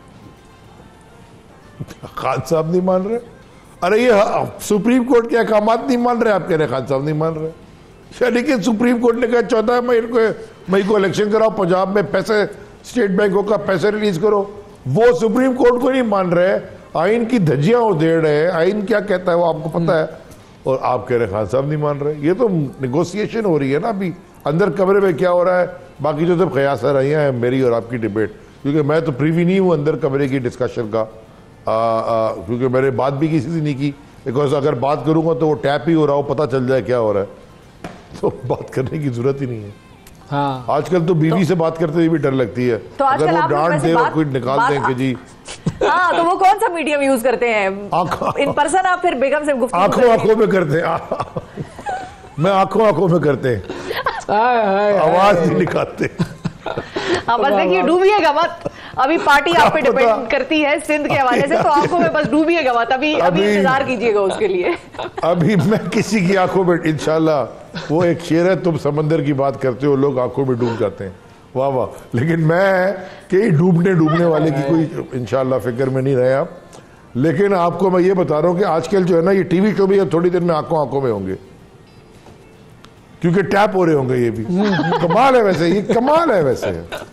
खान साहब नहीं मान रहे, अरे ये सुप्रीम कोर्ट के अहकाम नहीं मान रहे, आप कह रहे खान साहब नहीं मान रहे। लेकिन सुप्रीम कोर्ट ने कहा चौदह मई को मई को इलेक्शन कराओ, पंजाब में पैसे स्टेट बैंकों का पैसे रिलीज करो। वो सुप्रीम कोर्ट को नहीं मान रहे, आइन की धज्जियां उधेड़ रहे। आइन क्या कहता है वो आपको पता है, और आप कह रहे खान साहब नहीं मान रहे। ये तो निगोसिएशन हो रही है ना अभी अंदर कमरे में क्या हो रहा है। बाकी जो सब कयास रही हैं मेरी और आपकी डिबेट, क्योंकि मैं तो प्रीवी नहीं हूँ अंदर कमरे की डिस्कशन का, क्योंकि मैंने बात भी किसी से नहीं की। बिकॉज अगर बात करूंगा तो वो टैप ही हो रहा हो, पता चल जाए क्या हो रहा है, तो बात करने की जरूरत ही नहीं है। हाँ। आजकल तो बीवी तो, से बात करते हुए भी डर लगती है, तो अगर वो डांट दे और कोई निकाल दें कि जी हाँ, तो वो कौन सा मीडियम यूज करते हैं? इन पर्सन आप फिर बेगम से गुफ्तगू आंखों आंखों में करते हैं। मैं आंखों आंखों में करते हैं, आवाज नहीं निकालते। हाँ बस देखिए, डूबिएगा मत। अभी पार्टी आप पे डिपेंड करती है सिंध के हवाले से, तो आंखों में बस डूबिएगा मत। अभी अभी इंतजार कीजिएगा उसके लिए। अभी मैं किसी की आंखों में, इंशाल्लाह, वो एक शेर है, तुम समंदर की बात करते हो, लोग आंखों में डूब जाते हैं, वाह वाह। लेकिन मैं कहीं डूबने डूबने वाले की कोई इंशाल्लाह फिक्र में नहीं रहे आप। लेकिन आपको मैं ये बता रहा हूँ कि आजकल जो है ना, ये टीवी शो भी अब थोड़ी देर में आंखों आंखों में होंगे, क्योंकि टैप हो रहे होंगे। ये भी कमाल है वैसे, ये कमाल है वैसे,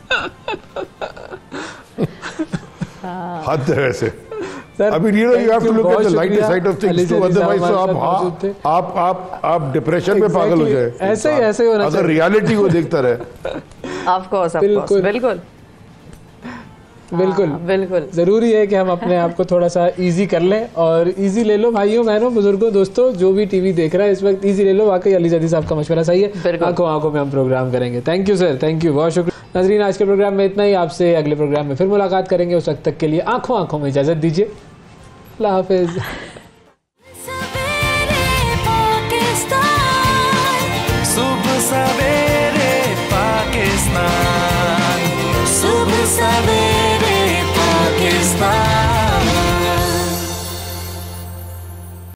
हद है वैसे। अभी you know you have to look at the lighter side of things too, otherwise तो आप आप आप आप डिप्रेशन में पागल हो जाए। ऐसे ही ऐसे होना चाहिए अगर रियलिटी को देखता रहे। ऑफ कोर्स ऑफ कोर्स, बिल्कुल बिल्कुल बिल्कुल जरूरी है कि हम अपने आप को थोड़ा सा इजी कर लें, और इजी ले लो भाइयों बहनों बुजुर्गों दोस्तों, जो भी टीवी देख रहा है इस वक्त इजी ले लो। वाकई अली जदी साहब का मशवरा सही है, आंखों आंखों में हम प्रोग्राम करेंगे। Thank you sir, thank you, बहुत शुक्रिया। नाजरीन, आज के प्रोग्राम में इतना ही। आपसे अगले प्रोग्राम में फिर मुलाकात करेंगे, उस वक्त तक के लिए आंखों आंखों में इजाजत दीजिए। अल्लाह हाफिज। सुबह सवेरे